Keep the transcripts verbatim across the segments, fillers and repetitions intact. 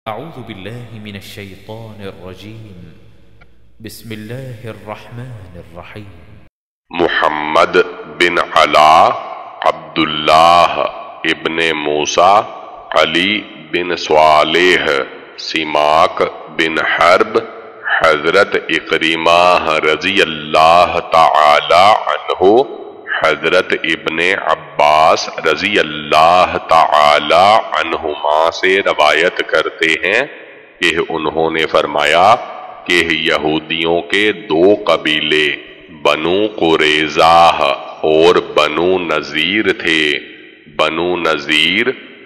أعوذ بالله من الشيطان الرجيم بسم الله الرحمن الرحيم محمد بن علا، عبداللہ ابن موسیٰ، علی بن صالح، سماک بن حرب، حضرت اکرمہ رضی اللہ تعالی عنہ، حضرت ابن عباس رضی اللہ تعالی عنہما سے روایت کرتے ہیں کہ انہوں نے فرمایا کہ یہودیوں کے دو قبیلے بنو قریظہ اور بنو نذیر تھے۔ بنو نذیر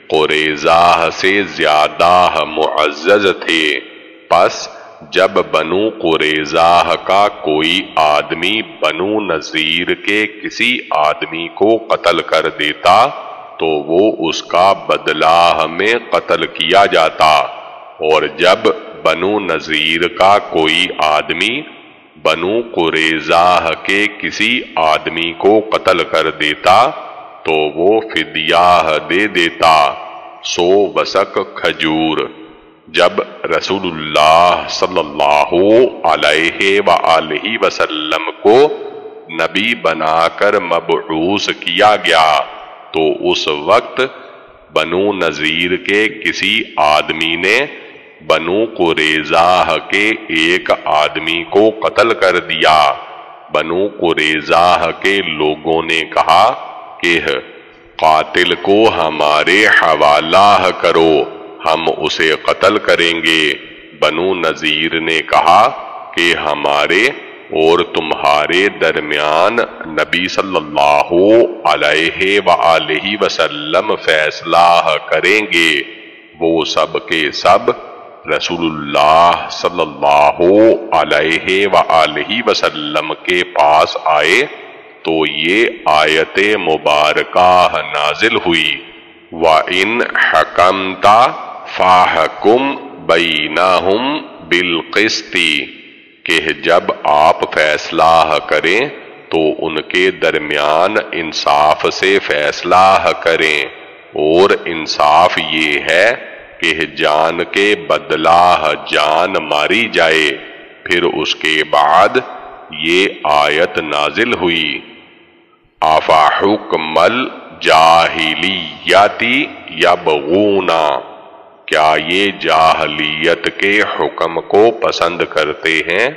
قریظہ سے زیادہ معزز تھے، پس جب بنو قریظہ کا کوئی آدمی بنو نذیر کے کسی آدمی کو قتل کر دیتا تو وہ اس کا بدلہ ہمیں قتل کیا جاتا، اور جب بنو نذیر کا کوئی آدمی بنو قریظہ کے کسی آدمی کو قتل کر دیتا تو وہ فدیہ دے دیتا سو وسق کھجور۔ جب رسول اللہ صلی اللہ علیہ وآلہ وسلم کو نبی بنا کر مبعوث کیا گیا تو اس وقت بنو نذیر کے کسی آدمی نے بنو قریظہ کے ایک آدمی کو قتل کر دیا۔ بنو قریظہ کے لوگوں نے کہا کہ قاتل کو ہمارے حوالہ کرو، ہم اسے قتل کریں گے۔ بنو نذیر نے کہا کہ ہمارے اور تمہارے درمیان نبی صلی اللہ علیہ وآلہ وسلم فیصلہ کریں گے۔ وہ سب کے سب رسول اللہ صلی اللہ علیہ وآلہ وسلم کے پاس آئے تو یہ آیت مبارکہ نازل ہوئی، وَإِنْ حَكَمْتَ فَاحْكُمْ بَيْنَهُمْ بِالْقِسْطِ، کہ جب آپ فیصلہ کریں تو ان کے درمیان انصاف سے فیصلہ کریں، اور انصاف یہ ہے کہ جان کے بدلہ جان ماری جائے۔ پھر اس کے بعد یہ آیت نازل ہوئی، أَفَحُكْمَ الْجَاهِلِيَّةِ يَبْغُونَ، کیا یہ جاہلیت کے حکم کو پسند کرتے ہیں؟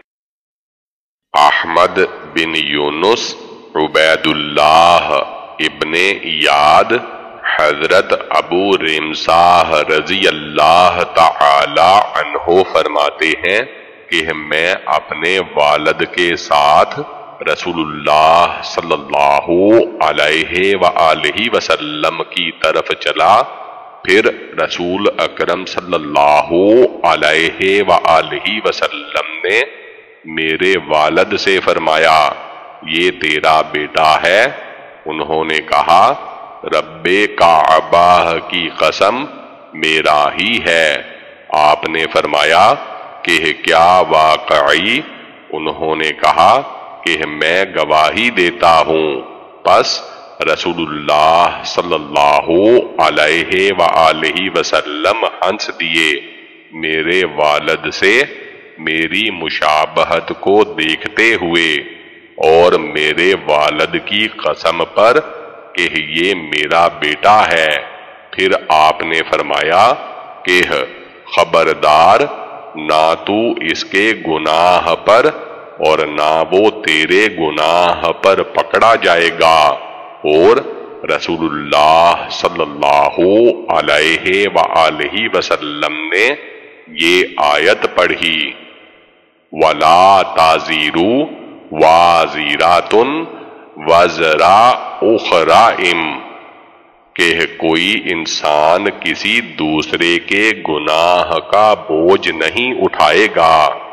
احمد بن یونس، عبید اللہ ابن ایاد، حضرت ابو رمساہ رضی اللہ تعالی عنہ فرماتے ہیں کہ میں اپنے والد کے ساتھ رسول اللہ صلی اللہ علیہ وآلہ وسلم کی طرف چلا، پھر رسول اکرم صلی اللہ علیہ وآلہ وسلم نے میرے والد سے فرمایا یہ تیرا بیٹا ہے؟ انہوں نے کہا رب کعبہ کی قسم میرا ہی ہے۔ آپ نے فرمایا کہ کیا واقعی؟ انہوں نے کہا کہ میں گواہی دیتا ہوں۔ پس رسول اللہ صلی اللہ علیہ وآلہ وسلم ہنس دیے، میرے والد سے میری مشابہت کو دیکھتے ہوئے، اور میرے والد کی قسم پر کہ یہ میرا بیٹا ہے۔ پھر آپ نے فرمایا کہ خبردار، نہ تو اس کے گناہ پر اور نہ وہ تیرے گناہ پر پکڑا جائے گا۔ اور رسول اللہ صلی اللہ علیہ وآلہ وسلم نے یہ آیت پڑھی، وَلَا تَزِرُ وَازِرَةٌ وَزْرَ أُخْرَىٰ، کہ کوئی انسان کسی دوسرے کے گناہ کا بوجھ نہیں اٹھائے گا۔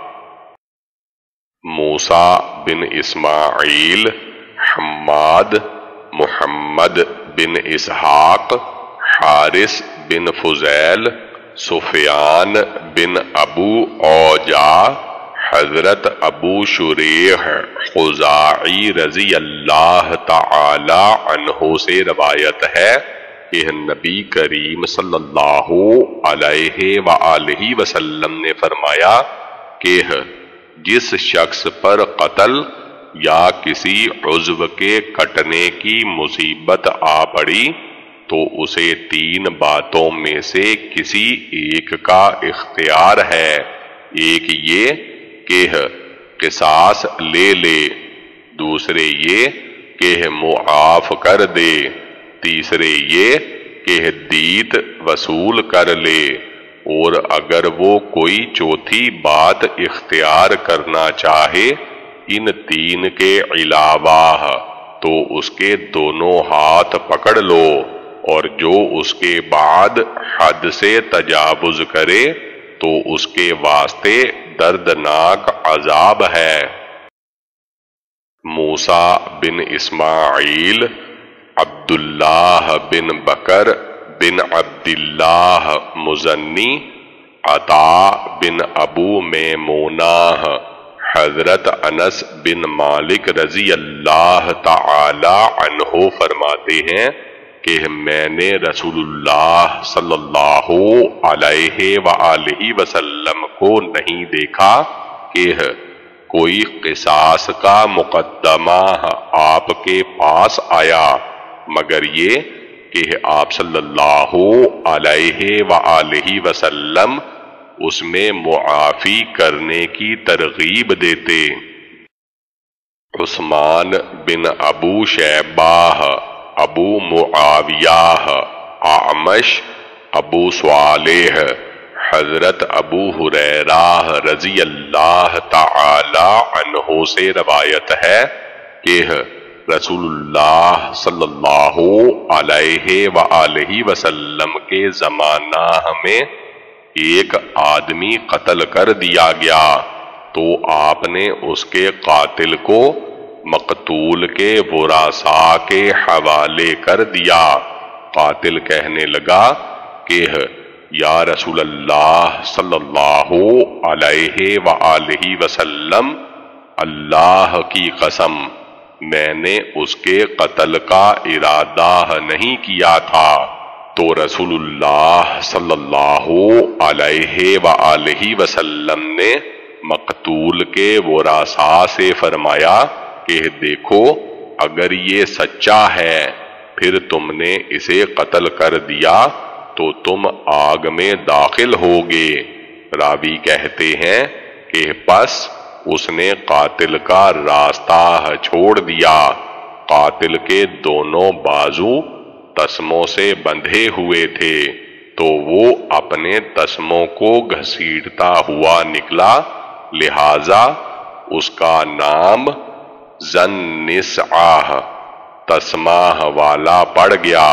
موسیٰ بن اسماعیل، حماد، محمد بن اسحاق، حارث بن فضیل، سفیان بن ابو اوجا، حضرت ابو شریح خزاعی رضی اللہ تعالی عنہ سے روایت ہے کہ نبی کریم صلی اللہ علیہ وآلہ وسلم نے فرمایا کہ جس شخص پر قتل یا کسی عضو کے کٹنے کی مصیبت آ پڑی تو اسے تین باتوں میں سے کسی ایک کا اختیار ہے۔ ایک یہ کہ قصاص لے لے، دوسرے یہ کہ معاف کر دے، تیسرے یہ کہ دیت وصول کر لے، اور اگر وہ کوئی چوتھی بات اختیار کرنا چاہے ان تین کے علاوہ تو اس کے دونوں ہاتھ پکڑ لو، اور جو اس کے بعد حد سے تجاوز کرے تو اس کے واسطے دردناک عذاب ہے۔ موسیٰ بن اسماعیل، عبداللہ بن بکر بن عبداللہ مزنی، عطا بن ابو میمونہ، حضرت انس بن مالک رضی اللہ تعالی عنہ فرماتے ہیں کہ میں نے رسول اللہ صلی اللہ علیہ وآلہ وسلم کو نہیں دیکھا کہ کوئی قصاص کا مقدمہ آپ کے پاس آیا، مگر یہ کہ آپ صلی اللہ علیہ وآلہ وسلم اس میں معافی کرنے کی ترغیب دیتے۔ عثمان بن ابو شیبہ، ابو معاویہ، اعمش، ابو صالح، حضرت ابو ہریرہ رضی اللہ تعالی عنہ سے روایت ہے کہ رسول اللہ صلی اللہ علیہ وآلہ وسلم کے زمانہ میں ایک آدمی قتل کر دیا گیا تو آپ نے اس کے قاتل کو مقتول کے ورثاء کے حوالے کر دیا۔ قاتل کہنے لگا کہ یا رسول اللہ صلی اللہ علیہ وآلہ وسلم، اللہ کی قسم میں نے اس کے قتل کا ارادہ نہیں کیا تھا۔ تو رسول اللہ صلی اللہ علیہ وآلہ وسلم نے مقتول کے ورثاء سے فرمایا کہ دیکھو اگر یہ سچا ہے پھر تم نے اسے قتل کر دیا تو تم آگ میں داخل ہوگے۔ راوی کہتے ہیں کہ پس اس نے قاتل کا راستہ چھوڑ دیا۔ قاتل کے دونوں بازو تسموں سے بندھے ہوئے تھے تو وہ اپنے تسموں کو گھسیٹتا ہوا نکلا، لہذا اس کا نام ذن نسعہ، تسمہ والا پڑ گیا۔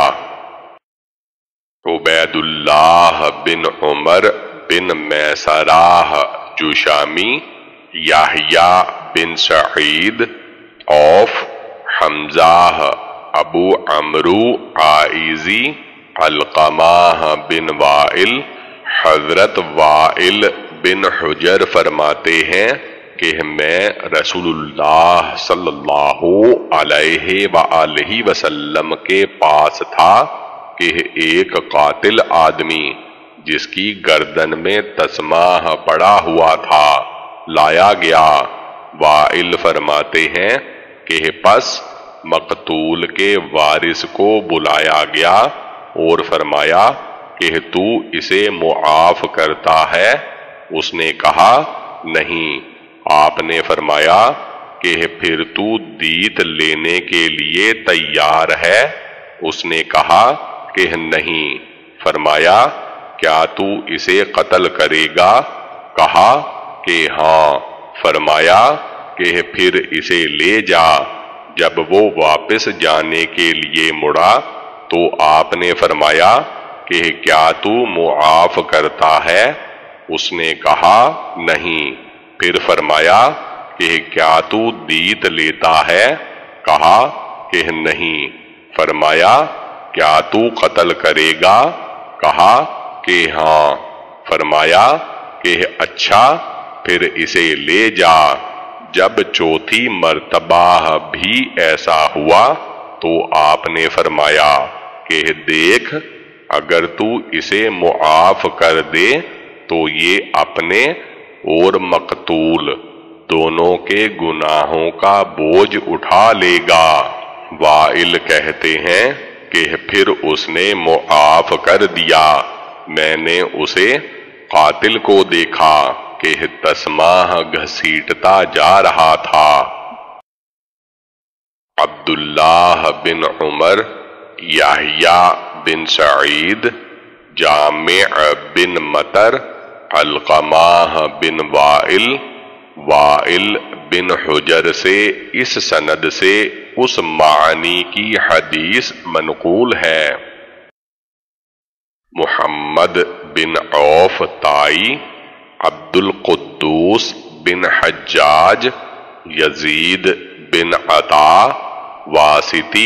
عبید اللہ بن عمر بن میسرہ جشامی، یحییٰ بن سعید، عوف، حمزہ، ابو عمرو عائزی، علقمہ بن وائل، حضرت وائل بن حجر فرماتے ہیں کہ میں رسول اللہ صلی اللہ علیہ وآلہ وسلم کے پاس تھا کہ ایک قاتل آدمی جس کی گردن میں تسمہ پڑا ہوا تھا لایا گیا۔ وائل فرماتے ہیں کہ پس مقتول کے وارث کو بلایا گیا اور فرمایا کہ تو اسے معاف کرتا ہے؟ اس نے کہا نہیں۔ آپ نے فرمایا کہ پھر تو دیت لینے کے لیے تیار ہے؟ اس نے کہا کہ نہیں۔ فرمایا کیا تو اسے قتل کرے گا؟ کہا کہ ہاں۔ فرمایا کہ پھر اسے لے جا۔ جب وہ واپس جانے کے لیے مڑا تو آپ نے فرمایا کہ کیا تو معاف کرتا ہے؟ اس نے کہا نہیں۔ پھر فرمایا کہ کیا تو دیت لیتا ہے؟ کہا کہ نہیں۔ فرمایا کیا تو قتل کرے گا؟ کہا کہ ہاں۔ فرمایا کہ اچھا پھر اسے لے جا۔ جب چوتھی مرتبہ بھی ایسا ہوا تو آپ نے فرمایا کہ دیکھ اگر تو اسے معاف کر دے تو یہ اپنے اور مقتول دونوں کے گناہوں کا بوجھ اٹھا لے گا۔ وائل کہتے ہیں کہ پھر اس نے معاف کر دیا، میں نے اسے قاتل کو دیکھا کہ تسمہ گھسیٹتا جا رہا تھا۔ عبداللہ بن عمر، یحییٰ بن سعید، جامع بن مطر، علقمہ بن وائل، وائل بن حجر سے اس سند سے اس معنی کی حدیث منقول ہے۔ محمد بن عوف طائی، عبد القدوس بن حجاج، یزید بن عطا واسطی،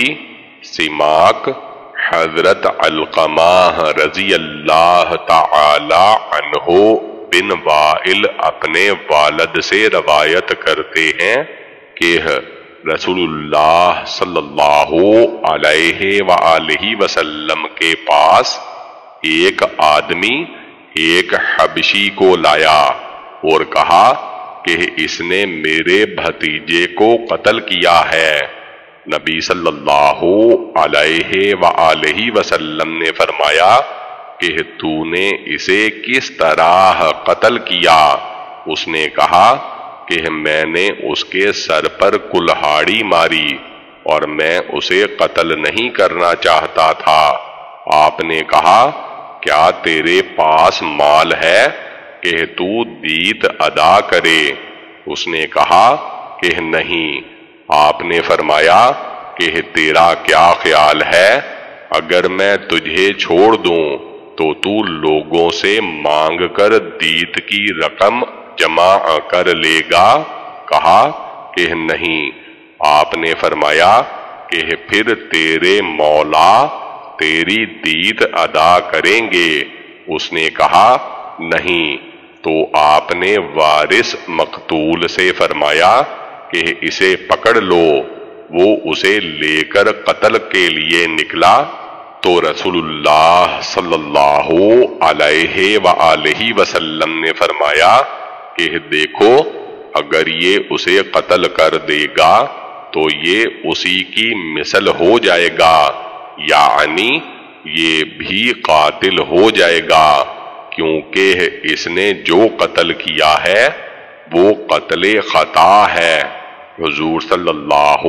سماک، حضرت علقمہ رضی اللہ تعالی عنہ بن وائل اپنے والد سے روایت کرتے ہیں کہ رسول اللہ صلی اللہ علیہ وآلہ وسلم کے پاس ایک آدمی ایک حبشی کو لایا اور کہا کہ اس نے میرے بھتیجے کو قتل کیا ہے۔ نبی صلی اللہ علیہ وآلہ وسلم نے فرمایا کہ تو نے اسے کس طرح قتل کیا؟ اس نے کہا کہ میں نے اس کے سر پر کلہاڑی ماری اور میں اسے قتل نہیں کرنا چاہتا تھا۔ آپ نے کہا کیا تیرے پاس مال ہے کہ تو دیت ادا کرے؟ اس نے کہا کہ نہیں۔ آپ نے فرمایا کہ تیرا کیا خیال ہے اگر میں تجھے چھوڑ دوں تو تو لوگوں سے مانگ کر دیت کی رقم جمع کر لے گا؟ کہا کہ نہیں۔ آپ نے فرمایا کہ پھر تیرے مولا تیری دیت ادا کریں گے؟ اس نے کہا نہیں۔ تو آپ نے وارث مقتول سے فرمایا کہ اسے پکڑ لو۔ وہ اسے لے کر قتل کے لیے نکلا تو رسول اللہ صلی اللہ علیہ وآلہ وسلم نے فرمایا کہ دیکھو اگر یہ اسے قتل کر دے گا تو یہ اسی کی مثل ہو جائے گا، یعنی یہ بھی قاتل ہو جائے گا، کیونکہ اس نے جو قتل کیا ہے وہ قتل خطا ہے۔ حضور صلی اللہ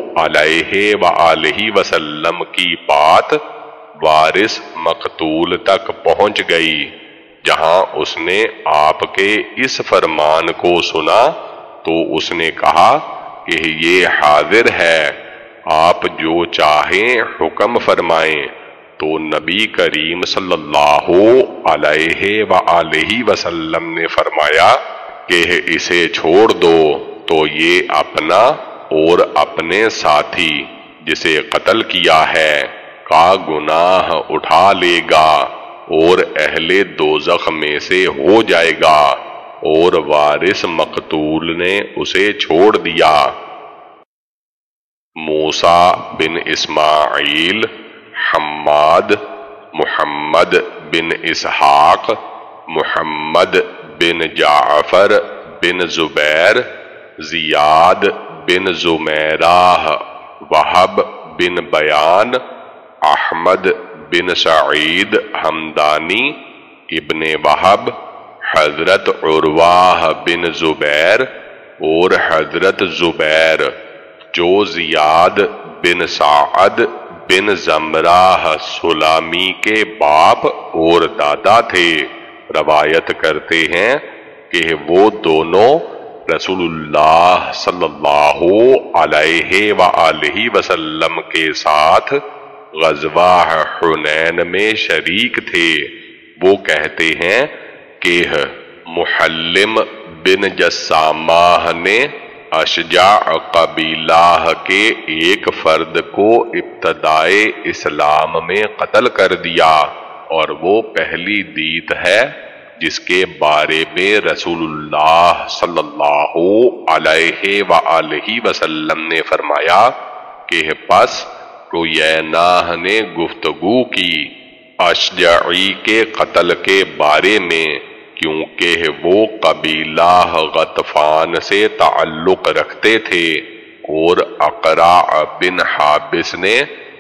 علیہ وآلہ وسلم کی بات وارث مقتول تک پہنچ گئی۔ جہاں اس نے آپ کے اس فرمان کو سنا تو اس نے کہا کہ یہ حاضر ہے، آپ جو چاہیں حکم فرمائیں۔ تو نبی کریم صلی اللہ علیہ وآلہ وسلم نے فرمایا کہ اسے چھوڑ دو تو یہ اپنا اور اپنے ساتھی جسے قتل کیا ہے کا گناہ اٹھا لے گا اور اہل دوزخ میں سے ہو جائے گا، اور وارث مقتول نے اسے چھوڑ دیا۔ موسیٰ بن اسماعیل، حماد، محمد بن اسحاق، محمد بن جعفر بن زبیر، زیاد بن زمیرہ، وہب بن بیان، احمد بن سعید حمدانی، ابن وہب، حضرت عروہ بن زبیر اور حضرت زبیر جو زیاد بن سعد بن زمرہ سلامی کے باپ اور دادا تھے، روایت کرتے ہیں کہ وہ دونوں رسول اللہ صلی اللہ علیہ وآلہ وسلم کے ساتھ غزوہ حنین میں شریک تھے۔ وہ کہتے ہیں کہ محلم بن جسامہ نے اشجع قبیلہ کے ایک فرد کو ابتدائے اسلام میں قتل کر دیا، اور وہ پہلی دیت ہے جس کے بارے میں رسول اللہ صلی اللہ علیہ وآلہ وسلم نے فرمایا کہ پس عیینہ نے گفتگو کی اشجعی کے قتل کے بارے میں، کیونکہ وہ قبیلہ غطفان سے تعلق رکھتے تھے، اور اقرع بن حابس نے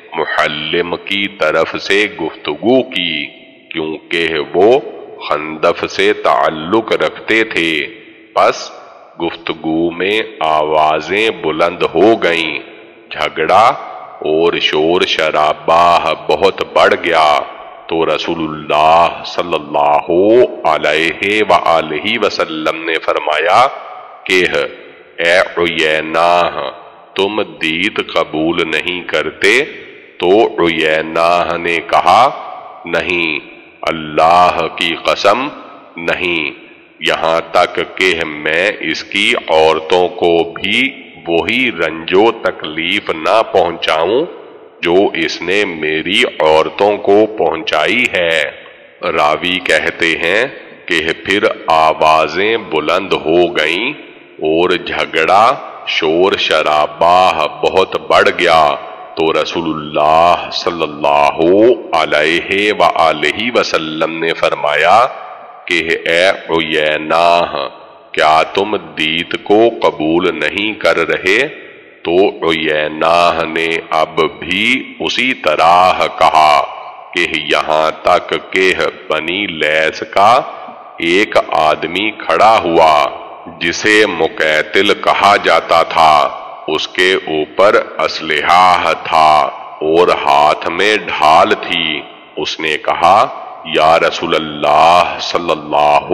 محلم کی طرف سے گفتگو کی کیونکہ وہ خندف سے تعلق رکھتے تھے۔ پس گفتگو میں آوازیں بلند ہو گئیں، جھگڑا اور شور شرابہ بہت بڑھ گیا، تو رسول اللہ صلی اللہ علیہ وآلہ وسلم نے فرمایا کہ اے عیینہ، تم دیت قبول نہیں کرتے؟ تو عیینہ نے کہا نہیں، اللہ کی قسم نہیں، یہاں تک کہ میں اس کی عورتوں کو بھی وہی رنج و تکلیف نہ پہنچاؤں جو اس نے میری عورتوں کو پہنچائی ہے۔ راوی کہتے ہیں کہ پھر آوازیں بلند ہو گئیں اور جھگڑا شور شرابہ بہت بڑھ گیا، تو رسول اللہ صلی اللہ علیہ وآلہ وسلم نے فرمایا کہ اے عیینہ، کیا تم دیت کو قبول نہیں کر رہے؟ تو عیینہ نے اب بھی اسی طرح کہا کہ یہاں تک کہ بنی لیث کا ایک آدمی کھڑا ہوا جسے مقیتل کہا جاتا تھا، اس کے اوپر اسلحہ تھا اور ہاتھ میں ڈھال تھی۔ اس نے کہا یا رسول اللہ صلی اللہ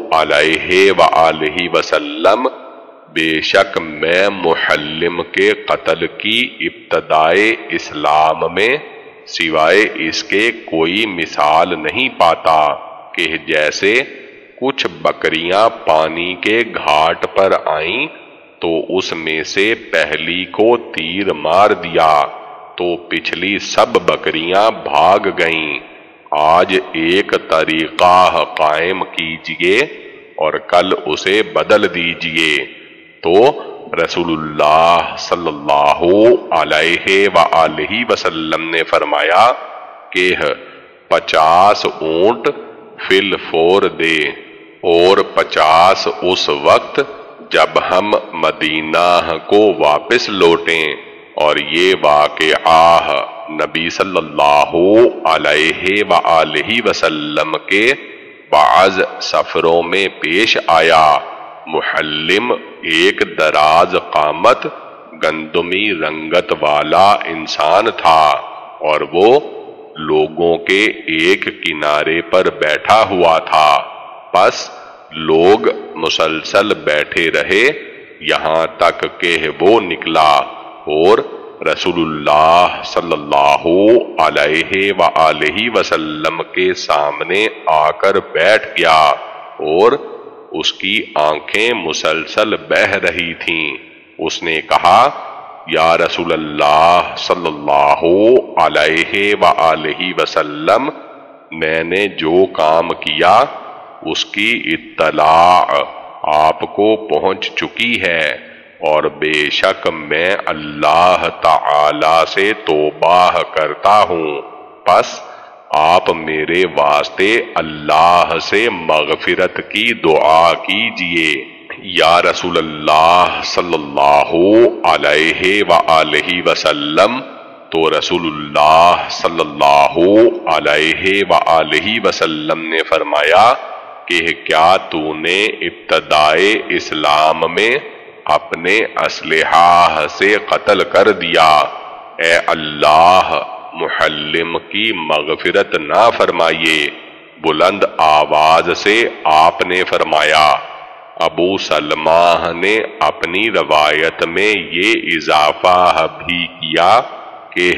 علیہ وآلہ وسلم، بے شک میں محلم کے قتل کی ابتدائے اسلام میں سوائے اس کے کوئی مثال نہیں پاتا کہ جیسے کچھ بکریاں پانی کے گھاٹ پر آئیں تو اس میں سے پہلی کو تیر مار دیا تو پچھلی سب بکریاں بھاگ گئیں۔ آج ایک طریقہ قائم کیجئے اور کل اسے بدل دیجئے۔ تو رسول اللہ صلی اللہ علیہ وآلہ وسلم نے فرمایا کہ پچاس اونٹ فی الفور دے، اور پچاس اس وقت جب ہم مدینہ کو واپس لوٹیں۔ اور یہ واقعہ نبی صلی اللہ علیہ وآلہ وسلم کے بعض سفروں میں پیش آیا۔ محلم ایک دراز قامت گندمی رنگت والا انسان تھا، اور وہ لوگوں کے ایک کنارے پر بیٹھا ہوا تھا۔ پس لوگ مسلسل بیٹھے رہے یہاں تک کہ وہ نکلا اور رسول اللہ صلی اللہ علیہ وآلہ وسلم کے سامنے آ کر بیٹھ گیا، اور اس کی آنکھیں مسلسل بہہ رہی تھیں۔ اس نے کہا یا رسول اللہ صلی اللہ علیہ وآلہ وسلم، میں نے جو کام کیا اس کی اطلاع آپ کو پہنچ چکی ہے، اور بے شک میں اللہ تعالی سے توبہ کرتا ہوں، پس آپ میرے واسطے اللہ سے مغفرت کی دعا کیجئے۔ یا رسول اللہ صلی اللہ علیہ وآلہ وسلم، تو رسول اللہ صلی اللہ علیہ وآلہ وسلم نے فرمایا کہ کیا تو نے ابتدائے اسلام میں اپنے اسلحہ سے قتل کر دیا؟ اے اللہ، محلم کی مغفرت نہ فرمائیے۔ بلند آواز سے آپ نے فرمایا۔ ابو سلمہ نے اپنی روایت میں یہ اضافہ بھی کیا کہ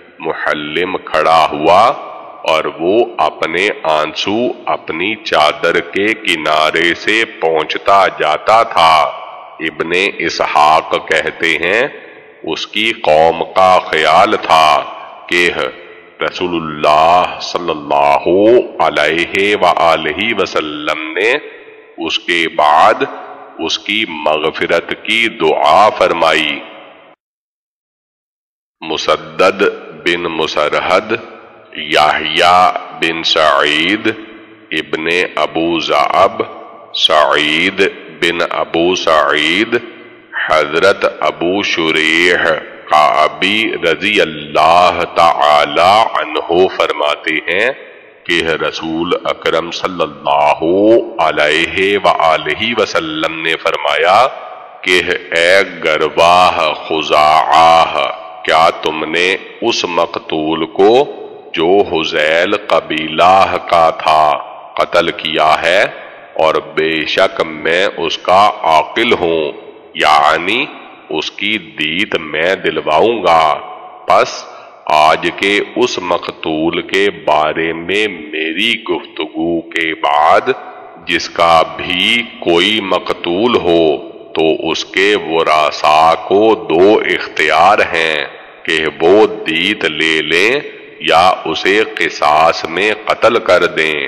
محلم کھڑا ہوا اور وہ اپنے آنسو اپنی چادر کے کنارے سے پہنچتا جاتا تھا۔ ابن اسحاق کہتے ہیں اس کی قوم کا خیال تھا کہ رسول اللہ صلی اللہ علیہ وآلہ وسلم نے اس کے بعد اس کی مغفرت کی دعا فرمائی۔ مسدد بن مسرحد، یحییٰ بن سعید ابن ابو ذئب، سعید بن ابو سعید، حضرت ابو شریح قعبی رضی اللہ تعالی عنہ فرماتے ہیں کہ رسول اکرم صلی اللہ علیہ وآلہ وسلم نے فرمایا کہ اے گرواہ خزاعہ، کیا تم نے اس مقتول کو جو حذیل قبیلہ کا تھا قتل کیا ہے؟ اور بے شک میں اس کا عاقل ہوں، یعنی اس کی دیت میں دلواؤں گا۔ پس آج کے اس مقتول کے بارے میں میری گفتگو کے بعد جس کا بھی کوئی مقتول ہو تو اس کے ورثاء کو دو اختیار ہیں کہ وہ دیت لے لیں یا اسے قصاص میں قتل کر دیں۔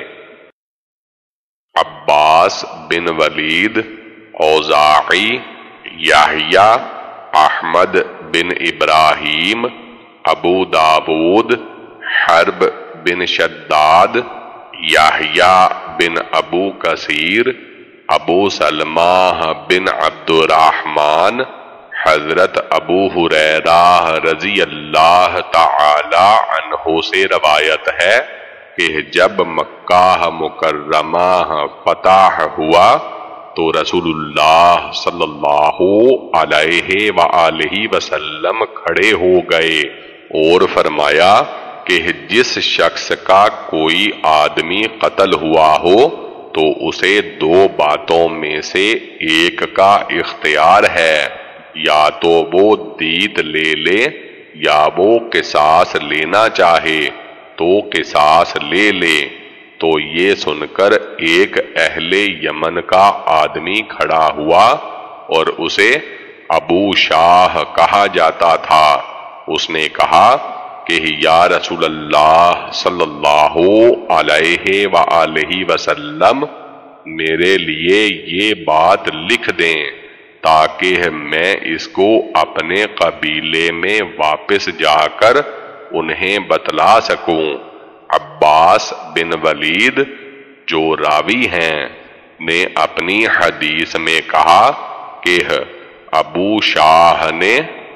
عباس بن ولید، اوزاعی، یحییٰ، احمد بن ابراہیم، ابو داود، حرب بن شداد، یحییٰ بن ابو کثیر، ابو سلمہ بن عبد الرحمن، حضرت ابو ہریرہ رضی اللہ تعالی عنہ سے روایت ہے کہ جب مکہ مکرمہ فتح ہوا تو رسول اللہ صلی اللہ علیہ وآلہ وسلم کھڑے ہو گئے اور فرمایا کہ جس شخص کا کوئی آدمی قتل ہوا ہو تو اسے دو باتوں میں سے ایک کا اختیار ہے، یا تو وہ دیت لے لے یا وہ قصاص لینا چاہے تو قصاص لے لے۔ تو یہ سن کر ایک اہل یمن کا آدمی کھڑا ہوا اور اسے ابو شاہ کہا جاتا تھا۔ اس نے کہا کہ یا رسول اللہ صلی اللہ علیہ وآلہ وسلم، میرے لیے یہ بات لکھ دیں تاکہ میں اس کو اپنے قبیلے میں واپس جا کر انہیں بتلا سکوں۔ عباس بن ولید جو راوی ہیں نے اپنی حدیث میں کہا کہ ابو شاہ نے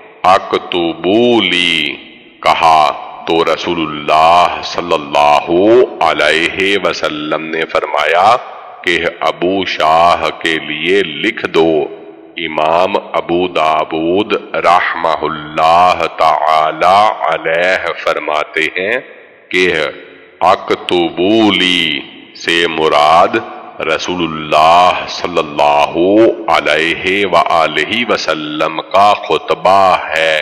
اکتبوا لی کہا تو رسول اللہ صلی اللہ علیہ وسلم نے فرمایا کہ ابو شاہ کے لیے لکھ دو۔ امام ابو داود رحمہ اللہ تعالی علیہ فرماتے ہیں کہ اکتبوا لی سے مراد رسول اللہ صلی اللہ علیہ وآلہ وسلم کا خطبہ ہے۔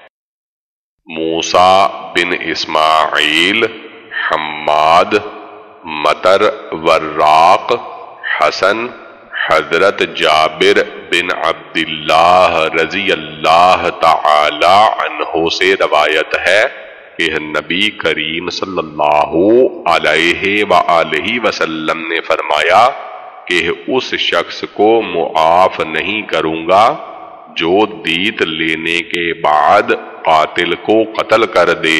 موسیٰ بن اسماعیل، حماد، مطر، وراق، حسن، حضرت جابر بن عبداللہ رضی اللہ تعالی عنہ سے روایت ہے کہ نبی کریم صلی اللہ علیہ وآلہ وسلم نے فرمایا کہ اس شخص کو معاف نہیں کروں گا جو دیت لینے کے بعد قاتل کو قتل کر دے۔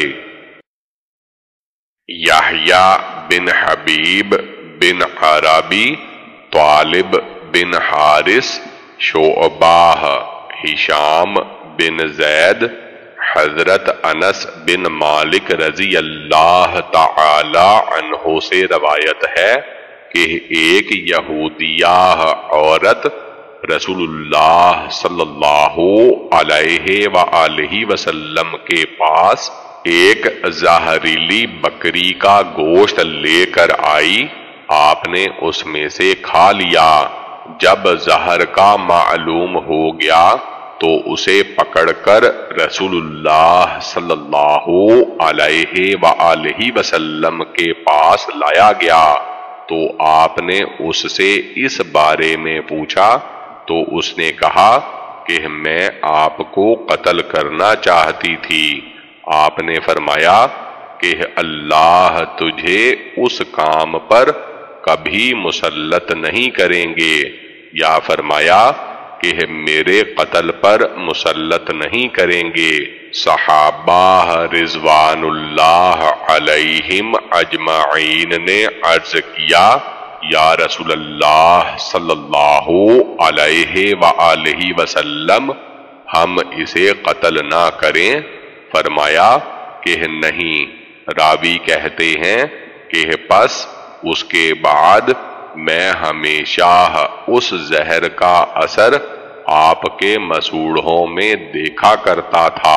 یحییٰ بن حبیب بن عربی، طالب بن حارث، شعبہ، ہشام بن زید، حضرت انس بن مالک رضی اللہ تعالی عنہ سے روایت ہے کہ ایک یہودیہ عورت رسول اللہ صلی اللہ علیہ وآلہ وسلم کے پاس ایک زہریلی بکری کا گوشت لے کر آئی۔ آپ نے اس میں سے کھا لیا۔ جب زہر کا معلوم ہو گیا تو اسے پکڑ کر رسول اللہ صلی اللہ علیہ وآلہ وسلم کے پاس لایا گیا تو آپ نے اس سے اس بارے میں پوچھا تو اس نے کہا کہ میں آپ کو قتل کرنا چاہتی تھی۔ آپ نے فرمایا کہ اللہ تجھے اس کام پر کبھی مسلط نہیں کریں گے، یا فرمایا کہ میرے قتل پر مسلط نہیں کریں گے۔ صحابہ رضوان اللہ علیہم اجمعین نے عرض کیا، یا رسول اللہ صلی اللہ علیہ وآلہ وسلم، ہم اسے قتل نہ کریں؟ فرمایا کہ نہیں۔ راوی کہتے ہیں کہ پس اس کے بعد میں ہمیشہ اس زہر کا اثر آپ کے مسوڑھوں میں دیکھا کرتا تھا۔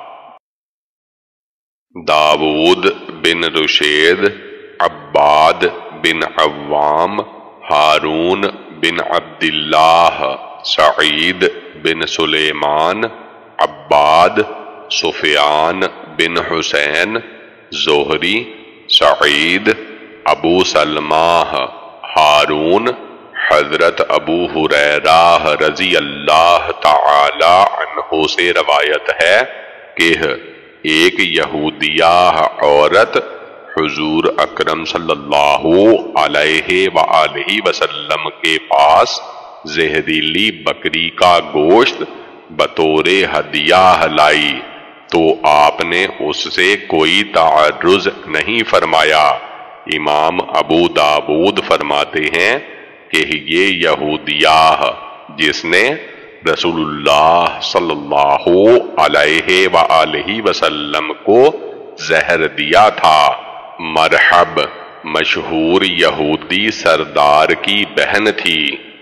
داود بن رشید، عباد بن عوام، ہارون بن عبداللہ، سعید بن سلیمان، عباد، سفیان بن حسین، زہری، سعید، ابو سلمہ، ہارون، حضرت ابو ہریرہ رضی اللہ تعالی عنہ سے روایت ہے کہ ایک یہودیہ عورت حضور اکرم صلی اللہ علیہ وآلہ وسلم کے پاس زہریلی بکری کا گوشت بطور ہدیہ لائی تو آپ نے اس سے کوئی تعرض نہیں فرمایا۔ امام ابو داود فرماتے ہیں کہ یہ یہودیہ جس نے رسول اللہ صلی اللہ علیہ وآلہ وسلم کو زہر دیا تھا، مرحب مشہور یہودی سردار کی بہن تھی۔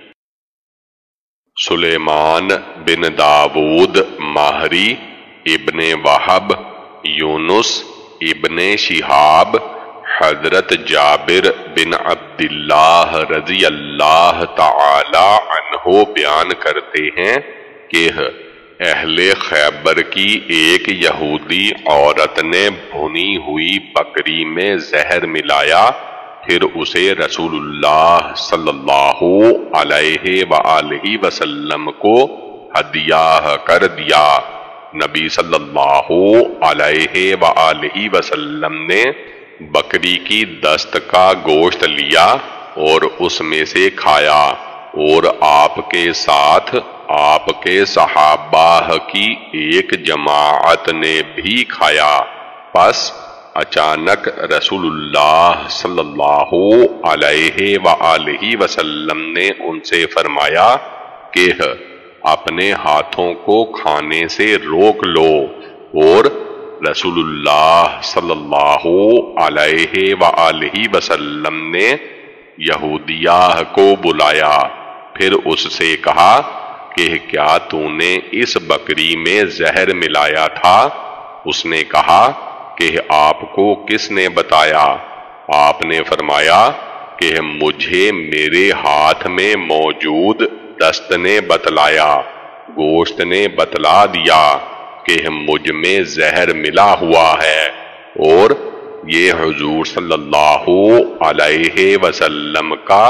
سلیمان بن داود ماہری، ابن وہب، یونس ابن شہاب، حضرت جابر بن عبداللہ رضی اللہ تعالی عنہ بیان کرتے ہیں کہ اہل خیبر کی ایک یہودی عورت نے بھنی ہوئی بکری میں زہر ملایا، پھر اسے رسول اللہ صلی اللہ علیہ وآلہ وسلم کو ہدیہ کر دیا۔ نبی صلی اللہ علیہ وآلہ وسلم نے بکری کی دست کا گوشت لیا اور اس میں سے کھایا، اور آپ کے ساتھ آپ کے صحابہ کی ایک جماعت نے بھی کھایا۔ پس اچانک رسول اللہ صلی اللہ علیہ وآلہ وسلم نے ان سے فرمایا کہ اپنے ہاتھوں کو کھانے سے روک لو، اور رسول اللہ صلی اللہ علیہ وآلہ وسلم نے یہودیہ کو بلایا، پھر اس سے کہا کہ کیا تو نے اس بکری میں زہر ملایا تھا؟ اس نے کہا کہ آپ کو کس نے بتایا؟ آپ نے فرمایا کہ مجھے میرے ہاتھ میں موجود دست نے بتلایا، گوشت نے بتلا دیا کہ مجھ میں زہر ملا ہوا ہے، اور یہ حضور صلی اللہ علیہ وسلم کا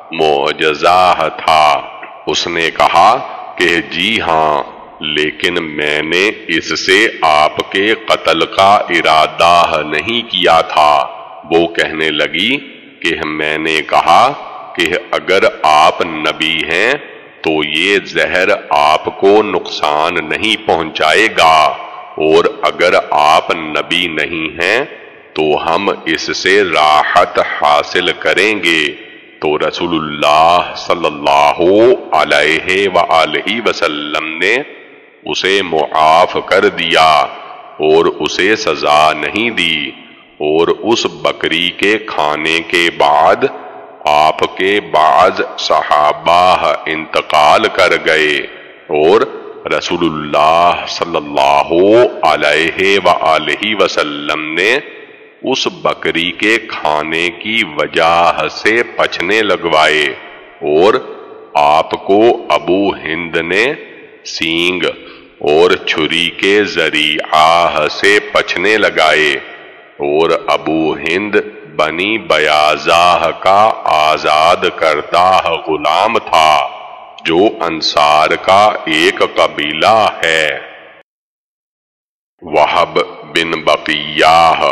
معجزہ تھا۔ اس نے کہا کہ جی ہاں، لیکن میں نے اس سے آپ کے قتل کا ارادہ نہیں کیا تھا۔ وہ کہنے لگی کہ میں نے کہا کہ اگر آپ نبی ہیں تو یہ زہر آپ کو نقصان نہیں پہنچائے گا، اور اگر آپ نبی نہیں ہیں تو ہم اس سے راحت حاصل کریں گے۔ تو رسول اللہ صلی اللہ علیہ وآلہ وسلم نے اسے معاف کر دیا اور اسے سزا نہیں دی، اور اس بکری کے کھانے کے بعد آپ کے بعض صحابہ انتقال کر گئے، اور رسول اللہ صلی اللہ علیہ وآلہ وسلم نے اس بکری کے کھانے کی وجہ سے پچھنے لگوائے، اور آپ کو ابو ہند نے سینگ اور چھری کے ذریعہ سے پچھنے لگائے، اور ابو ہند بنی بیازاہ کا آزاد کردہ غلام تھا جو انصار کا ایک قبیلہ ہے۔ وہب بن بقیہ،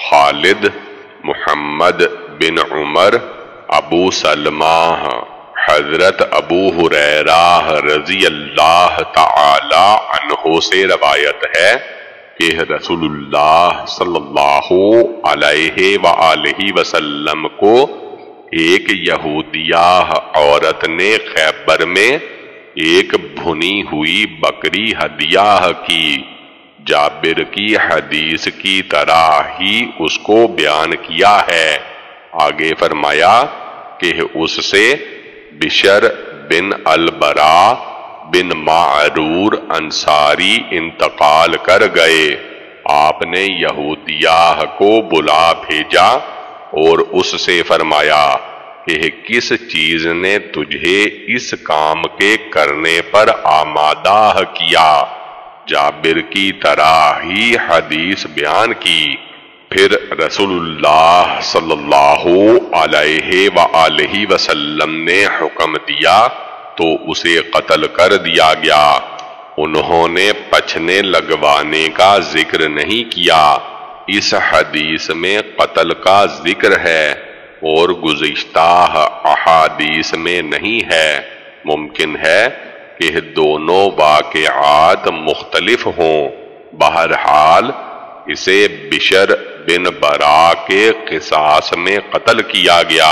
خالد، محمد بن عمر، ابو سلمہ، حضرت ابو ہریرہ رضی اللہ تعالی عنہ سے روایت ہے کہ رسول اللہ صلی اللہ علیہ وآلہ وسلم کو ایک یہودیہ عورت نے خیبر میں ایک بھنی ہوئی بکری ہدیہ کی۔ جابر کی حدیث کی طرح ہی اس کو بیان کیا ہے۔ آگے فرمایا کہ اس سے بشر بن البراء بن معرور انصاری انتقال کر گئے۔ آپ نے یہودیہ کو بلا بھیجا اور اس سے فرمایا کہ کس چیز نے تجھے اس کام کے کرنے پر آمادہ کیا؟ جابر کی طرح ہی حدیث بیان کی۔ پھر رسول اللہ صلی اللہ علیہ وآلہ وسلم نے حکم دیا تو اسے قتل کر دیا گیا۔ انہوں نے پچھنے لگوانے کا ذکر نہیں کیا۔ اس حدیث میں قتل کا ذکر ہے اور گزشتہ احادیث میں نہیں ہے۔ ممکن ہے کہ دونوں واقعات مختلف ہوں۔ بہرحال اسے بشر بن برا کے قصاص میں قتل کیا گیا۔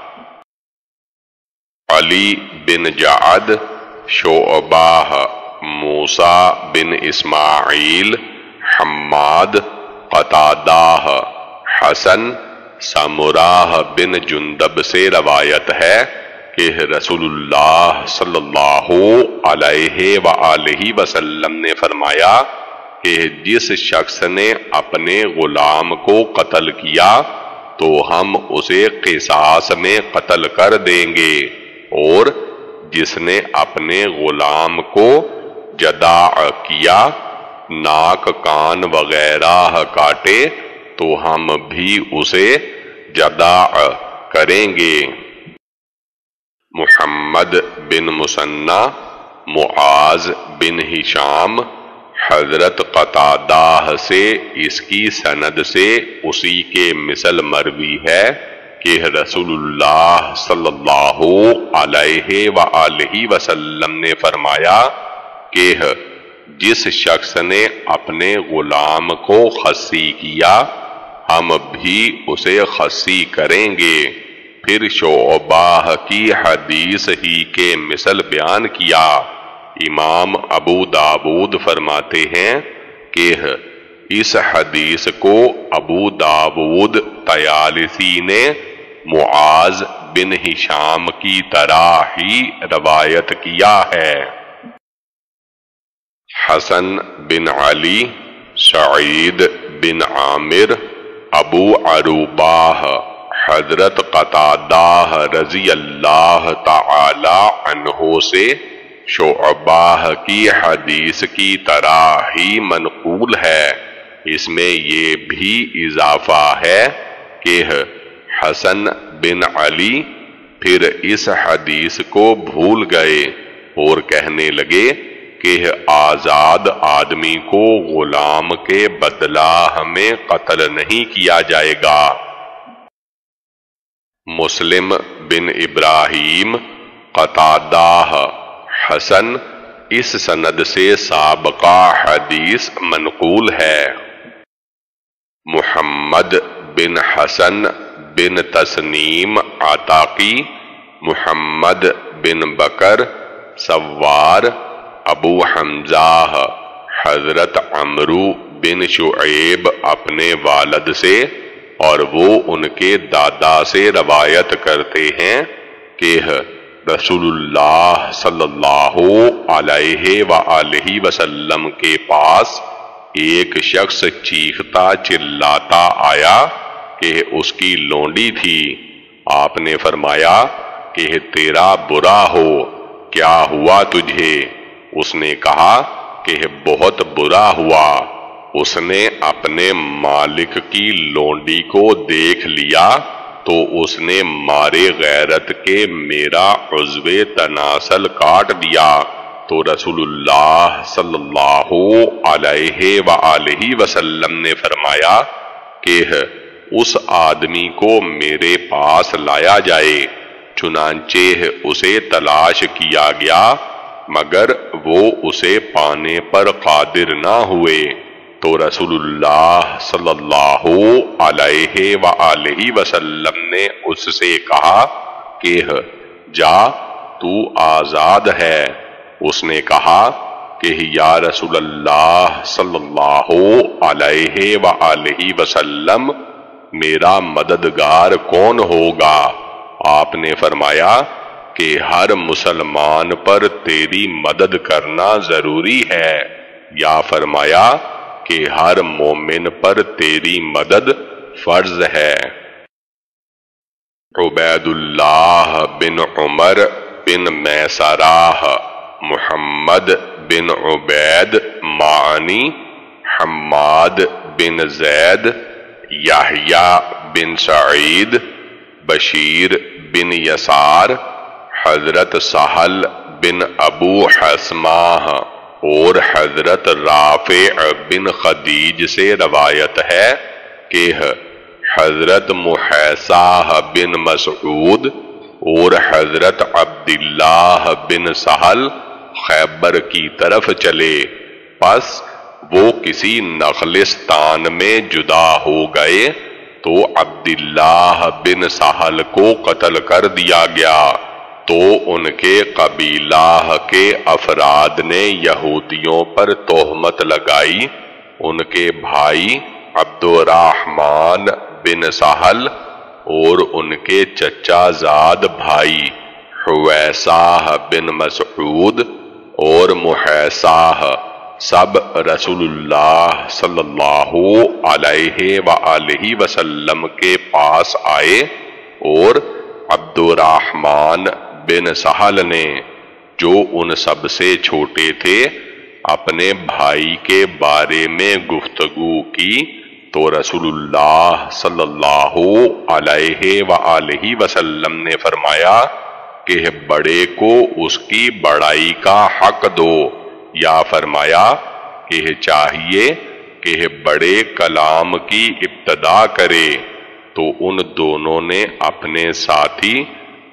علی بن جعد، شعبہ، موسیٰ بن اسماعیل، حماد، قتادہ، حسن، سمرہ بن جندب سے روایت ہے کہ رسول اللہ صلی اللہ علیہ وآلہ وسلم نے فرمایا کہ جس شخص نے اپنے غلام کو قتل کیا تو ہم اسے قصاص میں قتل کر دیں گے، اور جس نے اپنے غلام کو جداع کیا، ناک کان وغیرہ کاٹے، تو ہم بھی اسے جداع کریں گے۔ محمد بن مثنى، معاذ بن ہشام، حضرت قتادہ سے اس کی سند سے اسی کے مثل مروی ہے کہ رسول اللہ صلی اللہ علیہ وآلہ وسلم نے فرمایا کہ جس شخص نے اپنے غلام کو خصی کیا ہم بھی اسے خصی کریں گے۔ پھر شعبہ کی حدیث ہی کے مثل بیان کیا۔ امام ابو داود فرماتے ہیں کہ اس حدیث کو ابو داود طیالسی نے معاذ بن ہشام کی طرح ہی روایت کیا ہے۔ حسن بن علی، سعید بن عامر، ابو عروبہ، حضرت قتادہ رضی اللہ تعالی عنہ سے شعبہ کی حدیث کی طرح ہی منقول ہے۔ اس میں یہ بھی اضافہ ہے کہ حسن بن علی پھر اس حدیث کو بھول گئے اور کہنے لگے کہ آزاد آدمی کو غلام کے بدلہ ہمیں قتل نہیں کیا جائے گا۔ مسلم بن ابراہیم، قتادہ، حسن، اس سند سے سابقہ حدیث منقول ہے۔ محمد بن حسن بن تسنیم عتاقی، محمد بن بکر، سوار، ابو حمزہ، حضرت عمرو بن شعیب اپنے والد سے اور وہ ان کے دادا سے روایت کرتے ہیں کہ رسول اللہ صلی اللہ علیہ وآلہ وسلم کے پاس ایک شخص چیختا چلاتا آیا کہ اس کی لونڈی تھی۔ آپ نے فرمایا کہ تیرا برا ہو، کیا ہوا تجھے؟ اس نے کہا کہ بہت برا ہوا۔ اس نے اپنے مالک کی لونڈی کو دیکھ لیا تو اس نے مارے غیرت کے میرا عضو تناسل کاٹ دیا۔ تو رسول اللہ صلی اللہ علیہ وآلہ وسلم نے فرمایا کہ اس آدمی کو میرے پاس لایا جائے۔ چنانچہ اسے تلاش کیا گیا مگر وہ اسے پانے پر قادر نہ ہوئے، تو رسول اللہ صلی اللہ علیہ وآلہ وسلم نے اس سے کہا کہ جا تو آزاد ہے۔ اس نے کہا کہ یا رسول اللہ صلی اللہ علیہ وآلہ وسلم میرا مددگار کون ہوگا؟ آپ نے فرمایا کہ ہر مسلمان پر تیری مدد کرنا ضروری ہے، یا فرمایا کہ ہر مومن پر تیری مدد فرض ہے۔ عبید اللہ بن عمر بن میسرہ، محمد بن عبید معانی، حماد بن زید، یحییٰ بن سعید، بشیر بن یسار، حضرت سہل بن ابو حسمہ اور حضرت رافع بن خدیج سے روایت ہے کہ حضرت محیصہ بن مسعود اور حضرت عبداللہ بن سہل خیبر کی طرف چلے، پس وہ کسی نخلستان میں جدا ہو گئے تو عبداللہ بن سہل کو قتل کر دیا گیا، تو ان کے قبیلہ کے افراد نے یہودیوں پر تہمت لگائی۔ ان کے بھائی عبد الرحمن بن سہل اور ان کے چچا زاد بھائی حویصہ بن مسعود اور محیصہ سب رسول اللہ صلی اللہ علیہ وآلہ وسلم کے پاس آئے، اور عبد الرحمن بن سہل نے، جو ان سب سے چھوٹے تھے، اپنے بھائی کے بارے میں گفتگو کی، تو رسول اللہ صلی اللہ علیہ وآلہ وسلم نے فرمایا کہ بڑے کو اس کی بڑائی کا حق دو، یا فرمایا کہ چاہیے کہ بڑے کلام کی ابتدا کرے، تو ان دونوں نے اپنے ساتھی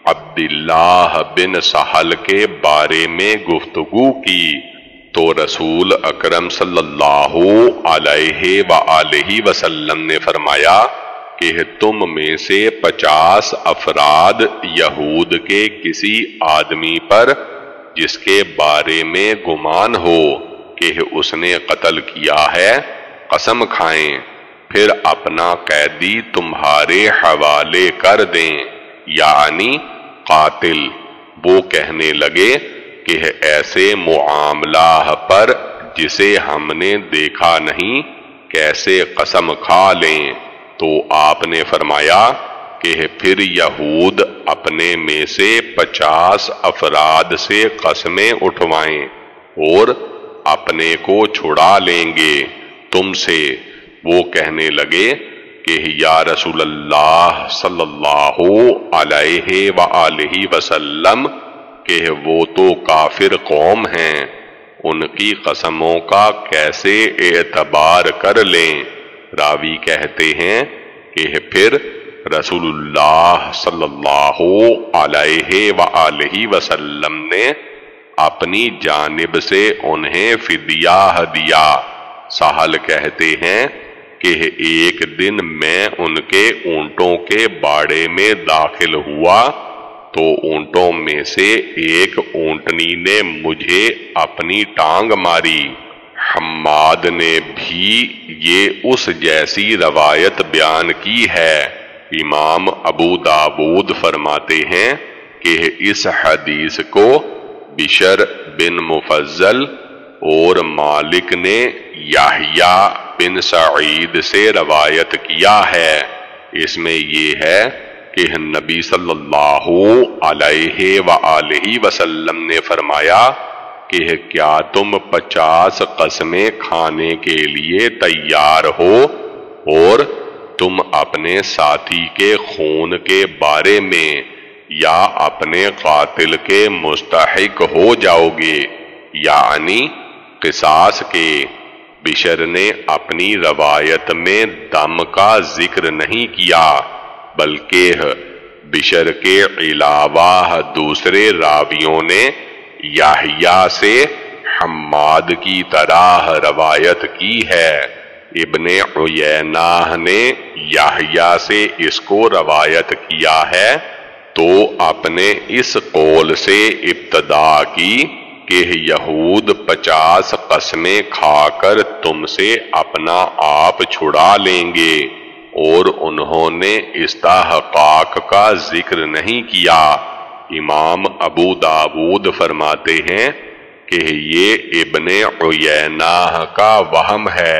عبداللہ بن سہل کے بارے میں گفتگو کی، تو رسول اکرم صلی اللہ علیہ وآلہ وسلم نے فرمایا کہ تم میں سے پچاس افراد یہود کے کسی آدمی پر جس کے بارے میں گمان ہو کہ اس نے قتل کیا ہے قسم کھائیں، پھر اپنا قیدی تمہارے حوالے کر دیں، یعنی قاتل۔ وہ کہنے لگے کہ ایسے معاملہ پر جسے ہم نے دیکھا نہیں کیسے قسم کھا لیں؟ تو آپ نے فرمایا کہ پھر یہود اپنے میں سے پچاس افراد سے قسمیں اٹھوائیں اور اپنے کو چھڑا لیں گے تم سے۔ وہ کہنے لگے کہ یا رسول اللہ صلی اللہ علیہ وآلہ وسلم کہ وہ تو کافر قوم ہیں، ان کی قسموں کا کیسے اعتبار کر لیں؟ راوی کہتے ہیں کہ پھر رسول اللہ صلی اللہ علیہ وآلہ وسلم نے اپنی جانب سے انہیں فدیہ دیا۔ سہل کہتے ہیں کہ ایک دن میں ان کے اونٹوں کے باڑے میں داخل ہوا تو اونٹوں میں سے ایک اونٹنی نے مجھے اپنی ٹانگ ماری۔ حماد نے بھی یہ اس جیسی روایت بیان کی ہے۔ امام ابو داود فرماتے ہیں کہ اس حدیث کو بشر بن مفضل اور مالک نے یحییٰ بن سعید سے روایت کیا ہے۔ اس میں یہ ہے کہ نبی صلی اللہ علیہ وآلہ وسلم نے فرمایا کہ کیا تم پچاس قسمیں کھانے کے لیے تیار ہو اور تم اپنے ساتھی کے خون کے بارے میں یا اپنے قاتل کے مستحق ہو جاؤ گے، یعنی قصاص کے؟ بشر نے اپنی روایت میں دم کا ذکر نہیں کیا، بلکہ بشر کے علاوہ دوسرے راویوں نے یحییٰ سے حماد کی طرح روایت کی ہے۔ ابن عیینہ نے یحییٰ سے اس کو روایت کیا ہے تو اپنے اس قول سے ابتدا کی کہ یہود پچاس قسمیں کھا کر تم سے اپنا آپ چھڑا لیں گے، اور انہوں نے استحقاق کا ذکر نہیں کیا۔ امام ابو داود فرماتے ہیں کہ یہ ابن عیینہ کا وہم ہے۔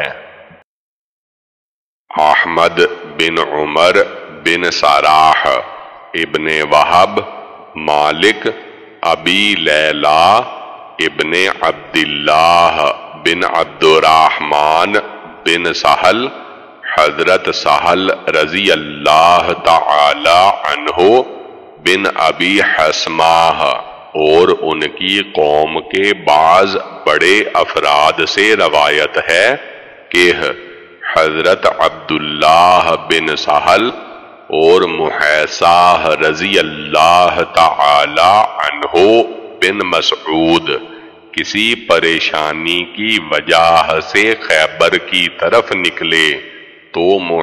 احمد بن عمر بن سراح، ابن وہب، مالک، ابی لیلہ، ابن عبداللہ بن عبد الرحمن بن سہل، حضرت سہل رضی اللہ تعالی عنہ بن ابی حسمہ اور ان کی قوم کے بعض بڑے افراد سے روایت ہے کہ حضرت عبداللہ بن سہل اور محیصہ رضی اللہ تعالی عنہ بن مسعود کسی پریشانی کی وجہ سے خیبر کی طرف نکلے تو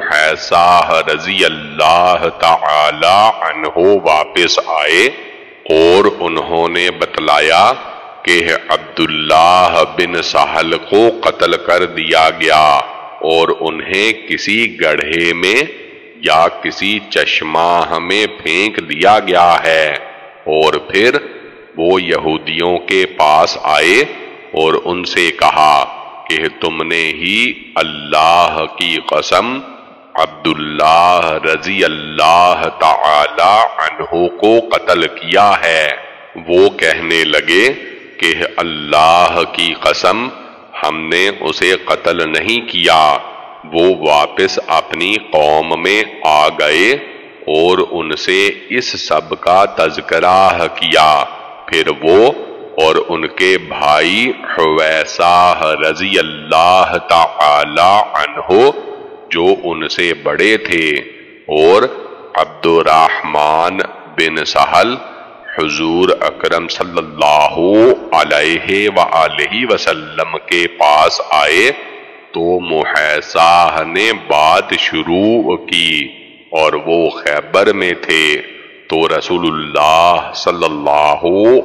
محیصہ رضی اللہ تعالی عنہ واپس آئے اور انہوں نے بتلایا کہ عبداللہ بن سہل کو قتل کر دیا گیا اور انہیں کسی گڑھے میں یا کسی چشمہ میں پھینک دیا گیا ہے۔ اور پھر وہ یہودیوں کے پاس آئے اور ان سے کہا کہ تم نے ہی اللہ کی قسم عبداللہ رضی اللہ تعالی عنہ کو قتل کیا ہے۔ وہ کہنے لگے کہ اللہ کی قسم ہم نے اسے قتل نہیں کیا۔ وہ واپس اپنی قوم میں آ گئے اور ان سے اس سب کا تذکرہ کیا۔ پھر وہ اور ان کے بھائی حویصہ رضی اللہ تعالی عنہ جو ان سے بڑے تھے اور عبد الرحمن بن سہل حضور اکرم صلی اللہ علیہ وآلہ وسلم کے پاس آئے تو محیصہ نے بات شروع کی اور وہ خیبر میں تھے تو رسول اللہ صلی اللہ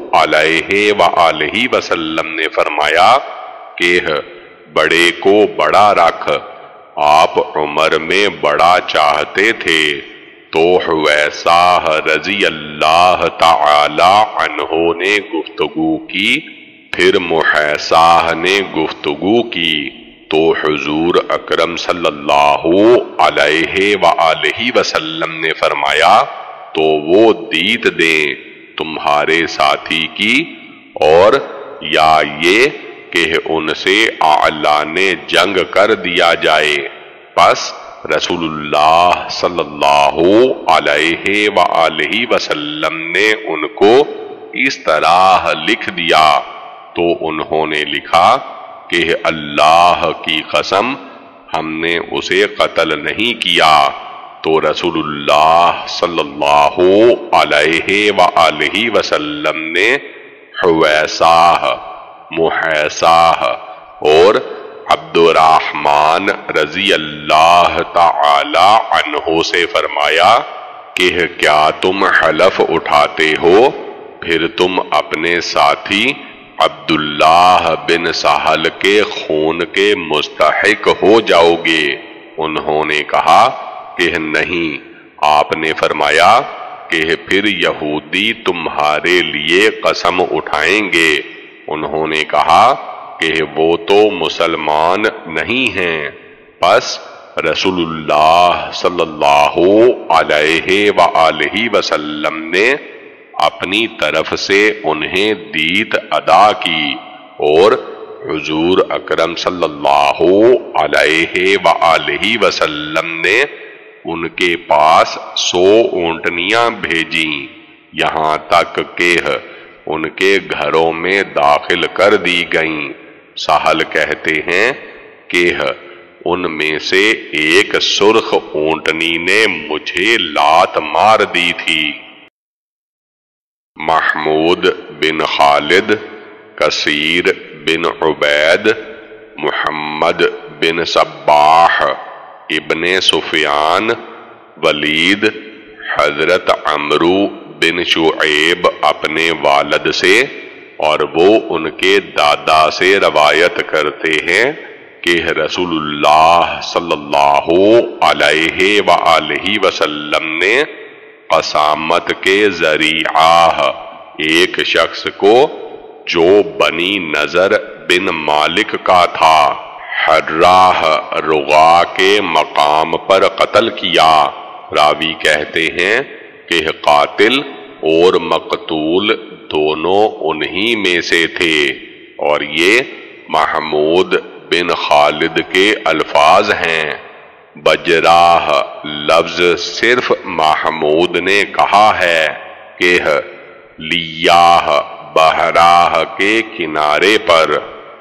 علیہ وآلہ وسلم نے فرمایا کہ بڑے کو بڑا رکھ، آپ عمر میں بڑا چاہتے تھے۔ تو حویصہ رضی اللہ تعالی عنہ نے گفتگو کی، پھر محیصہ نے گفتگو کی تو حضور اکرم صلی اللہ علیہ وآلہ وسلم نے فرمایا تو وہ دیت دیں تمہارے ساتھی کی، اور یا یہ کہ ان سے اعلان جنگ کر دیا جائے۔ پس رسول اللہ صلی اللہ علیہ وآلہ وسلم نے ان کو اس طرح لکھ دیا تو انہوں نے لکھا کہ اللہ کی قسم ہم نے اسے قتل نہیں کیا۔ تو رسول اللہ صلی اللہ علیہ وآلہ وسلم نے حویصہ، محیصہ اور عبد الرحمن رضی اللہ تعالی عنہ سے فرمایا کہ کیا تم حلف اٹھاتے ہو پھر تم اپنے ساتھی عبداللہ بن سہل کے خون کے مستحق ہو جاؤ گے؟ انہوں نے کہا کہ نہیں۔ آپ نے فرمایا کہ پھر یہودی تمہارے لیے قسم اٹھائیں گے۔ انہوں نے کہا کہ وہ تو مسلمان نہیں ہیں۔ پس رسول اللہ صلی اللہ علیہ وآلہ وسلم نے اپنی طرف سے انہیں دیت ادا کی اور حضور اکرم صلی اللہ علیہ وآلہ وسلم نے ان کے پاس سو اونٹنیاں بھیجیں، یہاں تک کہ ان کے گھروں میں داخل کر دی گئیں۔ سہل کہتے ہیں کہ ان میں سے ایک سرخ اونٹنی نے مجھے لات مار دی تھی۔ محمود بن خالد، کثیر بن عبید، محمد بن صباح ابن سفیان، ولید، حضرت عمرو بن شعیب اپنے والد سے اور وہ ان کے دادا سے روایت کرتے ہیں کہ رسول اللہ صلی اللہ علیہ وآلہ وسلم نے قسامت کے ذریعہ ایک شخص کو جو بنی نضر بن مالک کا تھا حراہ رغا کے مقام پر قتل کیا۔ راوی کہتے ہیں کہ قاتل اور مقتول دونوں انہی میں سے تھے، اور یہ محمود بن خالد کے الفاظ ہیں۔ بجراہ لفظ صرف محمود نے کہا ہے کہ لیاہ بحراہ کے کنارے پر۔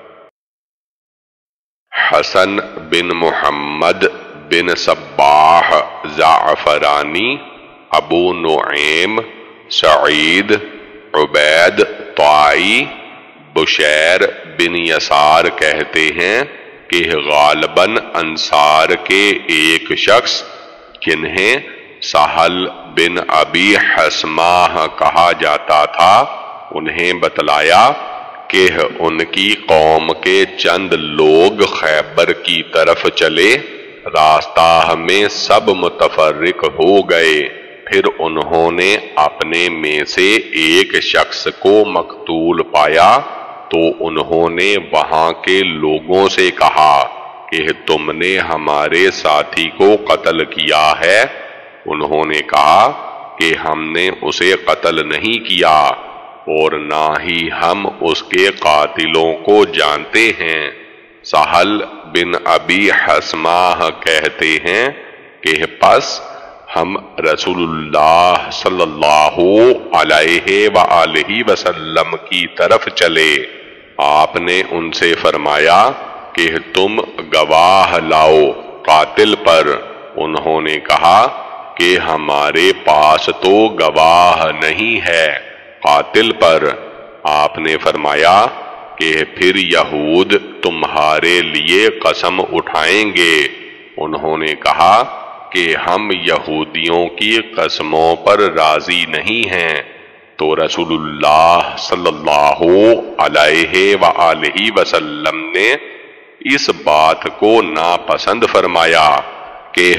حسن بن محمد بن صباح زعفرانی، ابو نعیم، سعید، عبید طائی، بشیر بن یسار کہتے ہیں کہ غالباً انصار کے ایک شخص جنہیں سہل بن ابی حسمہ کہا جاتا تھا انہیں بتلایا کہ ان کی قوم کے چند لوگ خیبر کی طرف چلے، راستہ میں سب متفرق ہو گئے۔ پھر انہوں نے اپنے میں سے ایک شخص کو مقتول پایا تو انہوں نے وہاں کے لوگوں سے کہا کہ تم نے ہمارے ساتھی کو قتل کیا ہے۔ انہوں نے کہا کہ ہم نے اسے قتل نہیں کیا اور نہ ہی ہم اس کے قاتلوں کو جانتے ہیں۔ سہل بن ابی حسمہ کہتے ہیں کہ پس ہم رسول اللہ صلی اللہ علیہ وآلہ وسلم کی طرف چلے۔ آپ نے ان سے فرمایا کہ تم گواہ لاؤ قاتل پر۔ انہوں نے کہا کہ ہمارے پاس تو گواہ نہیں ہے قاتل پر۔ آپ نے فرمایا کہ پھر یہود تمہارے لیے قسم اٹھائیں گے۔ انہوں نے کہا کہ ہم یہودیوں کی قسموں پر راضی نہیں ہیں۔ تو رسول اللہ صلی اللہ علیہ وآلہ وسلم نے اس بات کو ناپسند فرمایا کہ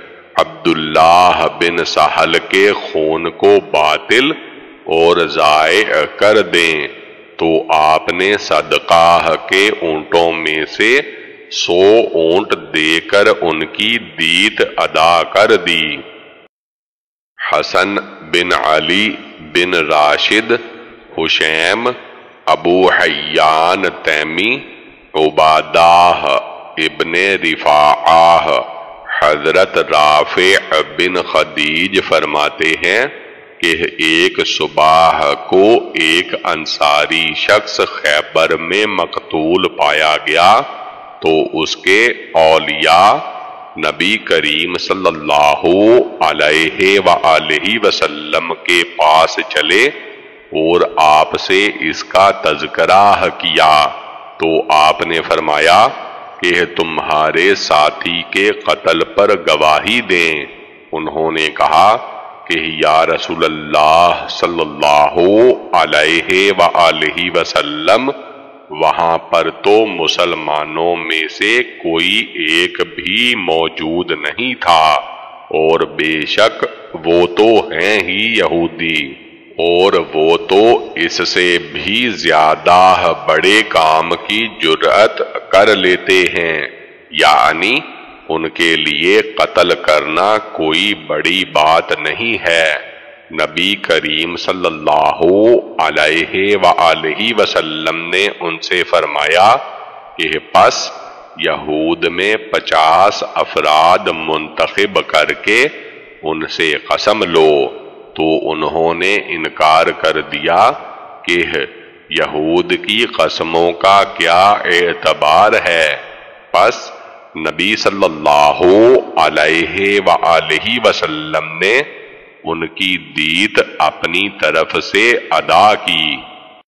عبداللہ بن سہل کے خون کو باطل اور ضائع کر دیں، تو آپ نے صدقہ کے اونٹوں میں سے سو اونٹ دے کر ان کی دیت ادا کر دی۔ حسن بن علی بن راشد، حشیم، ابو حیان تیمی، عبادہ ابن رفاعہ، حضرت رافع بن خدیج فرماتے ہیں کہ ایک صبح کو ایک انصاری شخص خیبر میں مقتول پایا گیا تو اس کے اولیاء نبی کریم صلی اللہ علیہ وآلہ وسلم کے پاس چلے اور آپ سے اس کا تذکرہ کیا تو آپ نے فرمایا کہ تمہارے ساتھی کے قتل پر گواہی دیں۔ انہوں نے کہا کہ یا رسول اللہ صلی اللہ علیہ وآلہ وسلم، وہاں پر تو مسلمانوں میں سے کوئی ایک بھی موجود نہیں تھا، اور بے شک وہ تو ہیں ہی یہودی، اور وہ تو اس سے بھی زیادہ بڑے کام کی جرأت کر لیتے ہیں، یعنی ان کے لیے قتل کرنا کوئی بڑی بات نہیں ہے۔ نبی کریم صلی اللہ علیہ وآلہ وسلم نے ان سے فرمایا کہ پس یہود میں پچاس افراد منتخب کر کے ان سے قسم لو، تو انہوں نے انکار کر دیا کہ یہود کی قسموں کا کیا اعتبار ہے۔ پس نبی صلی اللہ علیہ وآلہ وسلم نے ان کی دیت اپنی طرف سے ادا کی۔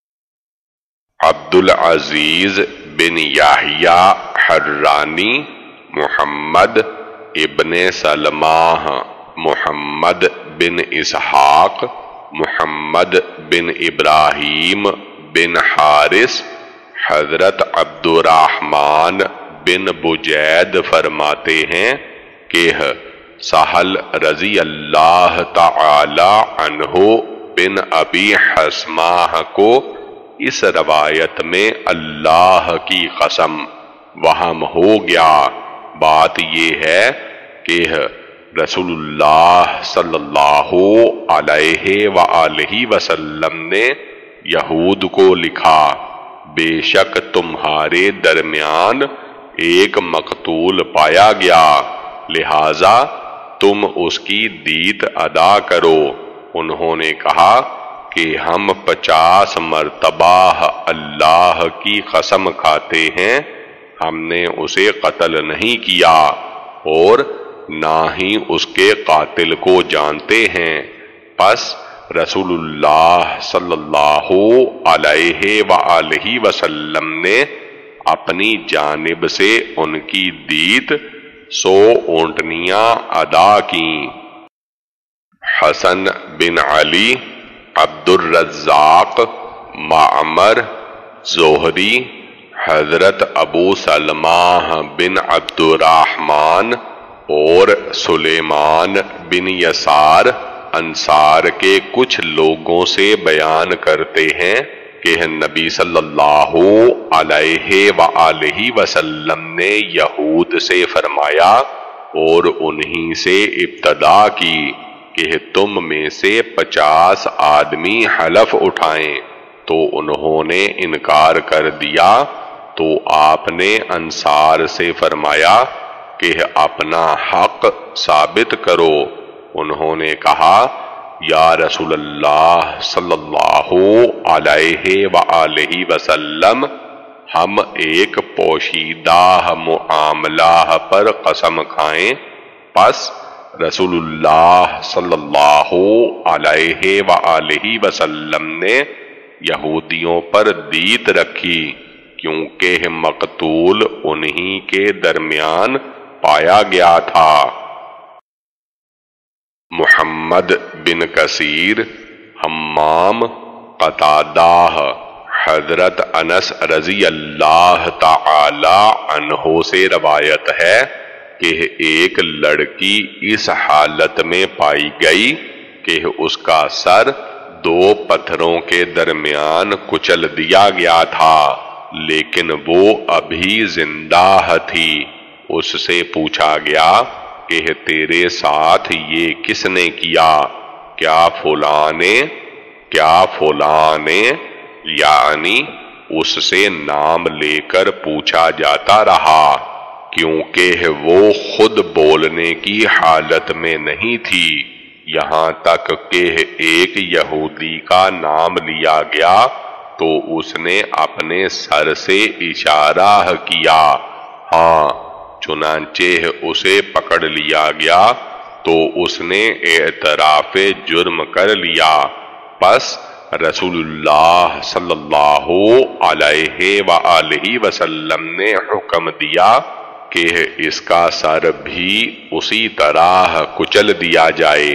عبدالعزیز بن یحییٰ حرانی، محمد ابن سلمہ، محمد بن اسحاق، محمد بن ابراہیم بن حارث، حضرت عبد الرحمن بن بجید فرماتے ہیں کہ سہل رضی اللہ تعالی عنہ بن ابی حسمہ کو اس روایت میں اللہ کی قسم وہم ہو گیا۔ بات یہ ہے کہ رسول اللہ صلی اللہ علیہ وآلہ وسلم نے یہود کو لکھا، بے شک تمہارے درمیان ایک مقتول پایا گیا، لہذا تم اس کی دیت ادا کرو۔ انہوں نے کہا کہ ہم پچاس مرتبہ اللہ کی قسم کھاتے ہیں ہم نے اسے قتل نہیں کیا اور نہ ہی اس کے قاتل کو جانتے ہیں۔ پس رسول اللہ صلی اللہ علیہ وآلہ وسلم نے اپنی جانب سے ان کی دیت سو اونٹنیاں ادا کیں۔ حسن بن علی، عبد الرزاق، معمر، زہری، حضرت ابو سلمہ بن عبد الرحمن اور سلیمان بن یسار انصار کے کچھ لوگوں سے بیان کرتے ہیں کہ نبی صلی اللہ علیہ وآلہ وسلم نے یہود سے فرمایا اور انہی سے ابتدا کی کہ تم میں سے پچاس آدمی حلف اٹھائیں، تو انہوں نے انکار کر دیا تو آپ نے انصار سے فرمایا کہ اپنا حق ثابت کرو۔ انہوں نے کہا یا رسول اللہ صلی اللہ علیہ وآلہ وسلم، ہم ایک پوشیدہ معاملہ پر قسم کھائیں۔ پس رسول اللہ صلی اللہ علیہ وآلہ وسلم نے یہودیوں پر دیت رکھی کیونکہ مقتول انہی کے درمیان پایا گیا تھا۔ محمد بن کثیر، حمام، قتادہ، حضرت انس رضی اللہ تعالی عنہ سے روایت ہے کہ ایک لڑکی اس حالت میں پائی گئی کہ اس کا سر دو پتھروں کے درمیان کچل دیا گیا تھا، لیکن وہ ابھی زندہ تھی۔ اس سے پوچھا گیا کہ تیرے ساتھ یہ کس نے کیا؟ کیا فلاں نے کیا فلاں نے یعنی اس سے نام لے کر پوچھا جاتا رہا کیونکہ وہ خود بولنے کی حالت میں نہیں تھی، یہاں تک کہ ایک یہودی کا نام لیا گیا تو اس نے اپنے سر سے اشارہ کیا، ہاں، چنانچہ اسے پکڑ لیا گیا تو اس نے اعتراف جرم کر لیا۔ پس رسول اللہ صلی اللہ علیہ وآلہ وسلم نے حکم دیا کہ اس کا سر بھی اسی طرح کچل دیا جائے۔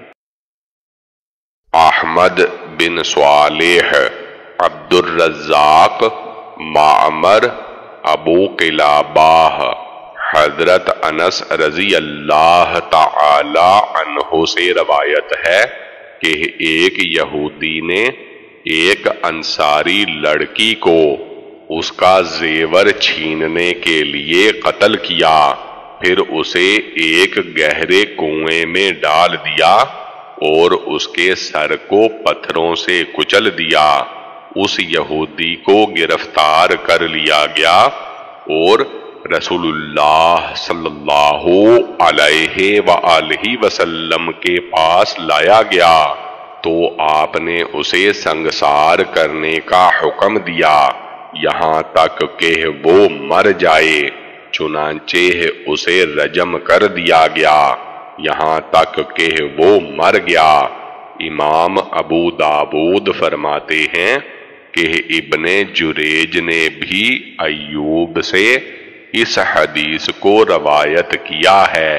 احمد بن صالح، عبد الرزاق، معمر، ابو قلابہ، حضرت انس رضی اللہ تعالی عنہ سے روایت ہے کہ ایک یہودی نے ایک انصاری لڑکی کو اس کا زیور چھیننے کے لیے قتل کیا، پھر اسے ایک گہرے کنویں میں ڈال دیا اور اس کے سر کو پتھروں سے کچل دیا۔ اس یہودی کو گرفتار کر لیا گیا اور رسول اللہ صلی اللہ علیہ وآلہ وسلم کے پاس لایا گیا تو آپ نے اسے سنگسار کرنے کا حکم دیا یہاں تک کہ وہ مر جائے۔ چنانچہ اسے رجم کر دیا گیا یہاں تک کہ وہ مر گیا۔ امام ابو داود فرماتے ہیں کہ ابن جریج نے بھی ایوب سے اس حدیث کو روایت کیا ہے۔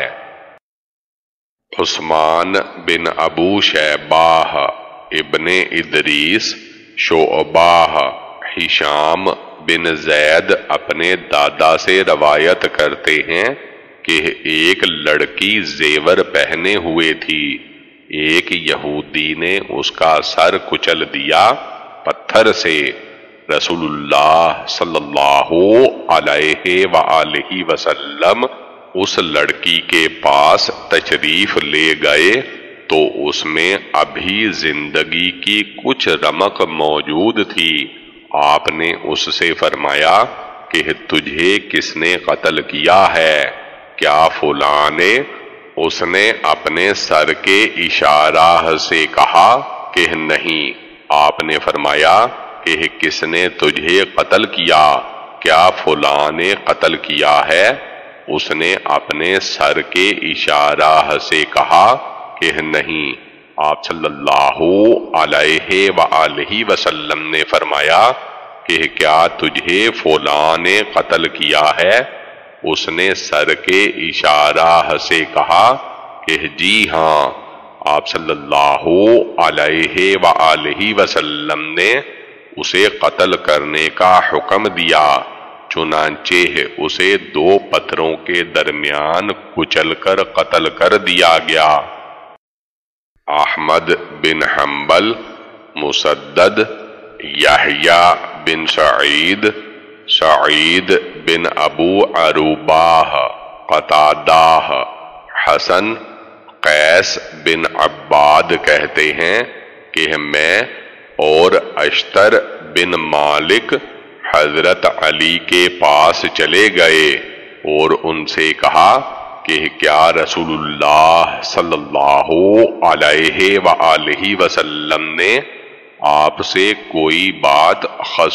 عثمان بن ابو شیبہ، ابن ادریس، شعبہ، ہشام بن زید اپنے دادا سے روایت کرتے ہیں کہ ایک لڑکی زیور پہنے ہوئے تھی، ایک یہودی نے اس کا سر کچل دیا پتھر سے۔ رسول اللہ صلی اللہ علیہ وآلہ وسلم اس لڑکی کے پاس تشریف لے گئے تو اس میں ابھی زندگی کی کچھ رمق موجود تھی۔ آپ نے اس سے فرمایا کہ تجھے کس نے قتل کیا ہے؟ کیا فلاں نے؟ اس نے اپنے سر کے اشارہ سے کہا کہ نہیں۔ آپ نے فرمایا کہ کس نے تجھے قتل کیا؟ کیا فلاں نے قتل کیا ہے؟ اس نے اپنے سر کے اشارہ سے کہا کہ نہیں۔ آپ صلی اللہ علیہ وآلہ وسلم نے فرمایا کہ کیا تجھے فلاں نے قتل کیا ہے؟ اس نے سر کے اشارہ سے کہا کہ جی ہاں۔ آپ صلی اللہ علیہ وآلہ وسلم نے اسے قتل کرنے کا حکم دیا، چنانچہ اسے دو پتھروں کے درمیان کچل کر قتل کر دیا گیا۔ احمد بن حنبل، مسدد، یحییٰ بن سعید، سعید بن ابو عروبہ، قتادہ، حسن، قیس بن عباد کہتے ہیں کہ میں اور اشتر بن مالک حضرت علی کے پاس چلے گئے اور ان سے کہا کہ کیا رسول اللہ صلی اللہ علیہ وآلہ وسلم نے آپ سے کوئی بات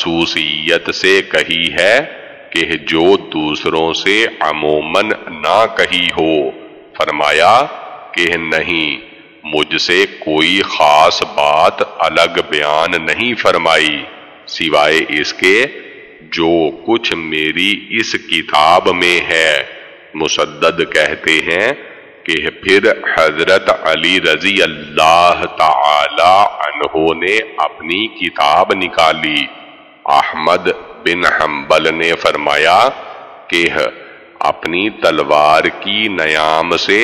خصوصیت سے کہی ہے کہ جو دوسروں سے عموماً نہ کہی ہو؟ فرمایا کہ نہیں، مجھ سے کوئی خاص بات الگ بیان نہیں فرمائی سوائے اس کے جو کچھ میری اس کتاب میں ہے۔ مسدد کہتے ہیں کہ پھر حضرت علی رضی اللہ تعالی عنہ نے اپنی کتاب نکالی۔ احمد بن حنبل نے فرمایا کہ اپنی تلوار کی نیام سے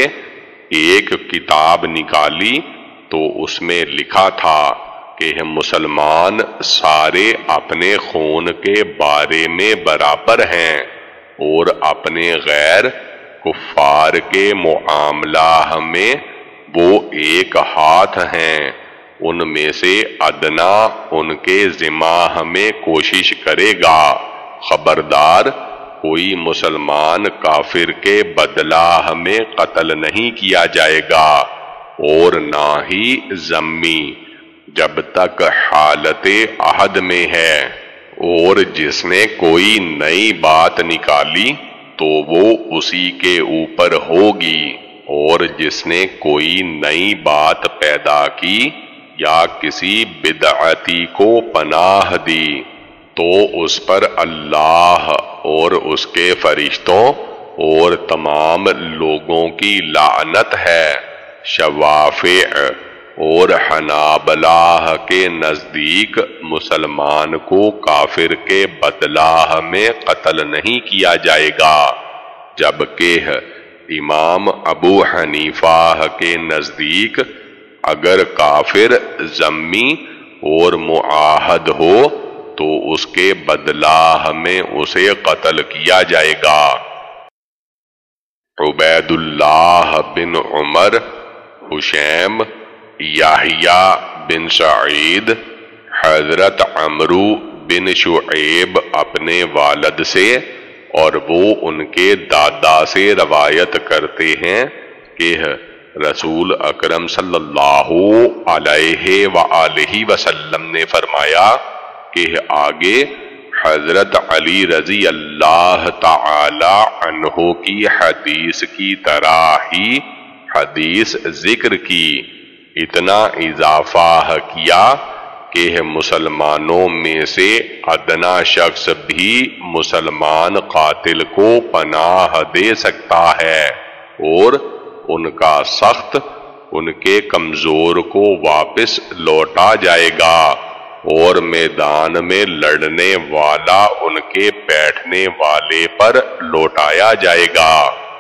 ایک کتاب نکالی تو اس میں لکھا تھا کہ مسلمان سارے اپنے خون کے بارے میں برابر ہیں اور اپنے غیر کفار کے معاملہ میں وہ ایک ہاتھ ہیں، ان میں سے ادنا ان کے ذمہ میں کوشش کرے گا۔ خبردار، کوئی مسلمان کافر کے بدلہ میں قتل نہیں کیا جائے گا اور نہ ہی ذمی جب تک حالت عہد میں ہے، اور جس نے کوئی نئی بات نکالی تو وہ اسی کے اوپر ہوگی، اور جس نے کوئی نئی بات پیدا کی یا کسی بدعتی کو پناہ دی تو اس پر اللہ اور اس کے فرشتوں اور تمام لوگوں کی لعنت ہے۔ شوافع اور حنابلہ کے نزدیک مسلمان کو کافر کے بدلہ میں قتل نہیں کیا جائے گا، جبکہ امام ابو حنیفہ کے نزدیک اگر کافر ذمی اور معاہد ہو تو اس کے بدلہ میں اسے قتل کیا جائے گا۔ عبید اللہ بن عمر، حشیم، یحییٰ بن سعید، حضرت عمرو بن شعیب اپنے والد سے اور وہ ان کے دادا سے روایت کرتے ہیں کہ رسول اکرم صلی اللہ علیہ وآلہ وسلم نے فرمایا کہ آگے حضرت علی رضی اللہ تعالی عنہ کی حدیث کی طرح ہی حدیث ذکر کی، اتنا اضافہ کیا کہ مسلمانوں میں سے ادنا شخص بھی مسلمان قاتل کو پناہ دے سکتا ہے، اور ان کا سخت ان کے کمزور کو واپس لوٹا جائے گا، اور میدان میں لڑنے والا ان کے بیٹھنے والے پر لوٹایا جائے گا۔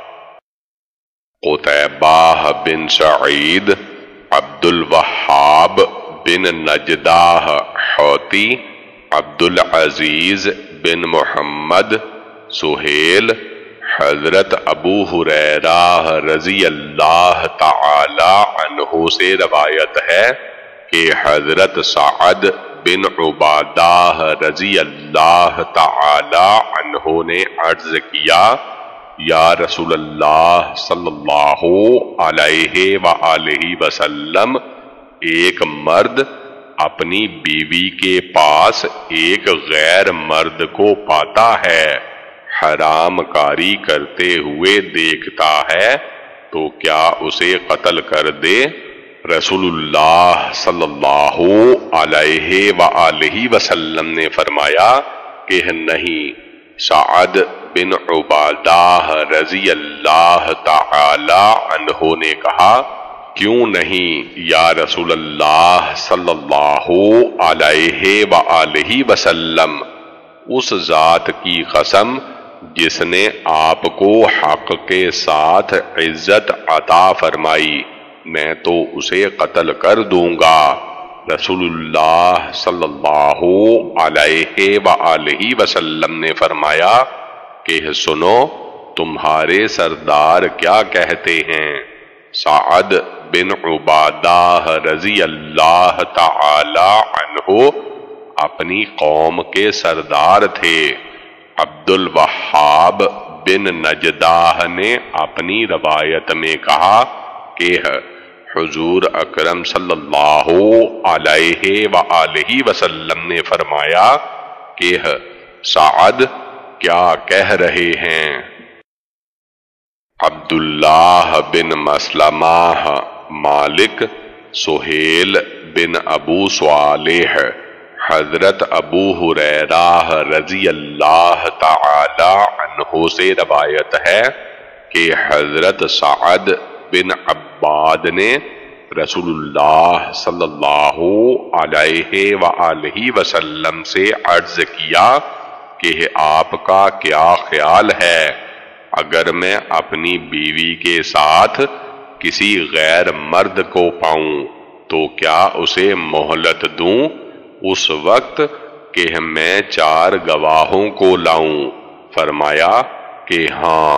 قتیبہ بن سعید، عبد الوہاب بن نجدہ حوتی، عبد العزیز بن محمد، سہیل، حضرت ابو ہریرہ رضی اللہ تعالی عنہ سے روایت ہے کہ حضرت سعد بن عبادہ رضی اللہ تعالی عنہ نے عرض کیا، یا رسول اللہ صلی اللہ علیہ وآلہ وسلم، ایک مرد اپنی بیوی کے پاس ایک غیر مرد کو پاتا ہے، حرام کاری کرتے ہوئے دیکھتا ہے، تو کیا اسے قتل کر دے؟ رسول اللہ صلی اللہ علیہ وآلہ وسلم نے فرمایا کہ نہیں۔ سعد بن عبادہ رضی اللہ تعالی عنہ نے کہا، کیوں نہیں یا رسول اللہ صلی اللہ علیہ وآلہ وسلم؟ اس ذات کی قسم جس نے آپ کو حق کے ساتھ عزت عطا فرمائی، میں تو اسے قتل کر دوں گا۔ رسول اللہ صلی اللہ علیہ وآلہ وسلم نے فرمایا کہ سنو، تمہارے سردار کیا کہتے ہیں؟ سعد بن عبادہ رضی اللہ تعالی عنہ اپنی قوم کے سردار تھے۔ عبد الوہاب بن نجدہ نے اپنی روایت میں کہا کہ حضور اکرم صلی اللہ علیہ وآلہ وسلم نے فرمایا کہ سعد کیا کہہ رہے ہیں؟ عبداللہ بن مسلمہ، مالک، سہیل بن ابو صالح، حضرت ابو ہریرہ رضی اللہ تعالی عنہ سے روایت ہے کہ حضرت سعد بن عباد نے رسول اللہ صلی اللہ علیہ وآلہ وسلم سے عرض کیا کہ آپ کا کیا خیال ہے اگر میں اپنی بیوی کے ساتھ کسی غیر مرد کو پاؤں تو کیا اسے مہلت دوں اس وقت کہ میں چار گواہوں کو لاؤں؟ فرمایا کہ ہاں۔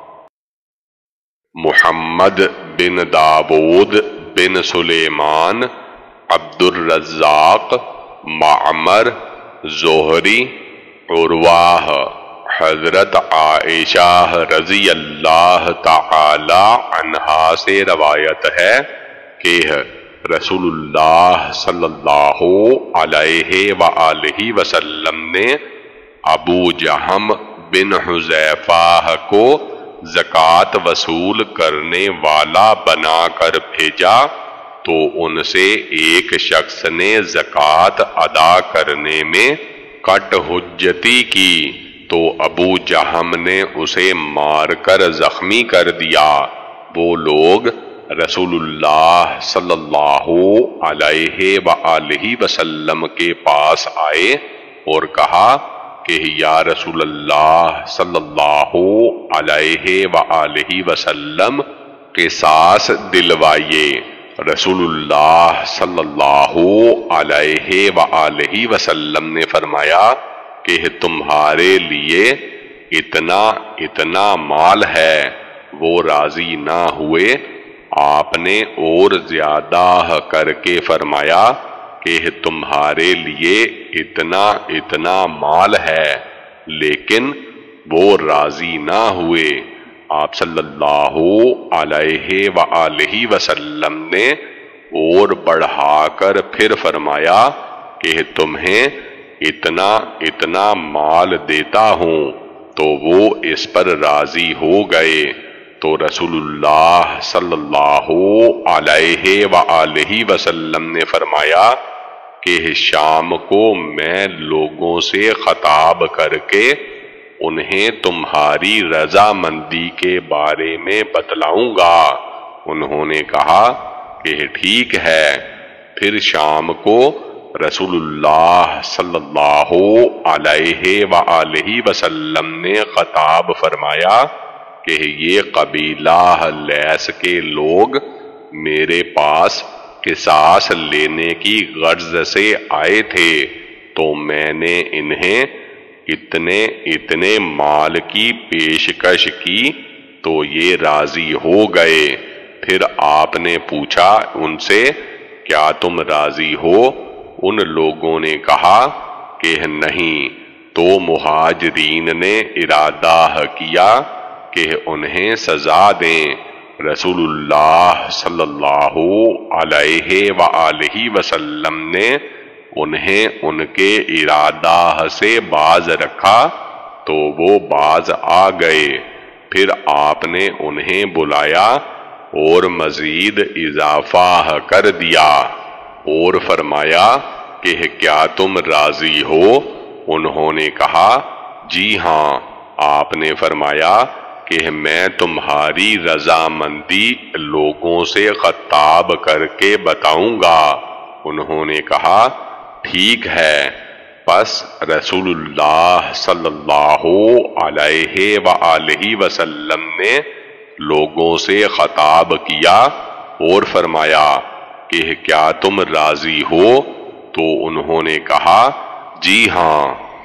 محمد بن داود بن سلیمان، عبد الرزاق، معمر، زہری، عروہ، حضرت عائشہ رضی اللہ تعالی عنہا سے روایت ہے کہ رسول اللہ صلی اللہ علیہ وآلہ وسلم نے ابو جہم بن حذیفہ کو زکوٰۃ وصول کرنے والا بنا کر بھیجا تو ان سے ایک شخص نے زکوٰۃ ادا کرنے میں کٹ حجتی کی تو ابو جہم نے اسے مار کر زخمی کر دیا۔ وہ لوگ رسول اللہ صلی اللہ علیہ وآلہ وسلم کے پاس آئے اور کہا کہ یا رسول اللہ صلی اللہ علیہ وآلہ وسلم قصاص دلوائیے۔ رسول اللہ صلی اللہ علیہ وآلہ وسلم نے فرمایا کہ تمہارے لیے اتنا اتنا مال ہے۔ وہ راضی نہ ہوئے۔ آپ نے اور زیادہ کر کے فرمایا کہ تمہارے لیے اتنا اتنا مال ہے، لیکن وہ راضی نہ ہوئے۔ آپ صلی اللہ علیہ وآلہ وسلم نے اور بڑھا کر پھر فرمایا کہ تمہیں اتنا اتنا مال دیتا ہوں، تو وہ اس پر راضی ہو گئے۔ تو رسول اللہ صلی اللہ علیہ وآلہ وسلم نے فرمایا کہ شام کو میں لوگوں سے خطاب کر کے انہیں تمہاری رضامندی کے بارے میں بتلاؤں گا۔ انہوں نے کہا کہ ٹھیک ہے۔ پھر شام کو رسول اللہ صلی اللہ علیہ وآلہ وسلم نے خطاب فرمایا کہ یہ قبیلہ لیس کے لوگ میرے پاس قصاص لینے کی غرض سے آئے تھے، تو میں نے انہیں اتنے اتنے مال کی پیشکش کی تو یہ راضی ہو گئے۔ پھر آپ نے پوچھا ان سے کیا تم راضی ہو؟ ان لوگوں نے کہا کہ نہیں۔ تو مہاجرین نے ارادہ کیا کہ انہیں سزا دیں۔ رسول اللہ صلی اللہ علیہ وآلہ وسلم نے انہیں ان کے ارادہ سے باز رکھا تو وہ باز آ گئے۔ پھر آپ نے انہیں بلایا اور مزید اضافہ کر دیا اور فرمایا کہ کیا تم راضی ہو؟ انہوں نے کہا جی ہاں۔ آپ نے فرمایا کہ میں تمہاری رضامندی لوگوں سے خطاب کر کے بتاؤں گا۔ انہوں نے کہا ٹھیک ہے۔ پس رسول اللہ صلی اللہ علیہ وآلہ وسلم نے لوگوں سے خطاب کیا اور فرمایا کہ کیا تم راضی ہو؟ تو انہوں نے کہا جی ہاں۔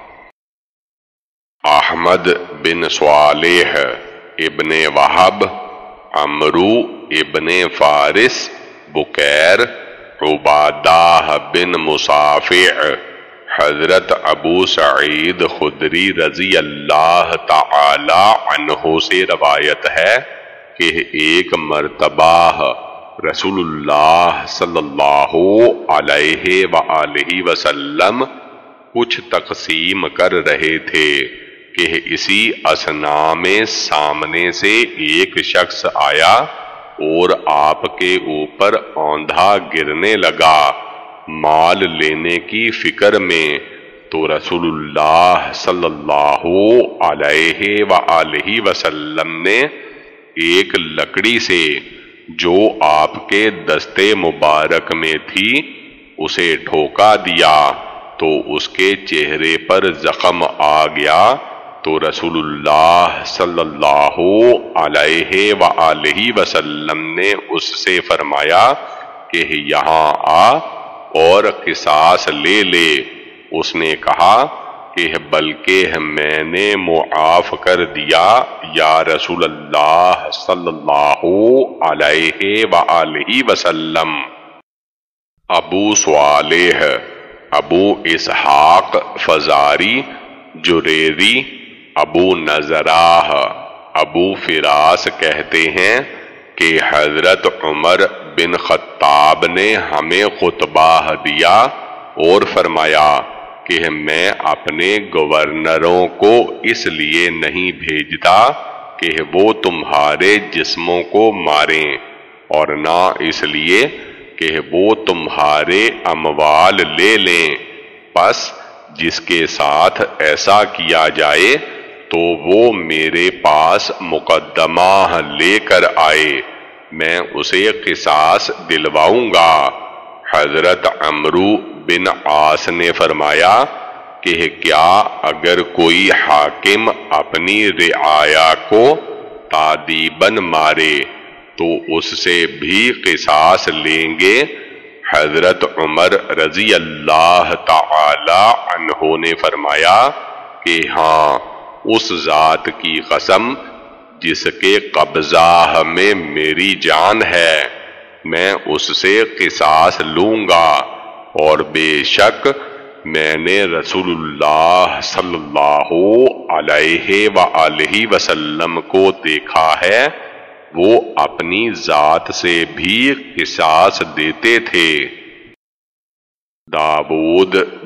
احمد بن صالح ابن وہب، عمرو ابن فارس، بکیر، عبادہ بن مصافع، حضرت ابو سعید خدری رضی اللہ تعالی عنہ سے روایت ہے کہ ایک مرتبہ رسول اللہ صلی اللہ علیہ وآلہ وسلم کچھ تقسیم کر رہے تھے کہ اسی اثناء میں سامنے سے ایک شخص آیا اور آپ کے اوپر اوندھا گرنے لگا مال لینے کی فکر میں۔ تو رسول اللہ صلی اللہ علیہ وآلہ وسلم نے ایک لکڑی سے جو آپ کے دستے مبارک میں تھی اسے ٹھوکا دیا تو اس کے چہرے پر زخم آ گیا۔ تو رسول اللہ صلی اللہ علیہ وآلہ وسلم نے اس سے فرمایا کہ یہاں آ اور قصاص لے لے۔ اس نے کہا کہ بلکہ میں نے معاف کر دیا یا رسول اللہ صلی اللہ علیہ وآلہ وسلم۔ ابو صالح، ابو اسحاق فزاری، جریری، ابو نظراہ، ابو فراس کہتے ہیں کہ حضرت عمر بن خطاب نے ہمیں خطبہ دیا اور فرمایا کہ میں اپنے گورنروں کو اس لیے نہیں بھیجتا کہ وہ تمہارے جسموں کو ماریں اور نہ اس لیے کہ وہ تمہارے اموال لے لیں۔ پس جس کے ساتھ ایسا کیا جائے تو وہ میرے پاس مقدمہ لے کر آئے، میں اسے قصاص دلواؤں گا۔ حضرت عمرو بن عاص نے فرمایا کہ کیا اگر کوئی حاکم اپنی رعایا کو تادیباً مارے تو اس سے بھی قصاص لیں گے؟ حضرت عمر رضی اللہ تعالی عنہ نے فرمایا کہ ہاں، اس ذات کی قسم جس کے قبضہ میں میری جان ہے، میں اس سے قصاص لوں گا، اور بے شک میں نے رسول اللہ صلی اللہ علیہ وآلہ وسلم کو دیکھا ہے، وہ اپنی ذات سے بھی قصاص دیتے تھے۔ داود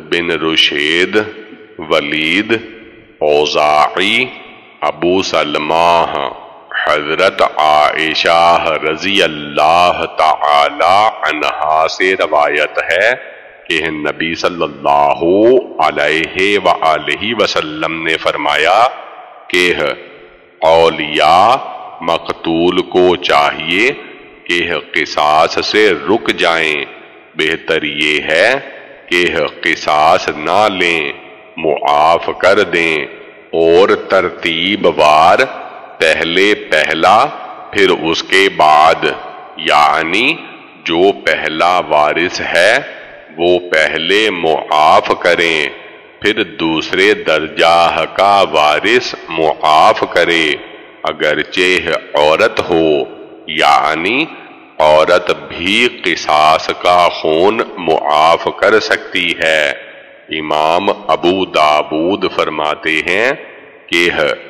بن رشید، ولید، اوزاعی، ابو سلمہ، حضرت عائشہ رضی اللہ تعالی عنہا سے روایت ہے کہ نبی صلی اللہ علیہ وآلہ وسلم نے فرمایا کہ اولیاء مقتول کو چاہیے کہ قصاص سے رک جائیں، بہتر یہ ہے کہ قصاص نہ لیں، معاف کر دیں، اور ترتیب وار پہلے پہلا پھر اس کے بعد، یعنی جو پہلا وارث ہے وہ پہلے معاف کریں، پھر دوسرے درجہ کا وارث معاف کرے، اگرچہ عورت ہو، یعنی عورت بھی قصاص کا خون معاف کر سکتی ہے۔ امام ابو داود فرماتے ہیں کہ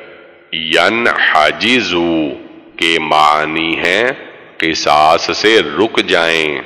ینحجزو کے معنی ہیں قصاص سے رک جائیں۔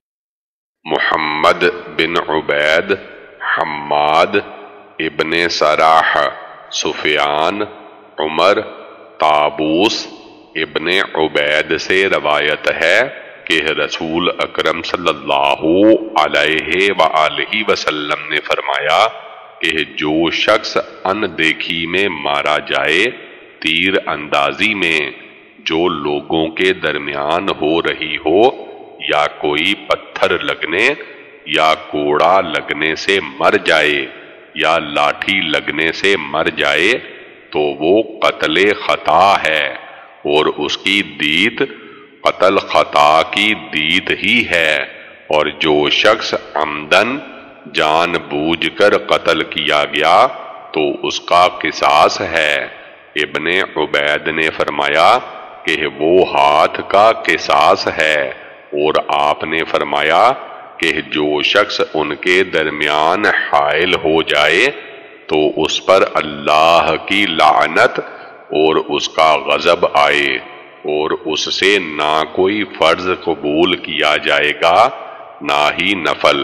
محمد بن عبید، حماد ابن سراح، سفیان، عمر، طابوس ابن عبید سے روایت ہے کہ رسول اکرم صلی اللہ علیہ وآلہ وسلم نے فرمایا کہ جو شخص ان دیکھی میں مارا جائے، تیر اندازی میں، جو لوگوں کے درمیان ہو رہی ہو، یا کوئی پتھر لگنے یا کوڑا لگنے سے مر جائے یا لاٹھی لگنے سے مر جائے تو وہ قتل خطا ہے، اور اس کی دیت قتل خطا کی دیت ہی ہے، اور جو شخص عمدن جان بوجھ کر قتل کیا گیا تو اس کا قصاص ہے۔ ابن عبید نے فرمایا کہ وہ ہاتھ کا قصاص ہے، اور آپ نے فرمایا کہ جو شخص ان کے درمیان حائل ہو جائے تو اس پر اللہ کی لعنت اور اس کا غضب آئے، اور اس سے نہ کوئی فرض قبول کیا جائے گا نہ ہی نفل۔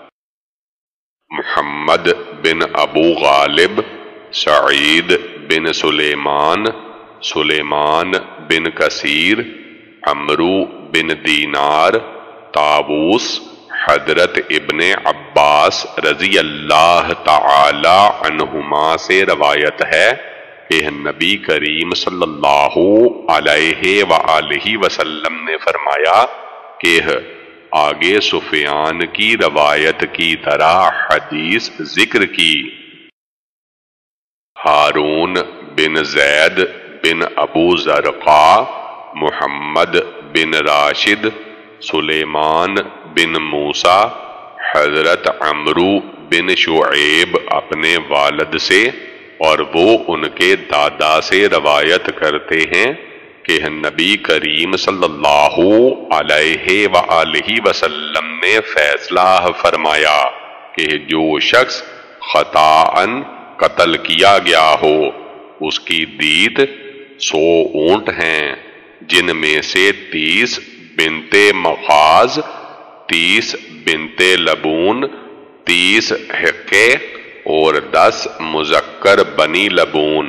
محمد بن ابو غالب، سعید بن سلیمان، سلیمان بن کثیر، عمرو بن دینار، طاووس، حضرت ابن عباس رضی اللہ تعالی عنہما سے روایت ہے کہ نبی کریم صلی اللہ علیہ وآلہ وسلم نے فرمایا کہ آگے سفیان کی روایت کی طرح حدیث ذکر کی۔ ہارون بن زید بن ابو زرقا، محمد بن راشد، سلیمان بن موسیٰ، حضرت عمرو بن شعیب اپنے والد سے اور وہ ان کے دادا سے روایت کرتے ہیں کہ نبی کریم صلی اللہ علیہ وآلہ وسلم نے فیصلہ فرمایا کہ جو شخص خطاً قتل کیا گیا ہو اس کی دیت سو اونٹ ہیں، جن میں سے تیس بنت مخاض، تیس بنت لبون، تیس حقے اور دس مذکر بنی لبون۔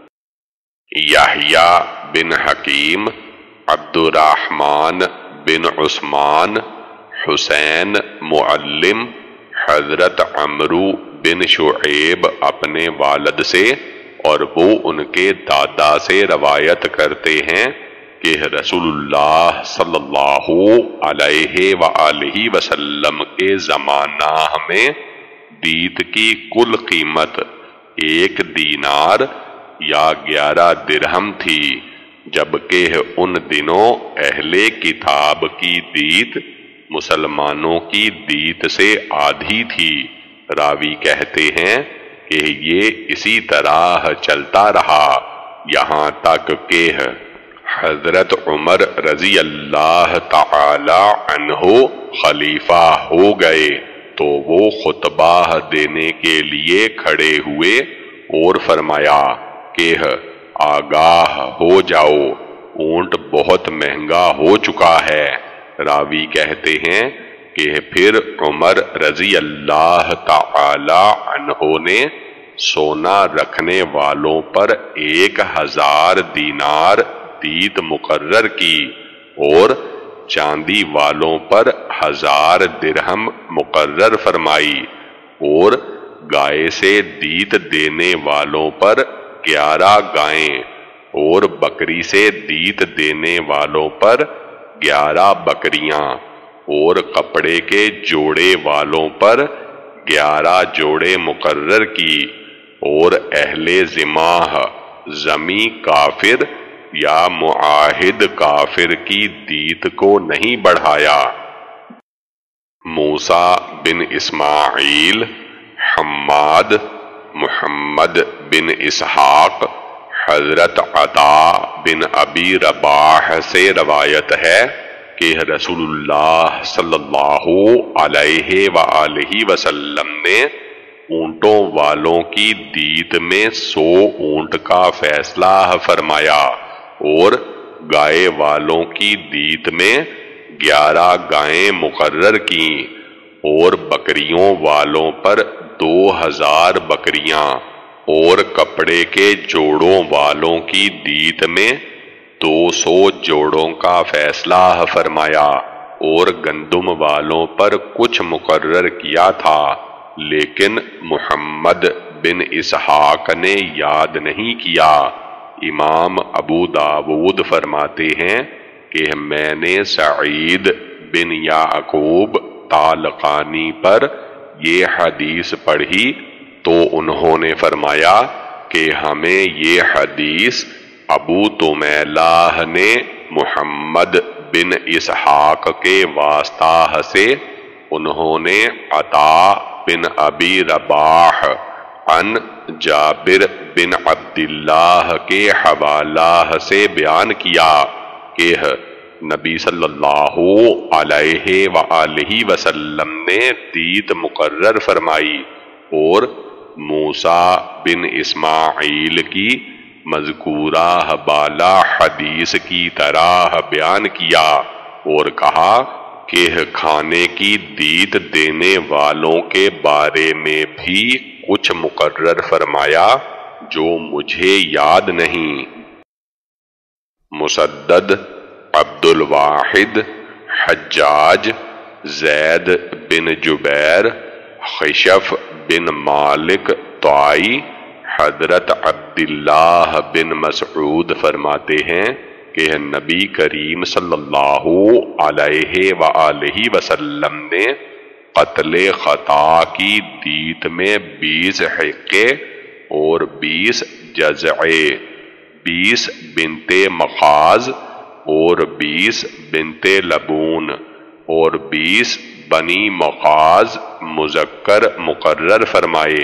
یحییٰ بن حکیم، عبد الرحمن بن عثمان، حسین معلم، حضرت عمرو بن شعیب اپنے والد سے اور وہ ان کے دادا سے روایت کرتے ہیں کہ رسول اللہ صلی اللہ علیہ وآلہ وسلم کے زمانہ میں دیت کی کل قیمت ایک دینار یا گیارہ درہم تھی، جبکہ ان دنوں اہل کتاب کی دیت مسلمانوں کی دیت سے آدھی تھی۔ راوی کہتے ہیں کہ یہ اسی طرح چلتا رہا یہاں تک کہ حضرت عمر رضی اللہ تعالی عنہ خلیفہ ہو گئے تو وہ خطبہ دینے کے لیے کھڑے ہوئے اور فرمایا کہ آگاہ ہو جاؤ، اونٹ بہت مہنگا ہو چکا ہے۔ راوی کہتے ہیں کہ پھر عمر رضی اللہ تعالی عنہ نے سونا رکھنے والوں پر ایک ہزار دینار دیت مقرر کی اور چاندی والوں پر ہزار درہم مقرر فرمائی، اور گائے سے دیت دینے والوں پر گیارہ گائیں اور بکری سے دیت دینے والوں پر گیارہ بکریاں اور کپڑے کے جوڑے والوں پر گیارہ جوڑے مقرر کی، اور اہل ذمہ زمی کافر یا معاہد کافر کی دیت کو نہیں بڑھایا۔ موسیٰ بن اسماعیل، حماد، محمد بن اسحاق، حضرت عطا بن ابی رباح سے روایت ہے کہ رسول اللہ صلی اللہ علیہ وآلہ وسلم نے اونٹوں والوں کی دیت میں سو اونٹ کا فیصلہ فرمایا اور گائے والوں کی دیت میں گیارہ گائیں مقرر کیں اور بکریوں والوں پر دو ہزار بکریاں اور کپڑے کے جوڑوں والوں کی دیت میں دو سو جوڑوں کا فیصلہ فرمایا، اور گندم والوں پر کچھ مقرر کیا تھا لیکن محمد بن اسحاق نے یاد نہیں کیا۔ امام ابو داود فرماتے ہیں کہ میں نے سعید بن یعقوب طالقانی پر یہ حدیث پڑھی تو انہوں نے فرمایا کہ ہمیں یہ حدیث ابو تمیلہ نے محمد بن اسحاق کے واسطہ سے انہوں نے عطا بن ابی رباح عن جابر بن عبداللہ کے حوالہ سے بیان کیا کہ نبی صلی اللہ علیہ وآلہ وسلم نے دیت مقرر فرمائی اور موسیٰ بن اسماعیل کی مذکورہ بالا حدیث کی طرح بیان کیا اور کہا کہ کھانے کی دیت دینے والوں کے بارے میں بھی کچھ مقرر فرمایا جو مجھے یاد نہیں۔ مسدد، عبد الواحد، حجاج، زید بن جبیر، خشف بن مالک طائی، حضرت عبداللہ بن مسعود فرماتے ہیں کہ نبی کریم صلی اللہ علیہ وآلہ وسلم نے قتل خطا کی دیت میں بیس حقے اور بیس جزعے، بیس بنت مخاض اور بیس بنت لبون اور بیس بنی مخاض مذکر مقرر فرمائے۔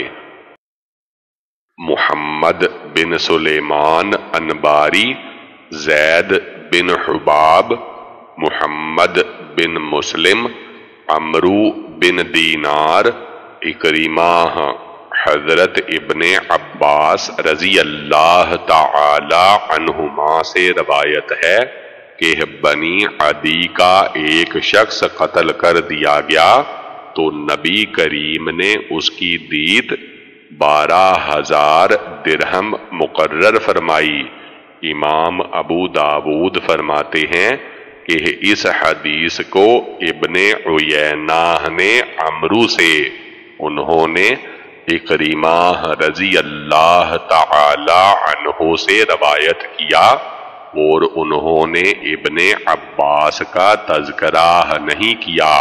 محمد بن سلیمان انباری، زید بن حباب، محمد بن مسلم، عمرو بن دینار، اکرمہ، حضرت ابن عباس رضی اللہ تعالی عنہما سے روایت ہے کہ بنی عدی کا ایک شخص قتل کر دیا گیا تو نبی کریم نے اس کی دیت بارہ ہزار درہم مقرر فرمائی۔ امام ابو داود فرماتے ہیں کہ اس حدیث کو ابن عیینہ نے عمرو سے، انہوں نے اکرمہ رضی اللہ تعالی عنہ سے روایت کیا اور انہوں نے ابن عباس کا تذکرہ نہیں کیا۔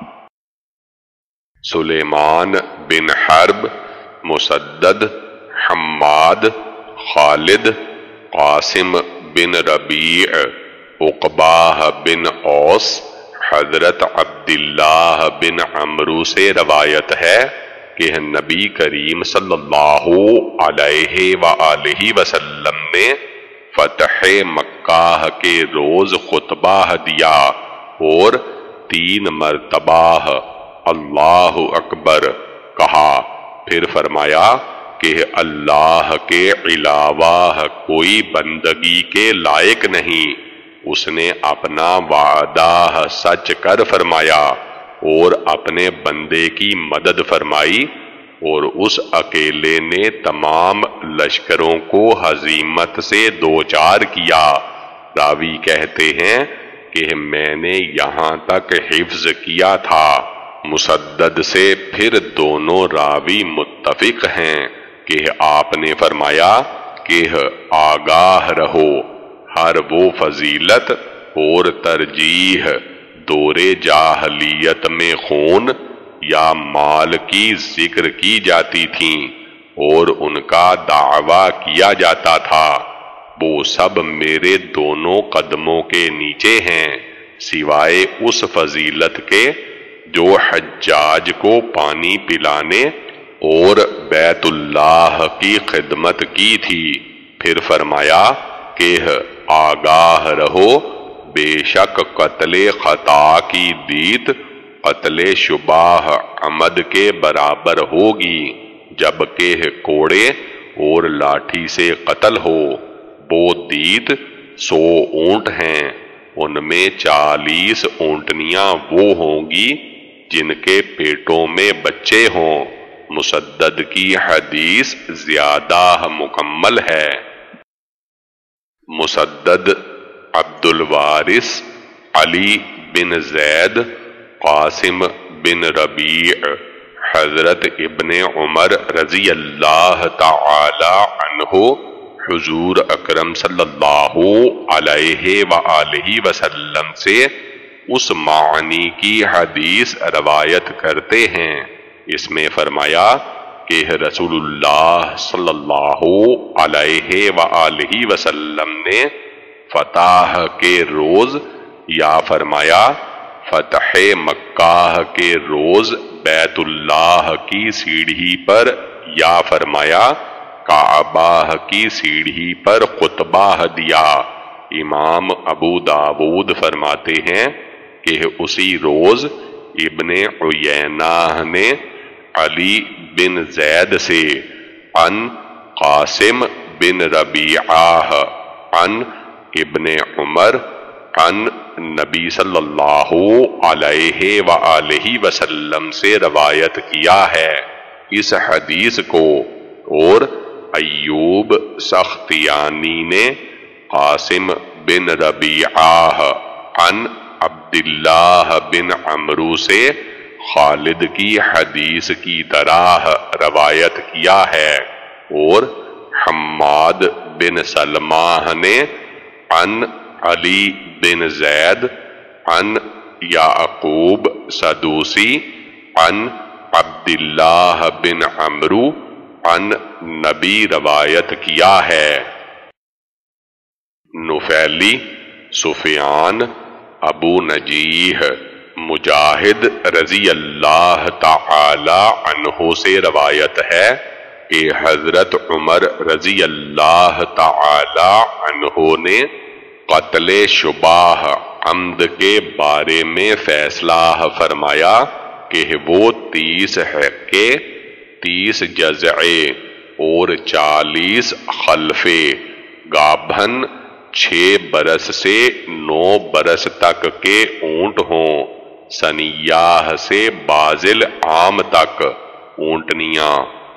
سلیمان بن حرب، مسدد، حماد، خالد، قاسم بن ربیع، عقبہ بن اوس، حضرت عبداللہ بن عمرو سے روایت ہے کہ نبی کریم صلی اللہ علیہ وآلہ وسلم نے فتح مکہ کے روز خطبہ دیا اور تین مرتبہ اللہ اکبر کہا، پھر فرمایا کہ اللہ کے علاوہ کوئی بندگی کے لائق نہیں، اس نے اپنا وعدہ سچ کر فرمایا اور اپنے بندے کی مدد فرمائی، اور اس اکیلے نے تمام لشکروں کو ہزیمت سے دوچار کیا۔ راوی کہتے ہیں کہ میں نے یہاں تک حفظ کیا تھا۔ مسدد سے پھر دونوں راوی متفق ہیں کہ آپ نے فرمایا کہ آگاہ رہو، ہر وہ فضیلت اور ترجیح دور جاہلیت میں خون یا مال کی ذکر کی جاتی تھیں اور ان کا دعویٰ کیا جاتا تھا، وہ سب میرے دونوں قدموں کے نیچے ہیں، سوائے اس فضیلت کے جو حجاج کو پانی پلانے اور بیت اللہ کی خدمت کی تھی۔ پھر فرمایا کہ آگاہ رہو، بے شک قتل خطا کی دیت قتل شبہ عمد کے برابر ہوگی، جبکہ کوڑے اور لاٹھی سے قتل ہو۔ وہ دیت سو اونٹ ہیں، ان میں چالیس اونٹنیاں وہ ہوں گی جن کے پیٹوں میں بچے ہوں۔ مسدد کی حدیث زیادہ مکمل ہے۔ مسدد عبد الوارث علی بن زید قاسم بن ربیع حضرت ابن عمر رضی اللہ تعالی عنہ حضور اکرم صلی اللہ علیہ وآلہ وسلم سے اس معنی کی حدیث روایت کرتے ہیں۔ اس میں فرمایا کہ رسول اللہ صلی اللہ علیہ وآلہ وسلم نے فتح کے روز یا فرمایا فتح مکہ کے روز بیت اللہ کی سیڑھی پر یا فرمایا کعبہ کی سیڑھی پر خطبہ دیا۔ امام ابو داود فرماتے ہیں کہ اسی روز ابن عیینہ نے علی بن زید سے عن قاسم بن ربیعہ عن ابن عمر عن نبی صلی اللہ علیہ وآلہ وسلم سے روایت کیا ہے اس حدیث کو، اور ایوب سختیانی نے قاسم بن ربیعہ عن عبداللہ بن عمرو سے خالد کی حدیث کی طرح روایت کیا ہے، اور حماد بن سلمہ نے عن علی بن زید عن یعقوب سدوسی عن عبداللہ بن عمرو عن نبی روایت کیا ہے۔ نفیلی، سفیان، ابو نجیح، مجاہد رضی اللہ تعالی عنہ سے روایت ہے کہ حضرت عمر رضی اللہ تعالی عنہ نے قتل شبہ عمد کے بارے میں فیصلہ فرمایا کہ وہ تیس حقے، تیس جزعے اور چالیس خلفے گابھن چھ برس سے نو برس تک کے اونٹ ہوں، سنیاہ سے بازل عام تک اونٹنیاں۔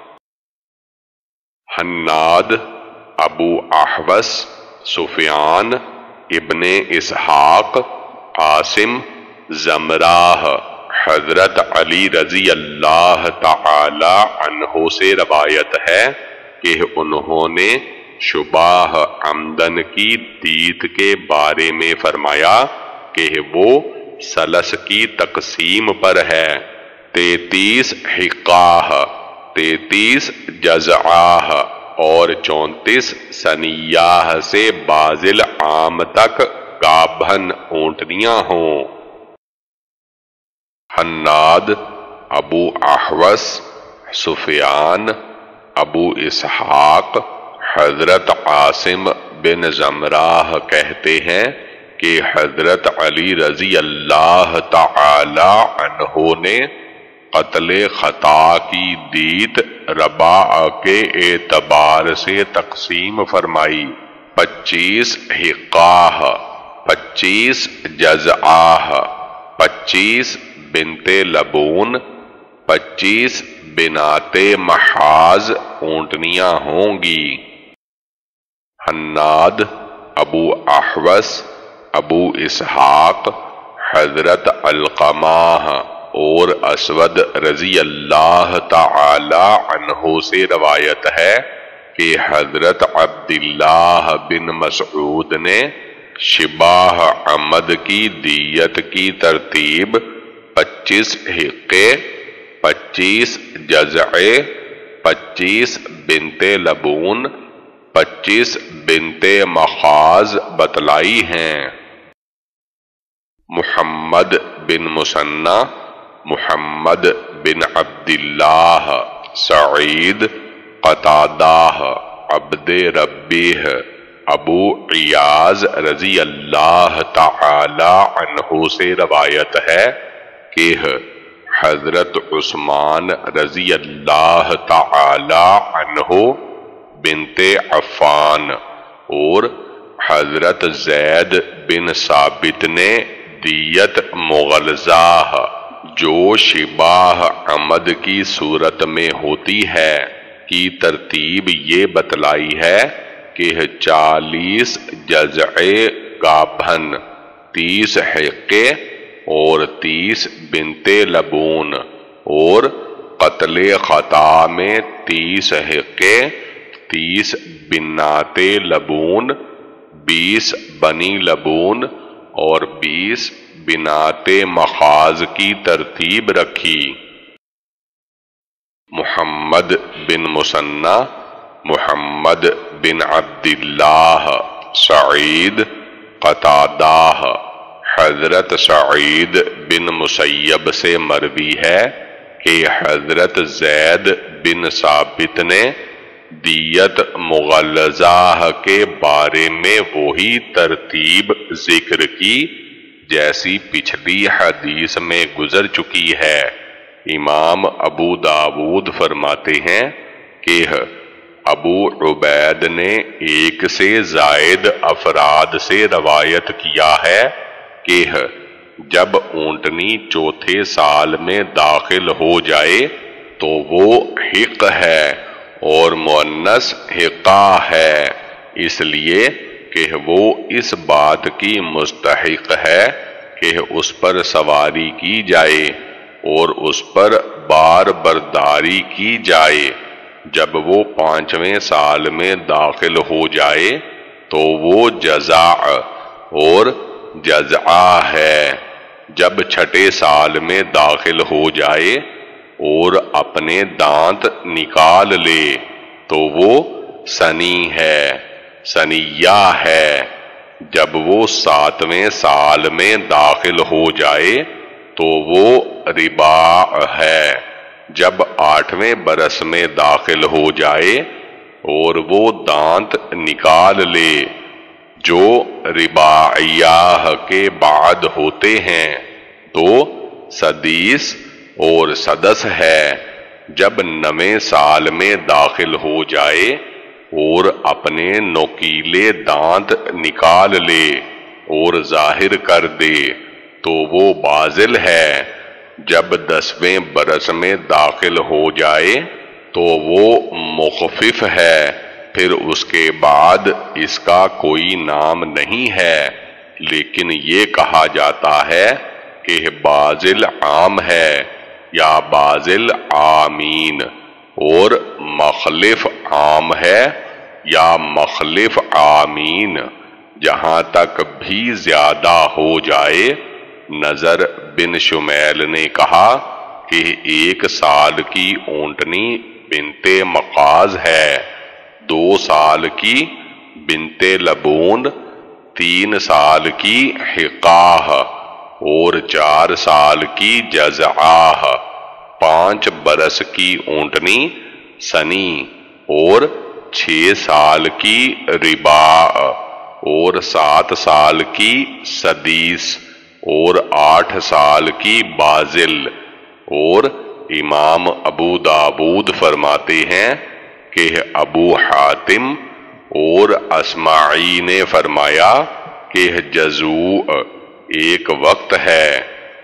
حناد، ابو احوص، سفیان ابن اسحاق، عاصم، زمراہ حضرت علی رضی اللہ تعالی عنہ سے روایت ہے کہ انہوں نے شبہ عمدن کی دیت کے بارے میں فرمایا کہ وہ سلس کی تقسیم پر ہے، تینتیس حقاہ، تینتیس جزعاہ اور چونتیس سنیاہ سے بازل عام تک گابھن اونٹنیاں ہوں۔ حناد، ابو احوص، سفیان، ابو اسحاق، حضرت عاصم بن زمراہ کہتے ہیں کہ حضرت علی رضی اللہ تعالی عنہ نے قتل خطا کی دیت رباع کے اعتبار سے تقسیم فرمائی، پچیس حقاہ، پچیس جزعاہ، پچیس بنتے لبون، پچیس بناتے محاذ اونٹنیاں ہوں گی۔ حناد، ابو احوص، ابو اسحاق، حضرت علقمہ اور اسود رضی اللہ تعالی عنہ سے روایت ہے کہ حضرت عبداللہ بن مسعود نے شباہ عمد کی دیت کی ترتیب پچیس حقے، پچیس جزعے، پچیس بنتے لبون، پچیس بنتے مخاض بتلائی ہیں۔ محمد بن مثنى، محمد بن عبداللہ، سعید، قتادہ، عبد ربیہ، ابو عیاض رضی اللہ تعالی عنہ سے روایت ہے کہ حضرت عثمان رضی اللہ تعالی عنہ بنت عفان اور حضرت زید بن ثابت نے دیت مغلظہ جو شباہ عمد کی صورت میں ہوتی ہے کی ترتیب یہ بتلائی ہے کہ چالیس جزعے گابھن، تیس حقے اور تیس بنتے لبون، اور قتل خطا میں تیس حقے، تیس بناتے لبون، بیس بنی لبون اور بیس بناتے مخاض کی ترتیب رکھی۔ محمد بن مثنى، محمد بن عبداللہ، سعید، قتادہ، حضرت سعید بن مسیب سے مروی ہے کہ حضرت زید بن ثابت نے دیت مغلظہ کے بارے میں وہی ترتیب ذکر کی جیسی پچھلی حدیث میں گزر چکی ہے۔ امام ابو داود فرماتے ہیں کہ ابو عبید نے ایک سے زائد افراد سے روایت کیا ہے کہ جب اونٹنی چوتھے سال میں داخل ہو جائے تو وہ حق ہے اور مؤنث حقہ ہے، اس لیے کہ وہ اس بات کی مستحق ہے کہ اس پر سواری کی جائے اور اس پر بار برداری کی جائے۔ جب وہ پانچویں سال میں داخل ہو جائے تو وہ جزع اور جزعہ ہے۔ جب چھٹے سال میں داخل ہو جائے اور اپنے دانت نکال لے تو وہ سنی ہے، سنیہ ہے۔ جب وہ ساتویں سال میں داخل ہو جائے تو وہ رباع ہے۔ جب آٹھویں برس میں داخل ہو جائے اور وہ دانت نکال لے جو رباعیہ کے بعد ہوتے ہیں تو سدیس اور سدس ہے۔ جب نویں سال میں داخل ہو جائے اور اپنے نوکیلے دانت نکال لے اور ظاہر کر دے تو وہ بازل ہے۔ جب دسویں برس میں داخل ہو جائے تو وہ مخفف ہے، پھر اس کے بعد اس کا کوئی نام نہیں ہے، لیکن یہ کہا جاتا ہے کہ بازل عام ہے یا بازل عامین، اور مخلف عام ہے یا مخلف عامین۔ جہاں تک بھی زیادہ ہو جائے، نظر بن شمیل نے کہا کہ ایک سال کی اونٹنی بنت مخاض ہے، دو سال کی بنت لبون، تین سال کی حقاہ اور چار سال کی جزعاہ، پانچ برس کی اونٹنی سنی اور چھ سال کی رباع اور سات سال کی سدیس اور آٹھ سال کی بازل۔ اور امام ابو داود فرماتے ہیں کہ ابو حاتم اور اسماعی نے فرمایا کہ جزوع ایک وقت ہے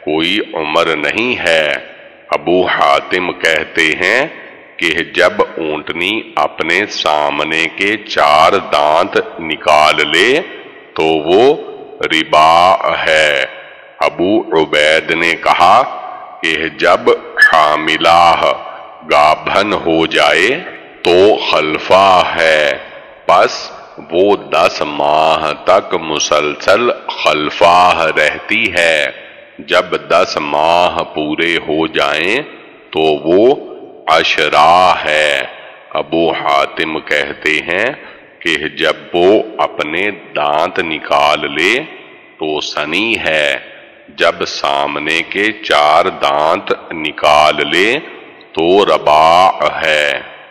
کوئی عمر نہیں ہے۔ ابو حاتم کہتے ہیں کہ جب اونٹنی اپنے سامنے کے چار دانت نکال لے تو وہ ربا ہے۔ ابو عبید نے کہا کہ جب حاملہ گابھن ہو جائے تو خلفہ ہے، پس وہ دس ماہ تک مسلسل خلفہ رہتی ہے۔ جب دس ماہ پورے ہو جائیں تو وہ عشرہ ہے۔ ابو حاتم کہتے ہیں کہ جب وہ اپنے دانت نکال لے تو سنی ہے، جب سامنے کے چار دانت نکال لے تو رباع ہے۔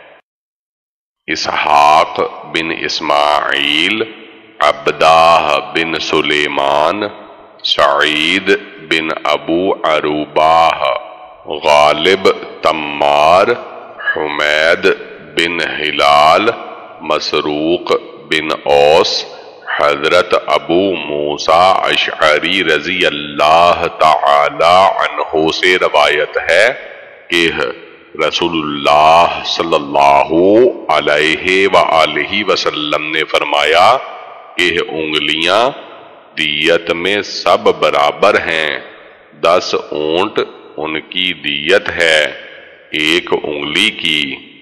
اسحاق بن اسماعیل، عبدہ بن سلیمان، سعید بن ابو عروبہ، غالب تمار، حمید بن ہلال، مسروق بن اوس، حضرت ابو موسیٰ اشعری رضی اللہ تعالی عنہ سے روایت ہے کہ رسول اللہ صلی اللہ علیہ وآلہ وسلم نے فرمایا کہ انگلیاں دیت میں سب برابر ہیں، دس اونٹ ان کی دیت ہے ایک انگلی کی۔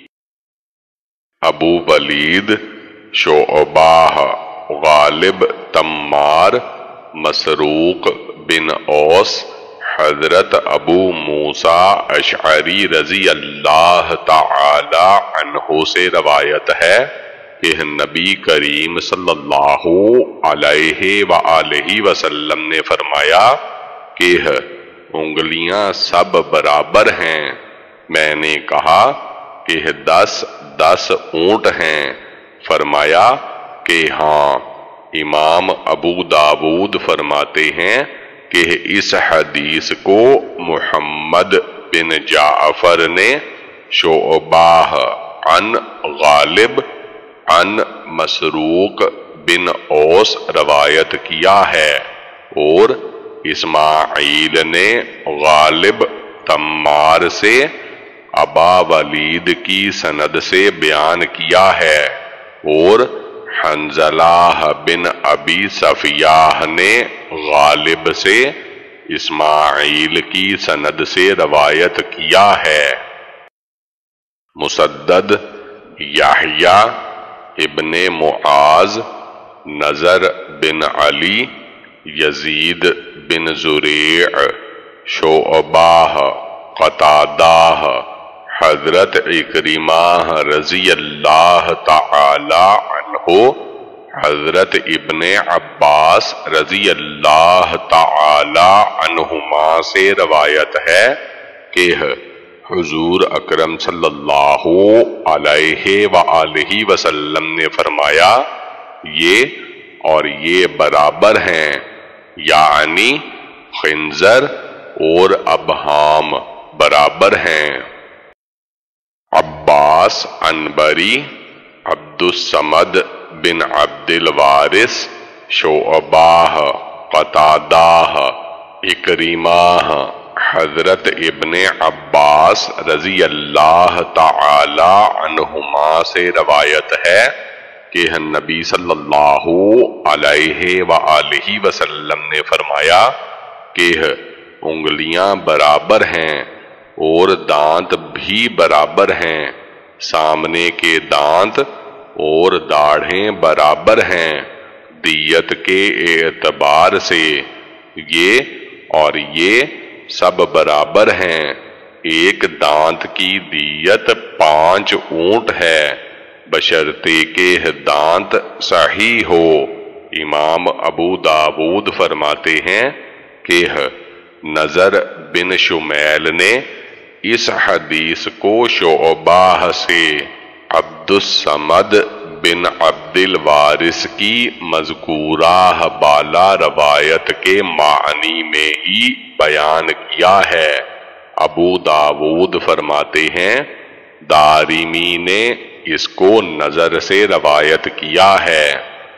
ابو ولید، شعبہ، غالب تمار، مسروق بن اوس، حضرت ابو موسیٰ اشعری رضی اللہ تعالی عنہ سے روایت ہے کہ نبی کریم صلی اللہ علیہ وآلہ وسلم نے فرمایا کہ انگلیاں سب برابر ہیں۔ میں نے کہا کہ دس دس اونٹ ہیں، فرمایا کہ ہاں۔ امام ابو داود فرماتے ہیں کہ اس حدیث کو محمد بن جعفر نے شعبہ عن غالب عن مسروق بن اوس روایت کیا ہے، اور اسماعیل نے غالب تمار سے ابا ولید کی سند سے بیان کیا ہے، اور حنظلہ بن ابی صفیہ نے غالب سے اسماعیل کی سند سے روایت کیا ہے۔ مسدد، یحییٰ ابن معاذ، نضر بن علی، یزید بن زریع، شعبہ، قتادہ، حضرت اکرمہ رضی اللہ تعالی عنہ، حضرت ابن عباس رضی اللہ تعالی عنہما سے روایت ہے کہ حضور اکرم صلی اللہ علیہ وآلہ وسلم نے فرمایا یہ اور یہ برابر ہیں، یعنی خنزر اور ابہام برابر ہیں۔ عباس عنبری، عبد الصمد بن عبد الوارث، شعبہ، قتادہ، اکرمہ، حضرت ابن عباس رضی اللہ تعالی عنہما سے روایت ہے کہ نبی صلی اللہ علیہ وآلہ وسلم نے فرمایا کہ انگلیاں برابر ہیں اور دانت بھی برابر ہیں، سامنے کے دانت اور داڑھیں برابر ہیں دیت کے اعتبار سے، یہ اور یہ سب برابر ہیں، ایک دانت کی دیت پانچ اونٹ ہے، بشرطے کہ دانت صحیح ہو۔ امام ابو داود فرماتے ہیں کہ نضر بن شمیل نے اس حدیث کو شعبہ سے عبد الصمد بن عبد الوارث کی مذکورہ بالا روایت کے معنی میں ہی بیان کیا ہے۔ ابو داود فرماتے ہیں دارمی نے اس کو نظر سے روایت کیا ہے۔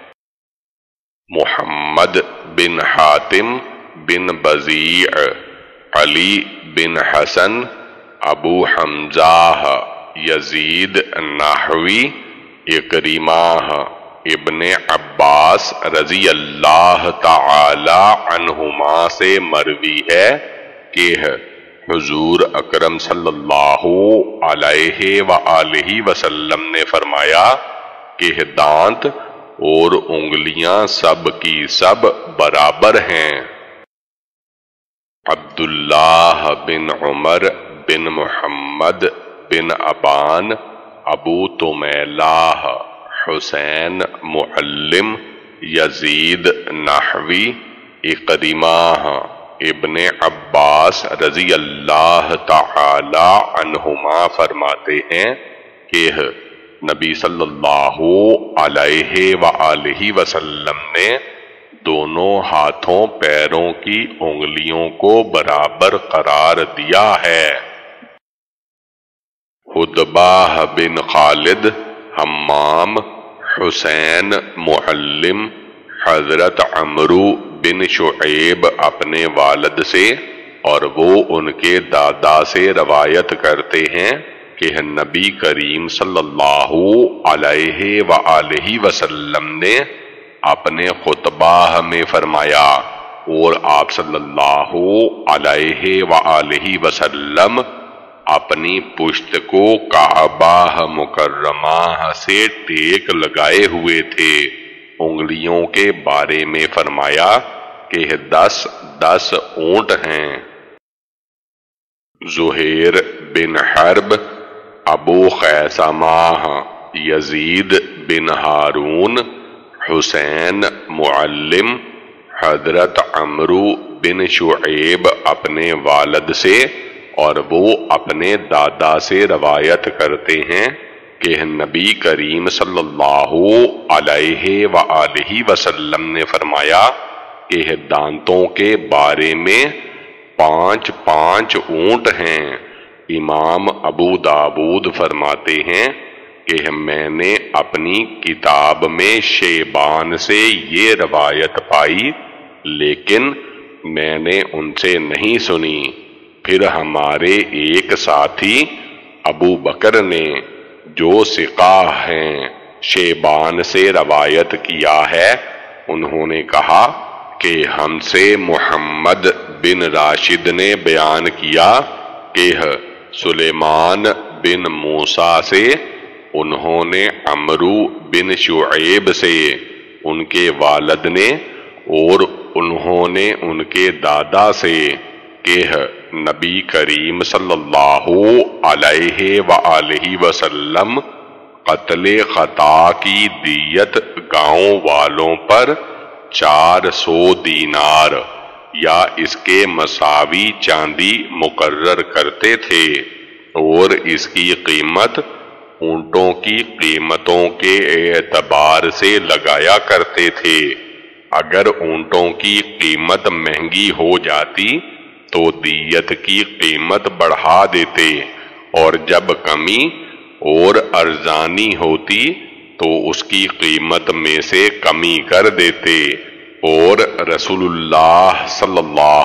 محمد بن حاتم بن بزیع، علی بن حسن، ابو حمزہ یزید نحوی، اکرمہ ابن عباس رضی اللہ تعالی عنہما سے مروی ہے کہ حضور اکرم صلی اللہ علیہ وآلہ وسلم نے فرمایا کہ دانت اور انگلیاں سب کی سب برابر ہیں۔ عبداللہ بن عمر بن محمد بن ابان، ابو طمیلہ، حسین معلم، یزید نحوی، اکرمہ ابن عباس رضی اللہ تعالی عنہما فرماتے ہیں کہ نبی صلی اللہ علیہ وآلہ وسلم نے دونوں ہاتھوں پیروں کی انگلیوں کو برابر قرار دیا ہے۔ عتبہ بن خالد، حمام، حسین معلم، حضرت عمرو بن شعیب اپنے والد سے اور وہ ان کے دادا سے روایت کرتے ہیں کہ نبی کریم صلی اللہ علیہ وآلہ وسلم نے اپنے خطبہ میں فرمایا اور آپ صلی اللہ علیہ وآلہ وسلم اپنی پشت کو کعبہ مکرمہ سے ٹیک لگائے ہوئے تھے۔ انگلیوں کے بارے میں فرمایا کہ دس دس اونٹ ہیں۔ زہیر بن حرب، ابو خیثمہ، یزید بن ہارون، حسین معلم، حضرت عمرو بن شعیب اپنے والد سے اور وہ اپنے دادا سے روایت کرتے ہیں کہ نبی کریم صلی اللہ علیہ وآلہ وسلم نے فرمایا کہ دانتوں کے بارے میں پانچ پانچ اونٹ ہیں۔ امام ابو داود فرماتے ہیں کہ میں نے اپنی کتاب میں شیبان سے یہ روایت پائی لیکن میں نے ان سے نہیں سنی۔ پھر ہمارے ایک ساتھی ابو بکر نے جو ثقہ ہیں شیبان سے روایت کیا ہے، انہوں نے کہا کہ ہم سے محمد بن راشد نے بیان کیا کہ سلیمان بن موسیٰ سے، انہوں نے عمرو بن شعیب سے، ان کے والد نے، اور انہوں نے ان کے دادا سے کہ نبی کریم صلی اللہ علیہ وآلہ وسلم قتل خطا کی دیت گاؤں والوں پر چار سو دینار یا اس کے مساوی چاندی مقرر کرتے تھے اور اس کی قیمت اونٹوں کی قیمتوں کے اعتبار سے لگایا کرتے تھے۔ اگر اونٹوں کی قیمت مہنگی ہو جاتی تو دیت کی قیمت بڑھا دیتے اور جب کمی اور ارزانی ہوتی تو اس کی قیمت میں سے کمی کر دیتے، اور رسول اللہ صلی اللہ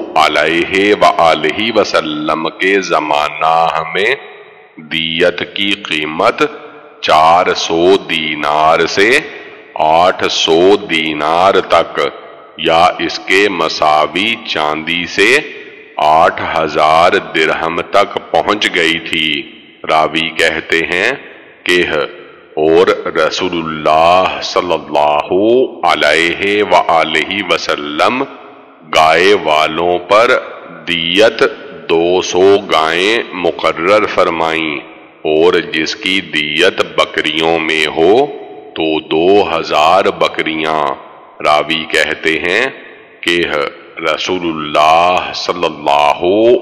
علیہ وآلہ وسلم کے زمانہ میں دیت کی قیمت چار سو دینار سے آٹھ سو دینار تک یا اس کے مساوی چاندی سے آٹھ ہزار درہم تک پہنچ گئی تھی۔ راوی کہتے ہیں کہ اور رسول اللہ صلی اللہ علیہ وآلہ وسلم گائے والوں پر دیت دو سو گائیں مقرر فرمائیں اور جس کی دیت بکریوں میں ہو تو دو ہزار بکریاں۔ راوی کہتے ہیں کہ رسول اللہ صلی اللہ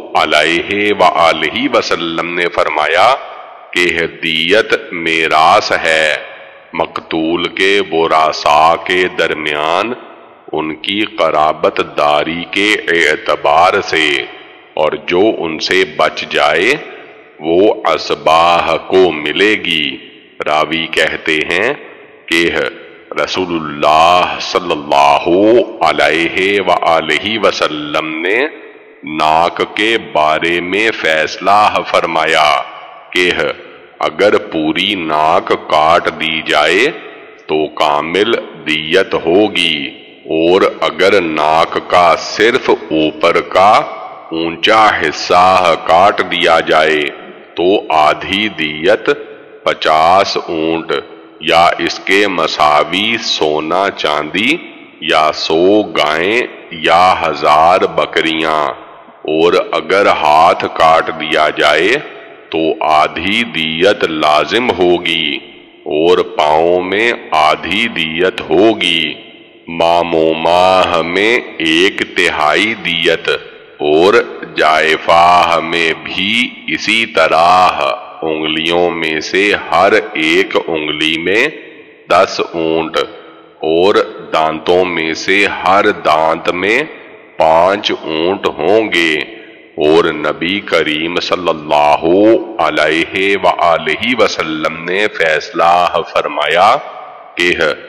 علیہ وآلہ وسلم نے فرمایا کہ دیت میراث ہے، مقتول کے ورثاء کے درمیان ان کی قرابت داری کے اعتبار سے، اور جو ان سے بچ جائے وہ اصباح کو ملے گی۔ راوی کہتے ہیں کہ رسول اللہ صلی اللہ علیہ وآلہ وسلم نے ناک کے بارے میں فیصلہ فرمایا کہ اگر پوری ناک کاٹ دی جائے تو کامل دیت ہوگی، اور اگر ناک کا صرف اوپر کا اونچا حصہ کاٹ دیا جائے تو آدھی دیت پچاس اونٹ یا اس کے مساوی سونا چاندی یا سو گائیں یا ہزار بکریاں، اور اگر ہاتھ کاٹ دیا جائے تو آدھی دیت لازم ہوگی، اور پاؤں میں آدھی دیت ہوگی، مام و ماہ میں ایک تہائی دیت، اور جائفاہ میں بھی اسی طرح انگلیوں میں سے ہر ایک انگلی میں دس اونٹ، اور دانتوں میں سے ہر دانت میں پانچ اونٹ ہوں گے۔ اور نبی کریم صلی اللہ علیہ وآلہ وسلم نے فیصلہ فرمایا کہ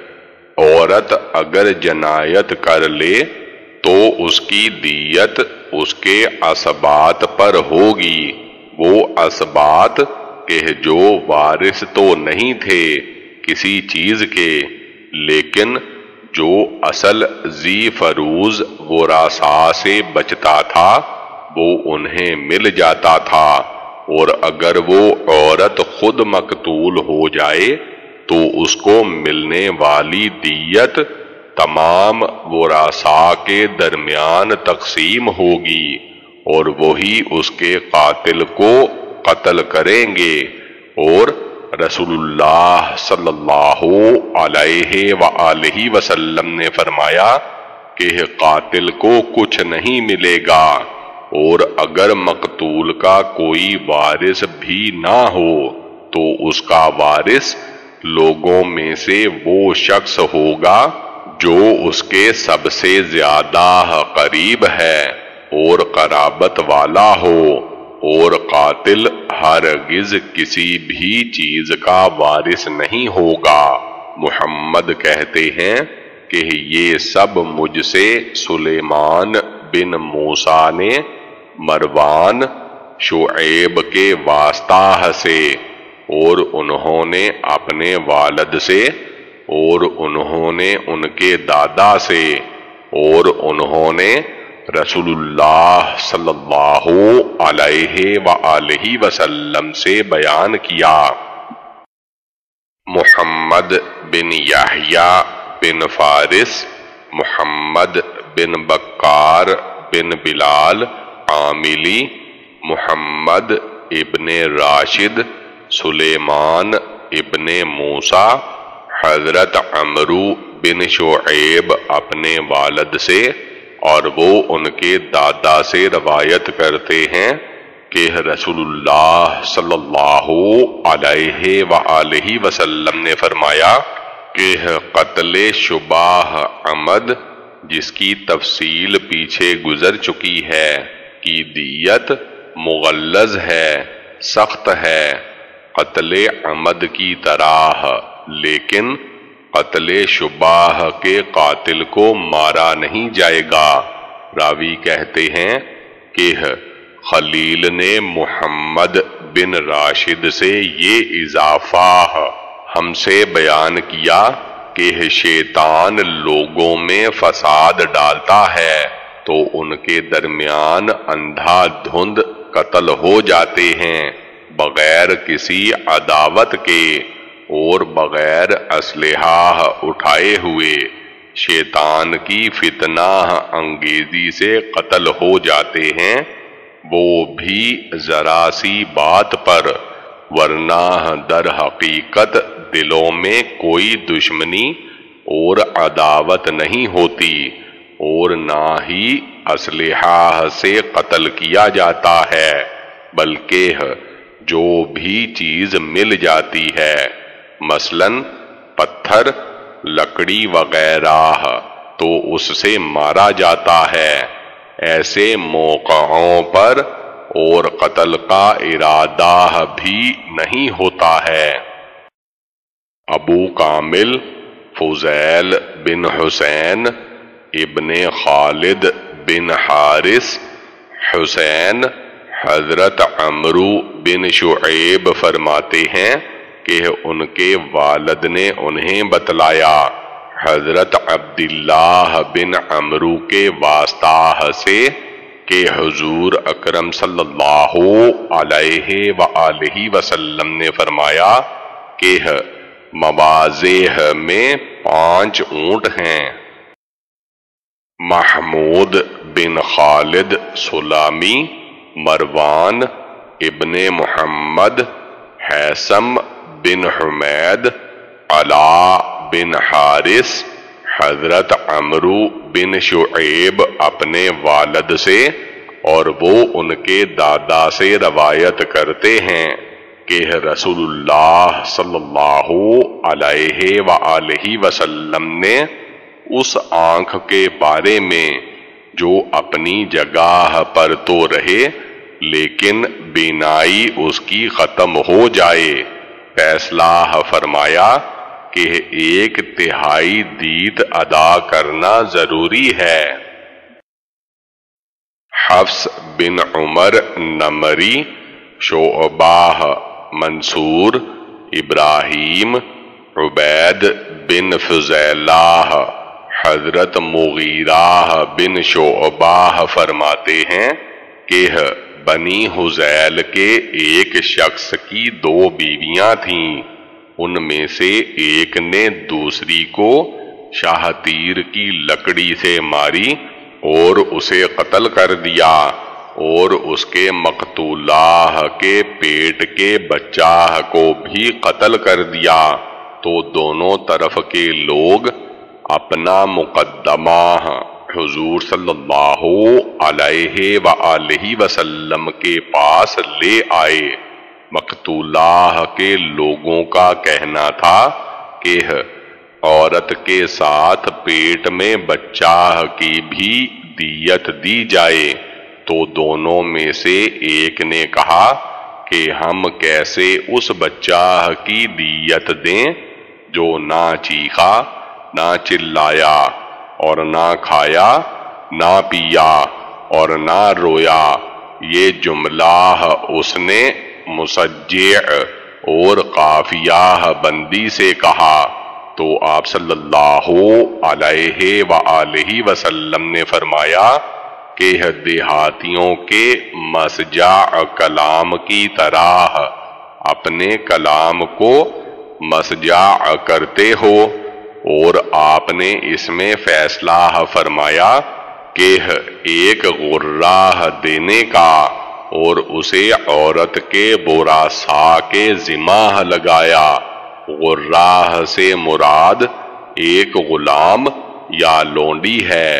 عورت اگر جنایت کر لے تو اس کی دیت اس کے اسبات پر ہوگی، وہ اسبات کہ جو وارث تو نہیں تھے کسی چیز کے، لیکن جو اصل ذی فروز وراثا سے بچتا تھا وہ انہیں مل جاتا تھا، اور اگر وہ عورت خود مقتول ہو جائے تو اس کو ملنے والی دیت تمام وراثا کے درمیان تقسیم ہوگی، اور وہی اس کے قاتل کو قتل کریں گے۔ اور رسول اللہ صلی اللہ علیہ وآلہ وسلم نے فرمایا کہ قاتل کو کچھ نہیں ملے گا، اور اگر مقتول کا کوئی وارث بھی نہ ہو تو اس کا وارث لوگوں میں سے وہ شخص ہوگا جو اس کے سب سے زیادہ قریب ہے اور قرابت والا ہو، اور قاتل ہرگز کسی بھی چیز کا وارث نہیں ہوگا۔ محمد کہتے ہیں کہ یہ سب مجھ سے سلیمان بن موسیٰ نے مروان شعیب کے واسطہ سے، اور انہوں نے اپنے والد سے، اور انہوں نے ان کے دادا سے، اور انہوں نے رسول اللہ صلی اللہ علیہ وآلہ وسلم سے بیان کیا۔ محمد بن یحییٰ بن فارس، محمد بن بکار بن بلال عاملی، محمد ابن راشد، سلیمان ابن موسیٰ، حضرت عمرو بن شعیب اپنے والد سے اور وہ ان کے دادا سے روایت کرتے ہیں کہ رسول اللہ صلی اللہ علیہ وآلہ وسلم نے فرمایا کہ قتل شبہ عمد، جس کی تفصیل پیچھے گزر چکی ہے، کی دیت مغلظ ہے، سخت ہے، قتل عمد کی طرح، لیکن قتل شبہ کے قاتل کو مارا نہیں جائے گا۔ راوی کہتے ہیں کہ خلیل نے محمد بن راشد سے یہ اضافہ ہم سے بیان کیا کہ شیطان لوگوں میں فساد ڈالتا ہے تو ان کے درمیان اندھا دھند قتل ہو جاتے ہیں بغیر کسی عداوت کے اور بغیر اسلحہ اٹھائے ہوئے، شیطان کی فتنہ انگیزی سے قتل ہو جاتے ہیں، وہ بھی ذرا سی بات پر، ورنہ در حقیقت دلوں میں کوئی دشمنی اور عداوت نہیں ہوتی، اور نہ ہی اسلحہ سے قتل کیا جاتا ہے، بلکہ جو بھی چیز مل جاتی ہے، مثلاً پتھر، لکڑی وغیرہ، تو اس سے مارا جاتا ہے۔ ایسے موقعوں پر اور قتل کا ارادہ بھی نہیں ہوتا ہے۔ ابو کامل فضیل بن حسین ابن خالد بن حارث حسین حضرت عمرو بن شعیب فرماتے ہیں کہ ان کے والد نے انہیں بتلایا حضرت عبداللہ بن عمرو کے واسطہ سے کہ حضور اکرم صلی اللہ علیہ وآلہ وسلم نے فرمایا کہ مواضح میں پانچ اونٹ ہیں۔ محمود بن خالد سلامی، مروان ابن محمد، حیثم بن حمید، علا بن حارث، حضرت عمرو بن شعیب اپنے والد سے اور وہ ان کے دادا سے روایت کرتے ہیں کہ رسول اللہ صلی اللہ علیہ وآلہ وسلم نے اس آنکھ کے بارے میں جو اپنی جگہ پر تو رہے لیکن بینائی اس کی ختم ہو جائے فیصلہ فرمایا کہ ایک تہائی دید ادا کرنا ضروری ہے۔ حفص بن عمر نمری، شعبہ، منصور، ابراہیم، عبید بن فضیلہ، حضرت مغیرہ بن شعبہ فرماتے ہیں کہ بنی حذیل کے ایک شخص کی دو بیویاں تھیں، ان میں سے ایک نے دوسری کو شاہ تیر کی لکڑی سے ماری اور اسے قتل کر دیا اور اس کے مقتولہ کے پیٹ کے بچہ کو بھی قتل کر دیا، تو دونوں طرف کے لوگ اپنا مقدمہ حضور صلی اللہ علیہ وآلہ وسلم کے پاس لے آئے۔ مقتولہ کے لوگوں کا کہنا تھا کہ عورت کے ساتھ پیٹ میں بچہ کی بھی دیت دی جائے، تو دونوں میں سے ایک نے کہا کہ ہم کیسے اس بچہ کی دیت دیں جو نہ چیخا، نہ چلایا اور نہ کھایا، نہ پیا اور نہ رویا۔ یہ جملہ اس نے مسجع اور قافیہ بندی سے کہا، تو آپ صلی اللہ علیہ وآلہ وسلم نے فرمایا کہ دیہاتیوں کے مسجع کلام کی طرح اپنے کلام کو مسجع کرتے ہو، اور آپ نے اس میں فیصلہ فرمایا کہ ایک غرہ دینے کا اور اسے عورت کے براسا کے ذمہ لگایا۔ غرہ سے مراد ایک غلام یا لونڈی ہے۔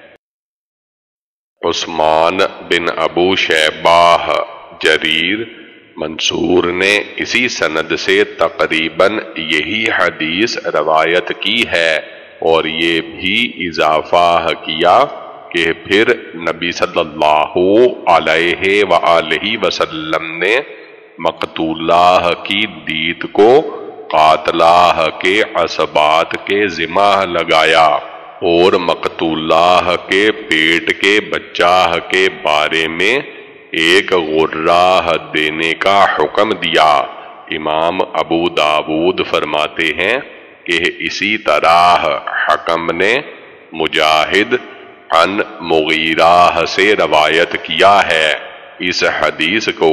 عثمان بن ابو شیبہ، جریر، منصور نے اسی سند سے تقریباً یہی حدیث روایت کی ہے، اور یہ بھی اضافہ کیا کہ پھر نبی صلی اللہ علیہ وآلہ وسلم نے مقتولہ کی دیت کو قاتلہ کے عصبات کے ذمہ لگایا، اور مقتولہ کے پیٹ کے بچہ کے بارے میں ایک غرہ دینے کا حکم دیا۔ امام ابو داود فرماتے ہیں کہ اسی طرح حکم نے مجاہد عن مغیرہ سے روایت کیا ہے اس حدیث کو۔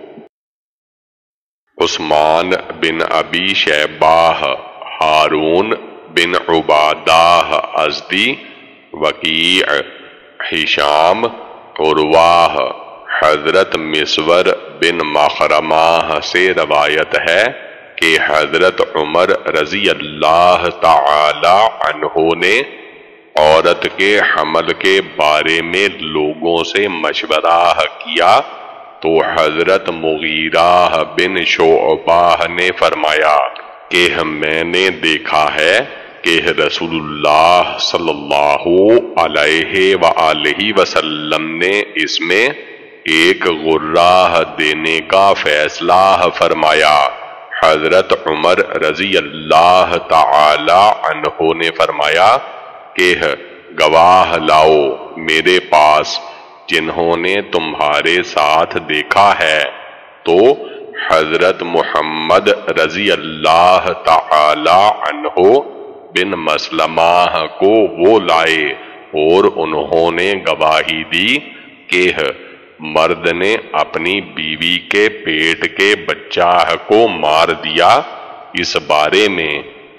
عثمان بن ابی شیبہ، ہارون بن عبادہ ازدی، وکیع، ہشام، عروہ، حضرت مسور بن مخرمہ سے روایت ہے کہ حضرت عمر رضی اللہ تعالی عنہ نے عورت کے حمل کے بارے میں لوگوں سے مشورہ کیا، تو حضرت مغیرہ بن شعبہ نے فرمایا کہ میں نے دیکھا ہے کہ رسول اللہ صلی اللہ علیہ وآلہ وسلم نے اس میں ایک غرہ دینے کا فیصلہ فرمایا۔ حضرت عمر رضی اللہ تعالی عنہ نے فرمایا کہ گواہ لاؤ میرے پاس، جنہوں نے تمہارے ساتھ دیکھا ہے، تو حضرت محمد رضی اللہ تعالی عنہ بن مسلمہ کو وہ لائے اور انہوں نے گواہی دی کہ مرد نے اپنی بیوی کے پیٹ کے بچہ کو مار دیا۔ اس بارے میں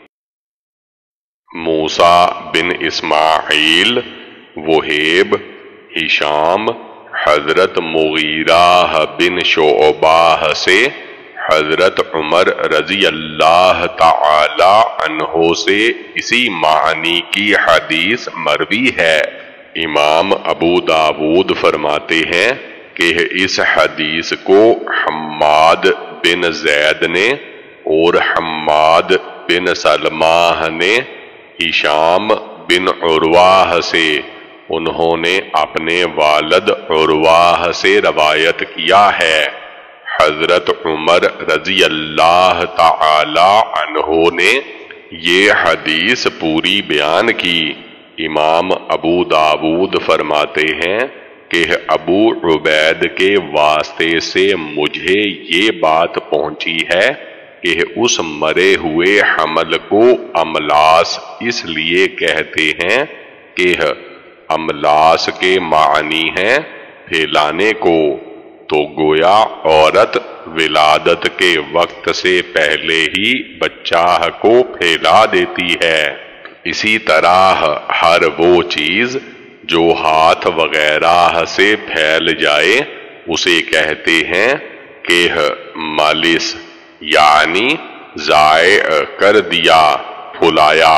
موسیٰ بن اسماعیل، وہیب، ہشام، حضرت مغیرہ بن شعبہ سے حضرت عمر رضی اللہ تعالی عنہ سے اسی معنی کی حدیث مروی ہے۔ امام ابو داود فرماتے ہیں کہ اس حدیث کو حماد بن زید نے اور حماد بن سلمہ نے ہشام بن عروہ سے، انہوں نے اپنے والد عروہ سے روایت کیا ہے۔ حضرت عمر رضی اللہ تعالی عنہ نے یہ حدیث پوری بیان کی۔ امام ابو داود فرماتے ہیں کہ ابو عبید کے واسطے سے مجھے یہ بات پہنچی ہے کہ اس مرے ہوئے حمل کو املاس اس لیے کہتے ہیں کہ املاس کے معنی ہیں پھیلانے کو، تو گویا عورت ولادت کے وقت سے پہلے ہی بچہ کو پھیلا دیتی ہے۔ اسی طرح ہر وہ چیز جو ہاتھ وغیرہ سے پھیل جائے اسے کہتے ہیں کہ مالس، یعنی ضائع کر دیا، پھلایا۔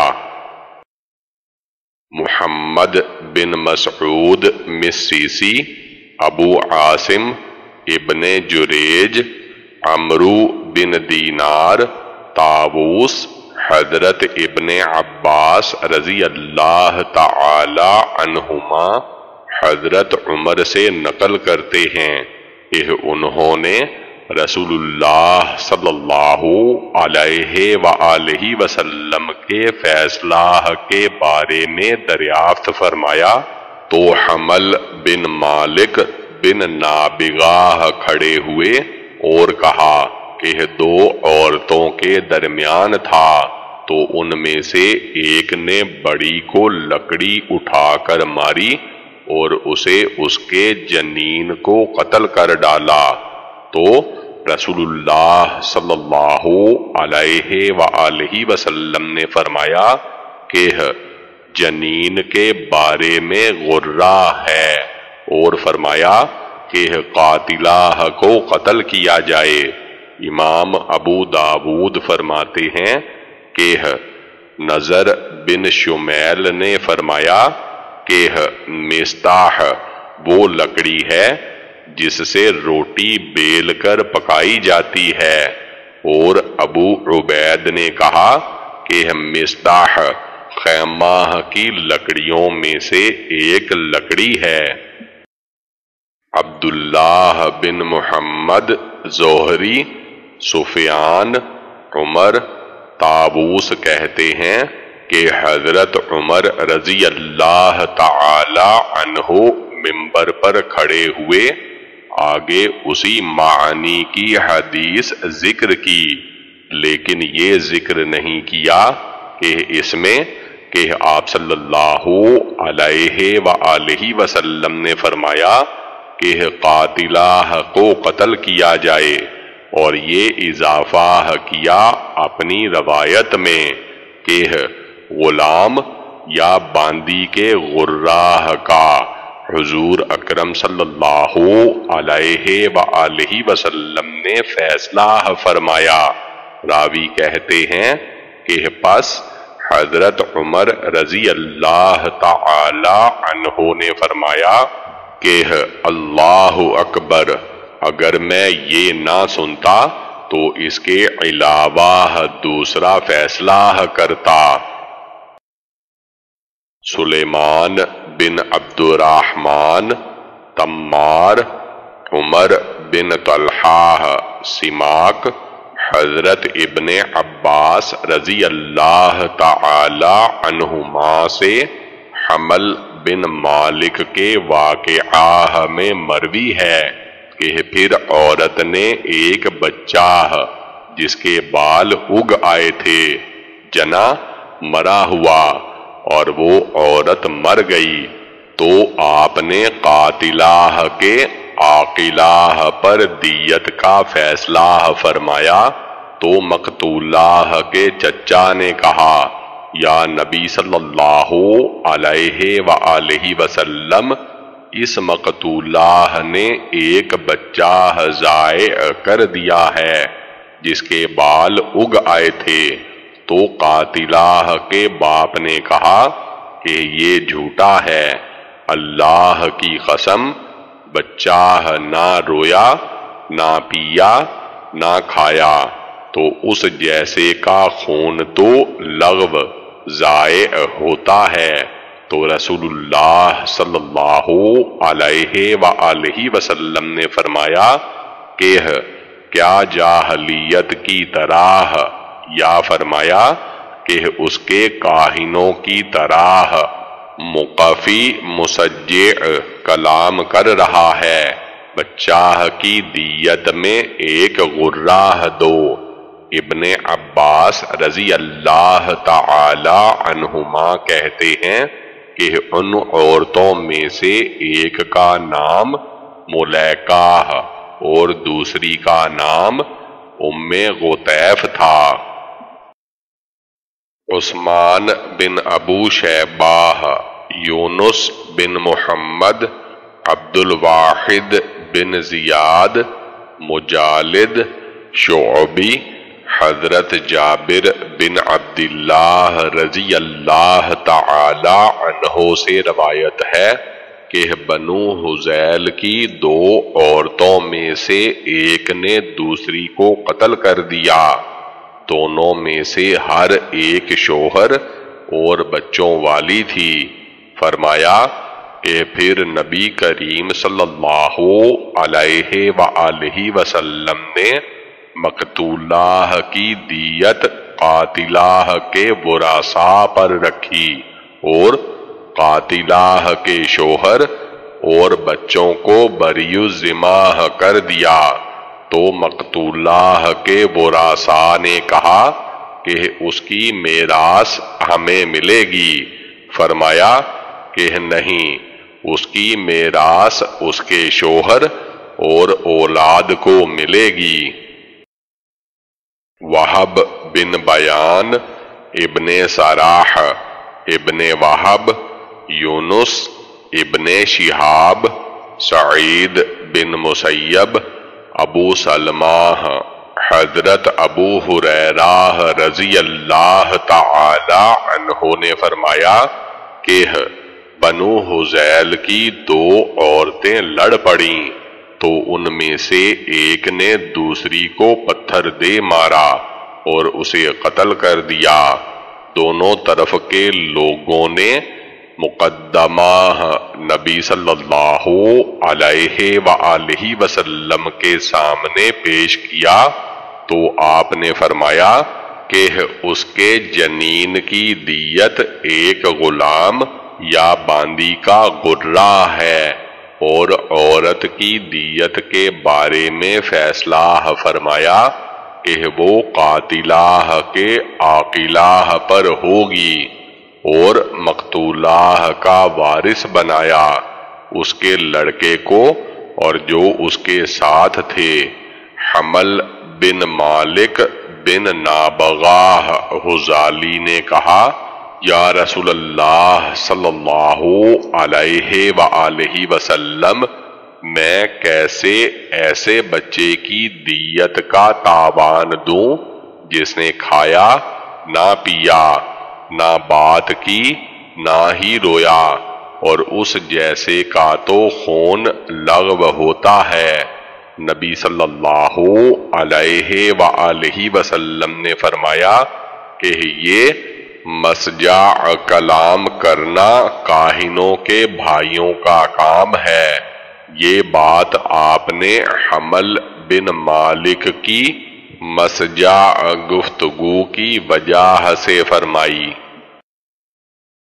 محمد بن مسعود مسیسی، ابو عاصم، ابن جریج، عمرو بن دینار، طاووس، حضرت ابن عباس رضی اللہ تعالی عنہما حضرت عمر سے نقل کرتے ہیں کہ انہوں نے رسول اللہ صلی اللہ علیہ وآلہ وسلم کے فیصلہ کے بارے میں دریافت فرمایا تو حمل بن مالک بن نابغہ کھڑے ہوئے اور کہا کہ دو عورتوں کے درمیان تھا، تو ان میں سے ایک نے بڑی کو لکڑی اٹھا کر ماری اور اسے اس کے جنین کو قتل کر ڈالا، تو رسول اللہ صلی اللہ علیہ وآلہ وسلم نے فرمایا کہ جنین کے بارے میں غرہ ہے، اور فرمایا کہ قاتلہ کو قتل کیا جائے۔ امام ابو داود فرماتے ہیں کہ نظر بن شمیل نے فرمایا کہ مستاح وہ لکڑی ہے جس سے روٹی بیل کر پکائی جاتی ہے، اور ابو عبید نے کہا کہ مستاح خیمہ کی لکڑیوں میں سے ایک لکڑی ہے۔ عبداللہ بن محمد زہری، سفیان، عمر، طاووس کہتے ہیں کہ حضرت عمر رضی اللہ تعالی عنہ منبر پر کھڑے ہوئے آگے اسی معنی کی حدیث ذکر کی، لیکن یہ ذکر نہیں کیا کہ اس میں کہ آپ صلی اللہ علیہ وآلہ وسلم نے فرمایا کہ قاتلہ کو قتل کیا جائے، اور یہ اضافہ کیا اپنی روایت میں کہ غلام یا باندی کے غرہ کا حضور اکرم صلی اللہ علیہ وآلہ وسلم نے فیصلہ فرمایا۔ راوی کہتے ہیں کہ پس حضرت عمر رضی اللہ تعالی عنہ نے فرمایا کہ اللہ اکبر، اگر میں یہ نہ سنتا تو اس کے علاوہ دوسرا فیصلہ کرتا۔ سلیمان بن عبد الرحمن تمار، عمر بن طلحہ سماک، حضرت ابن عباس رضی اللہ تعالی عنہما سے حمل بن مالک کے واقعہ میں مروی ہے کہ پھر عورت نے ایک بچہ جس کے بال اگ آئے تھے جنا مرا ہوا اور وہ عورت مر گئی، تو آپ نے قاتلہ کے عاقلہ پر دیت کا فیصلہ فرمایا۔ تو مقتولہ کے چچا نے کہا، یا نبی صلی اللہ علیہ وآلہ وسلم، اس مقتولہ نے ایک بچہ ضائع کر دیا ہے جس کے بال اگ آئے تھے۔ تو قاتلہ کے باپ نے کہا کہ یہ جھوٹا ہے، اللہ کی قسم بچہ نہ رویا نہ پیا نہ کھایا، تو اس جیسے کا خون تو لغو ضائع ہوتا ہے۔ تو رسول اللہ صلی اللہ علیہ وآلہ وسلم نے فرمایا کہ کیا جاہلیت کی طرح، یا فرمایا کہ اس کے کاہنوں کی طرح مقفی مسجع کلام کر رہا ہے، بچہ کی دیت میں ایک غرہ دو۔ ابن عباس رضی اللہ تعالی عنہما کہتے ہیں کہ ان عورتوں میں سے ایک کا نام ملیکہ اور دوسری کا نام ام غطیف تھا۔ عثمان بن ابو شیبہ، یونس بن محمد، عبد الواحد بن زیاد، مجالد، شعبی، حضرت جابر بن عبداللہ رضی اللہ تعالی عنہ سے روایت ہے کہ بنو حذیل کی دو عورتوں میں سے ایک نے دوسری کو قتل کر دیا، دونوں میں سے ہر ایک شوہر اور بچوں والی تھی۔ فرمایا کہ پھر نبی کریم صلی اللہ علیہ وآلہ وسلم نے مقتولہ کی دیت قاتلہ کے ورثاء پر رکھی اور قاتلہ کے شوہر اور بچوں کو بری الذمہ کر دیا۔ تو مقتولہ کے ورثاء نے کہا کہ اس کی میراث ہمیں ملے گی۔ فرمایا کہ نہیں، اس کی میراث اس کے شوہر اور اولاد کو ملے گی۔ وہب بن بیان، ابن سراح، ابن وہب، یونس ابن شہاب، سعید بن مسیب، ابو سلمہ، حضرت ابو ہریرہ رضی اللہ تعالی عنہ نے فرمایا کہ بنو حذیل کی دو عورتیں لڑ پڑیں، تو ان میں سے ایک نے دوسری کو پتھر دے مارا اور اسے قتل کر دیا۔ دونوں طرف کے لوگوں نے مقدمہ نبی صلی اللہ علیہ وآلہ وسلم کے سامنے پیش کیا، تو آپ نے فرمایا کہ اس کے جنین کی دیت ایک غلام یا باندی کا غرہ ہے، اور عورت کی دیت کے بارے میں فیصلہ فرمایا کہ وہ قاتلہ کے عاقلہ پر ہوگی، اور مقتولہ کا وارث بنایا اس کے لڑکے کو اور جو اس کے ساتھ تھے۔ حمل بن مالک بن نابغہ حذالی نے کہا، یا رسول اللہ صلی اللہ علیہ وآلہ وسلم، میں کیسے ایسے بچے کی دیت کا تاوان دوں جس نے کھایا نہ پیا نہ بات کی نہ ہی رویا، اور اس جیسے کا تو خون لغو ہوتا ہے۔ نبی صلی اللہ علیہ وآلہ وسلم نے فرمایا کہ یہ مسجع کلام کرنا کاہنوں کے بھائیوں کا کام ہے۔ یہ بات آپ نے حمل بن مالک کی مسجع گفتگو کی وجہ سے فرمائی۔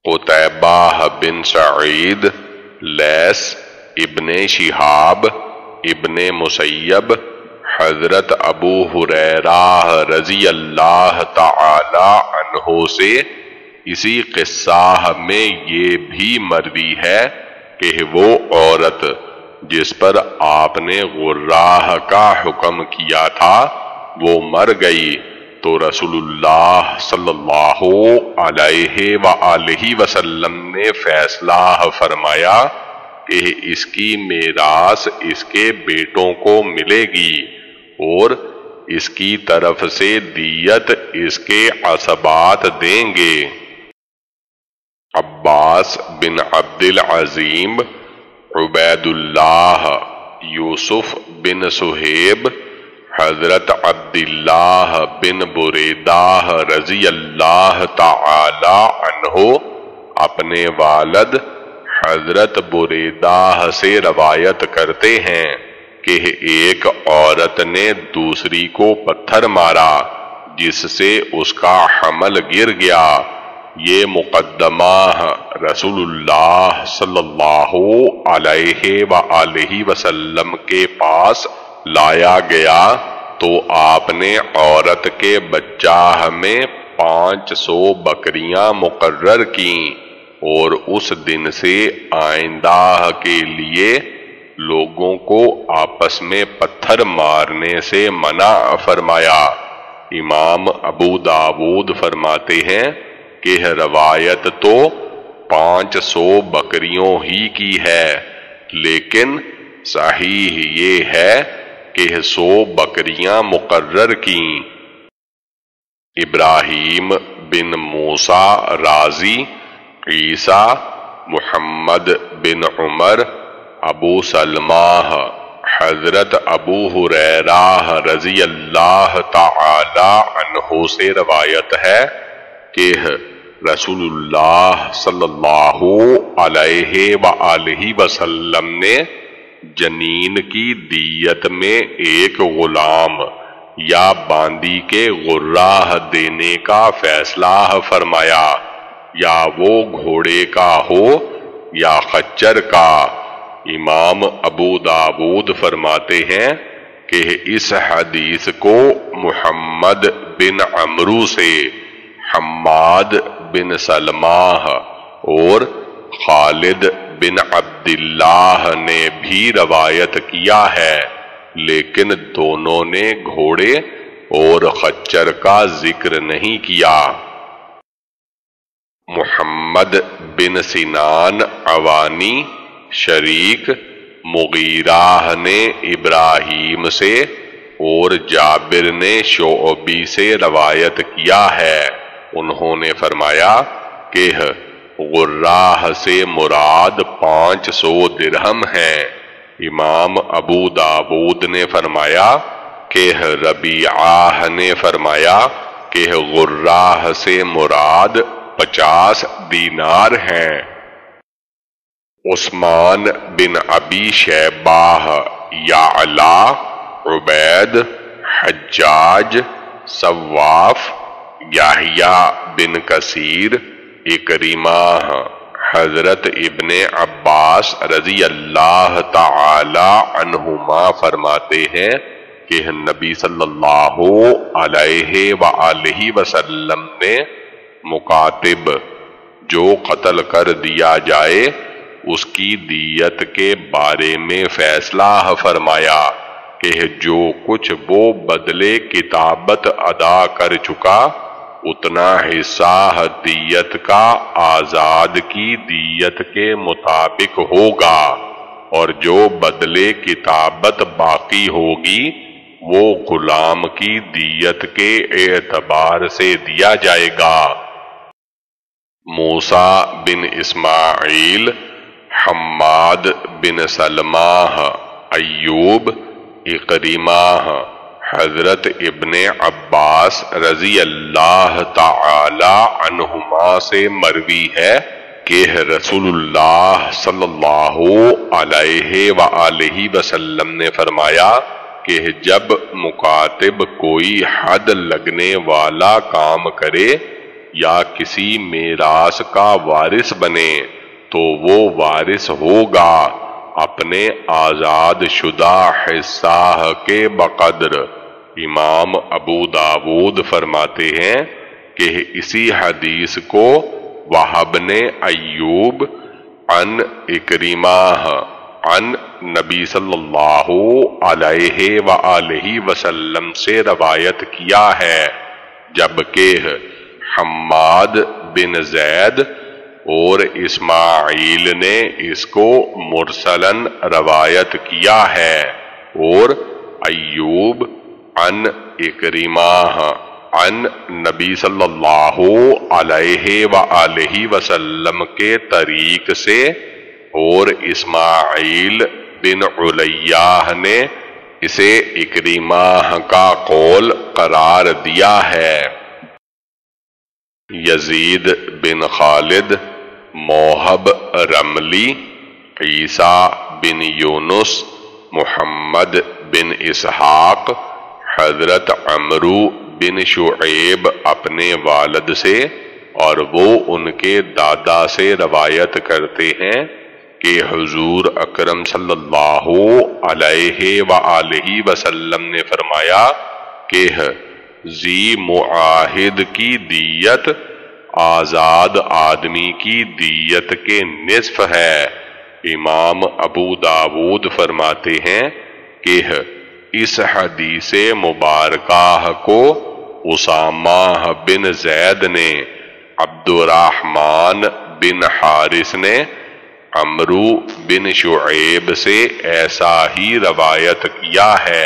قتیبہ بن سعید، لیث، ابن شہاب، ابن مسیب، حضرت ابو ہریرہ رضی اللہ تعالی عنہ سے اسی قصہ میں یہ بھی مروی ہے کہ وہ عورت جس پر آپ نے غراہ کا حکم کیا تھا وہ مر گئی، تو رسول اللہ صلی اللہ علیہ وآلہ وسلم نے فیصلہ فرمایا کہ اس کی میراث اس کے بیٹوں کو ملے گی اور اس کی طرف سے دیت اس کے عصبات دیں گے۔ عباس بن عبد العظیم، عبید اللہ، یوسف بن صہیب، حضرت عبداللہ بن بریدہ رضی اللہ تعالی عنہ اپنے والد حضرت بریدہ سے روایت کرتے ہیں کہ ایک عورت نے دوسری کو پتھر مارا جس سے اس کا حمل گر گیا۔ یہ مقدمہ رسول اللہ صلی اللہ علیہ وآلہ وسلم کے پاس لایا گیا تو آپ نے عورت کے بچہ میں پانچ سو بکریاں مقرر کیں اور اس دن سے آئندہ کے لیے لوگوں کو آپس میں پتھر مارنے سے منع فرمایا۔ امام ابو داود فرماتے ہیں کہ روایت تو پانچ سو بکریوں ہی کی ہے، لیکن صحیح یہ ہے کہ سو بکریاں مقرر کیں۔ ابراہیم بن موسیٰ رازی، عیسیٰ، محمد بن عمر، ابو سلمہ، حضرت ابو ہریرہ رضی اللہ تعالی عنہ سے روایت ہے کہ رسول اللہ صلی اللہ علیہ وآلہ وسلم نے جنین کی دیت میں ایک غلام یا باندی کے غراہ دینے کا فیصلہ فرمایا، یا وہ گھوڑے کا ہو یا خچر کا۔ امام ابو داود فرماتے ہیں کہ اس حدیث کو محمد بن عمرو سے حماد بن سلمہ اور خالد بن عبداللہ نے بھی روایت کیا ہے، لیکن دونوں نے گھوڑے اور خچر کا ذکر نہیں کیا۔ محمد بن سنان عوانی، شریک، مغیرہ نے ابراہیم سے اور جابر نے شعبی سے روایت کیا ہے، انہوں نے فرمایا کہ غراہ سے مراد پانچ سو درہم ہیں۔ امام ابو داود نے فرمایا کہ ربیعہ نے فرمایا کہ غراہ سے مراد پچاس دینار ہیں۔ عثمان بن ابی شیبہ، یعلا، عبید، حجاج، صواف، یحییٰ بن کثیر، اکرمہ، حضرت ابن عباس رضی اللہ تعالی عنہما فرماتے ہیں کہ نبی صلی اللہ علیہ وآلہ وسلم نے مکاتب جو قتل کر دیا جائے اس کی دیت کے بارے میں فیصلہ فرمایا کہ جو کچھ وہ بدلے کتابت ادا کر چکا اتنا حصہ دیت کا آزاد کی دیت کے مطابق ہوگا، اور جو بدلے کتابت باقی ہوگی وہ غلام کی دیت کے اعتبار سے دیا جائے گا۔ موسیٰ بن اسماعیل، حماد بن سلمہ، ایوب، اکرمہ، حضرت ابن عباس رضی اللہ تعالی عنہما سے مروی ہے کہ رسول اللہ صلی اللہ علیہ وآلہ وسلم نے فرمایا کہ جب مکاتب کوئی حد لگنے والا کام کرے یا کسی میراث کا وارث بنے تو وہ وارث ہوگا اپنے آزاد شدہ حصہ کے بقدر۔ امام ابو داود فرماتے ہیں کہ اسی حدیث کو وہب نے ایوب عن اکرمہ عن نبی صلی اللہ علیہ وآلہ وسلم سے روایت کیا ہے، جبکہ حماد بن زید اور اسماعیل نے اس کو مرسلاً روایت کیا ہے، اور ایوب عن اکرمہ عن نبی صلی اللہ علیہ وآلہ وسلم کے طریق سے، اور اسماعیل بن علیہ نے اسے اکرمہ کا قول قرار دیا ہے۔ یزید بن خالد، موہب رملی، عیسیٰ بن یونس، محمد بن اسحاق، حضرت عمرو بن شعیب اپنے والد سے اور وہ ان کے دادا سے روایت کرتے ہیں کہ حضور اکرم صلی اللہ علیہ وآلہ وسلم نے فرمایا کہ ذی معاہد کی دیت آزاد آدمی کی دیت کے نصف ہے۔ امام ابو داود فرماتے ہیں کہ اس حدیث مبارکہ کو اسامہ بن زید نے، عبد الرحمن بن حارث نے عمرو بن شعیب سے ایسا ہی روایت کیا ہے۔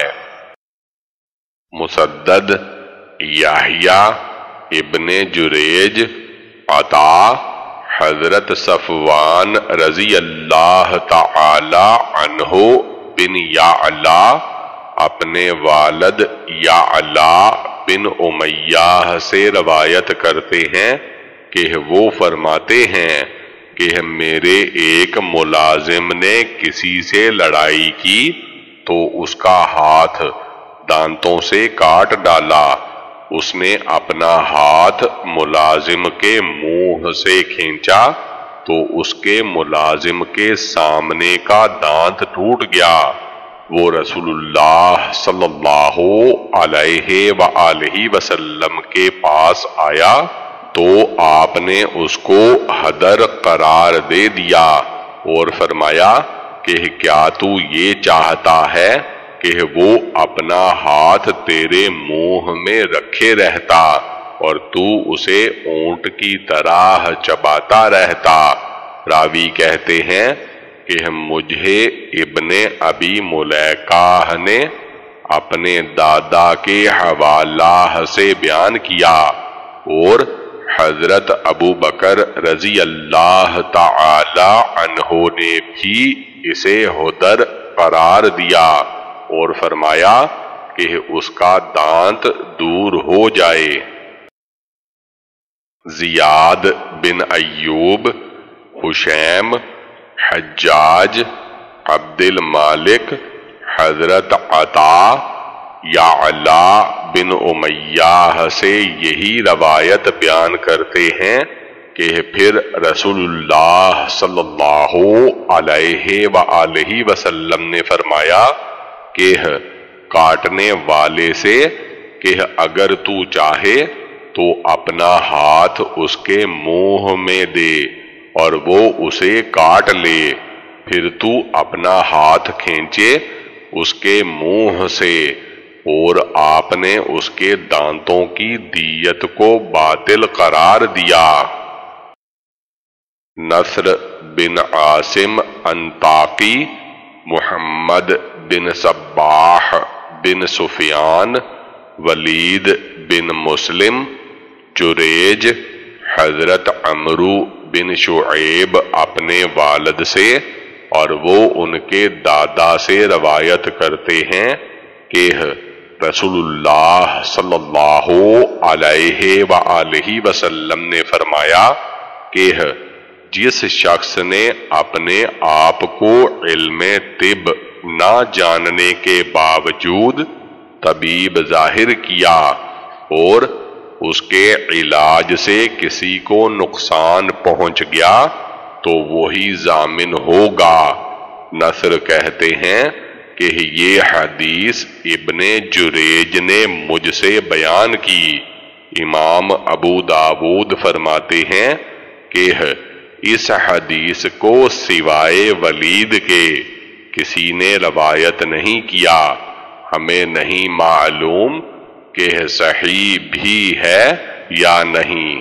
مسدد، یحییٰ ابن جریج، عطا، حضرت صفوان رضی اللہ تعالی عنہ بن یعلا اپنے والد یعلا بن امیہ سے روایت کرتے ہیں کہ وہ فرماتے ہیں کہ میرے ایک ملازم نے کسی سے لڑائی کی تو اس کا ہاتھ دانتوں سے کاٹ ڈالا۔ اس نے اپنا ہاتھ ملازم کے منہ سے کھینچا تو اس کے ملازم کے سامنے کا دانت ٹوٹ گیا۔ وہ رسول اللہ صلی اللہ علیہ وآلہ وسلم کے پاس آیا تو آپ نے اس کو حدر قرار دے دیا اور فرمایا کہ کیا تو یہ چاہتا ہے کہ وہ اپنا ہاتھ تیرے منہ میں رکھے رہتا اور تو اسے اونٹ کی طرح چباتا رہتا؟ راوی کہتے ہیں کہ مجھے ابن ابی ملیکہ نے اپنے دادا کے حوالہ سے بیان کیا اور حضرت ابو بکر رضی اللہ تعالی عنہ نے بھی اسے حدر قرار دیا اور فرمایا کہ اس کا دانت دور ہو جائے۔ زیاد بن ایوب، حشیم، حجاج، عبد المالک، حضرت عطا، یعلا بن امیہ سے یہی روایت بیان کرتے ہیں کہ پھر رسول اللہ صلی اللہ علیہ وآلہ وسلم نے فرمایا کہ کاٹنے والے سے کہ اگر تو چاہے تو اپنا ہاتھ اس کے منہ میں دے اور وہ اسے کاٹ لے، پھر تو اپنا ہاتھ کھینچے اس کے منہ سے، اور آپ نے اس کے دانتوں کی دیت کو باطل قرار دیا۔ نصر بن عاصم انطاقی، محمد بن صباح بن سفیان، ولید بن مسلم، جریج، حضرت عمرو بن شعیب اپنے والد سے اور وہ ان کے دادا سے روایت کرتے ہیں کہ رسول اللہ صلی اللہ علیہ وآلہ وسلم نے فرمایا کہ جس شخص نے اپنے آپ کو علم طب نہ جاننے کے باوجود طبیب ظاہر کیا اور اس کے علاج سے کسی کو نقصان پہنچ گیا تو وہی ضامن ہوگا۔ نصر کہتے ہیں کہ یہ حدیث ابن جریج نے مجھ سے بیان کی۔ امام ابو داود فرماتے ہیں کہ اس حدیث کو سوائے ولید کے کسی نے روایت نہیں کیا۔ ہمیں نہیں معلوم کہ صحیح بھی ہے یا نہیں۔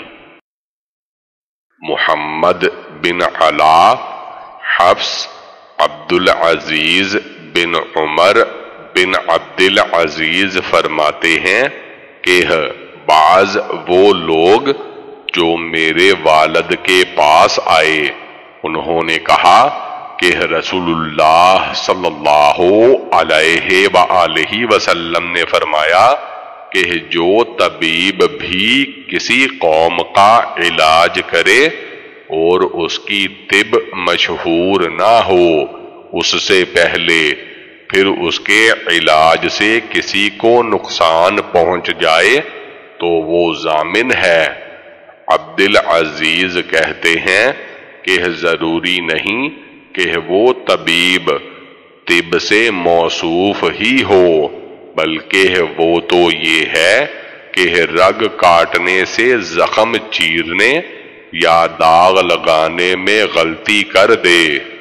محمد بن علا، حفص، عبد العزیز بن عمر بن عبد العزیز فرماتے ہیں کہ بعض وہ لوگ جو میرے والد کے پاس آئے، انہوں نے کہا کہ رسول اللہ صلی اللہ علیہ وآلہ وسلم نے فرمایا کہ جو طبیب بھی کسی قوم کا علاج کرے اور اس کی طب مشہور نہ ہو اس سے پہلے پھر اس کے علاج سے کسی کو نقصان پہنچ جائے تو وہ ضامن ہے۔ عبد العزیز کہتے ہیں کہ ضروری نہیں کہ وہ طبیب طب سے موصوف ہی ہو، بلکہ وہ تو یہ ہے کہ رگ کاٹنے سے زخم چیرنے یا داغ لگانے میں غلطی کر دے۔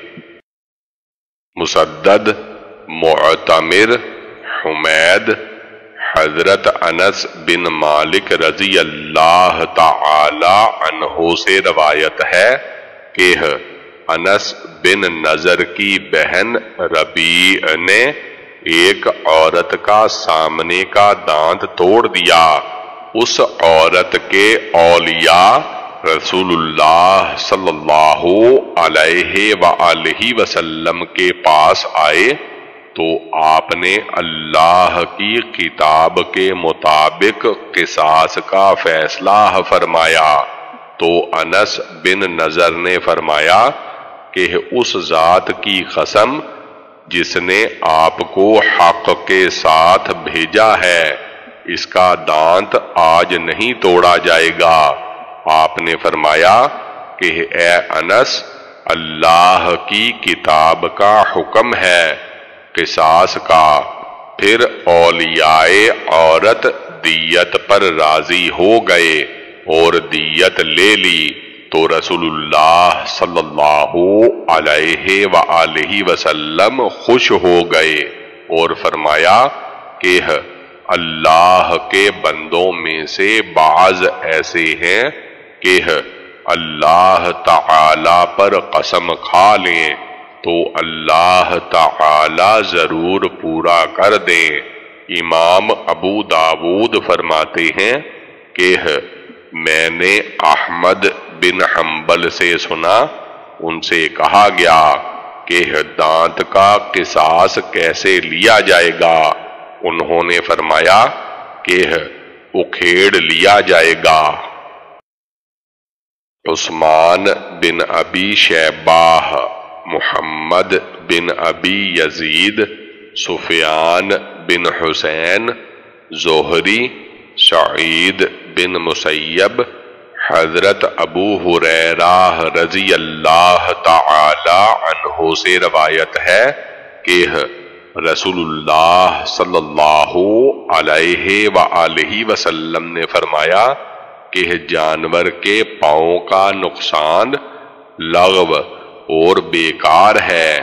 مسدد، معتمر، حمید، حضرت انس بن مالک رضی اللہ تعالی عنہ سے روایت ہے کہ انس بن نضر کی بہن ربیع نے ایک عورت کا سامنے کا دانت توڑ دیا۔ اس عورت کے اولیاء رسول اللہ صلی اللہ علیہ وآلہ وسلم کے پاس آئے تو آپ نے اللہ کی کتاب کے مطابق قصاص کا فیصلہ فرمایا۔ تو انس بن نضر نے فرمایا کہ اس ذات کی قسم جس نے آپ کو حق کے ساتھ بھیجا ہے، اس کا دانت آج نہیں توڑا جائے گا۔ آپ نے فرمایا کہ اے انس، اللہ کی کتاب کا حکم ہے قصاص کا۔ پھر اولیاء عورت دیت پر راضی ہو گئے اور دیت لے لی تو رسول اللہ صلی اللہ علیہ وآلہ وسلم خوش ہو گئے اور فرمایا کہ اللہ کے بندوں میں سے بعض ایسے ہیں کہ اللہ تعالی پر قسم کھا لیں تو اللہ تعالی ضرور پورا کر دیں۔ امام ابو داود فرماتے ہیں کہ میں نے احمد بن حنبل سے سنا، ان سے کہا گیا کہ دانت کا قصاص کیسے لیا جائے گا؟ انہوں نے فرمایا کہ اکھیڑ لیا جائے گا۔ عثمان بن ابی شیبہ، محمد بن ابی یزید، سفیان بن حسین، زہری، سعید بن مسیب، حضرت ابو ہریرہ رضی اللہ تعالی عنہ سے روایت ہے کہ رسول اللہ صلی اللہ علیہ وآلہ وسلم نے فرمایا کہ جانور کے پاؤں کا نقصان لغو اور بیکار ہے۔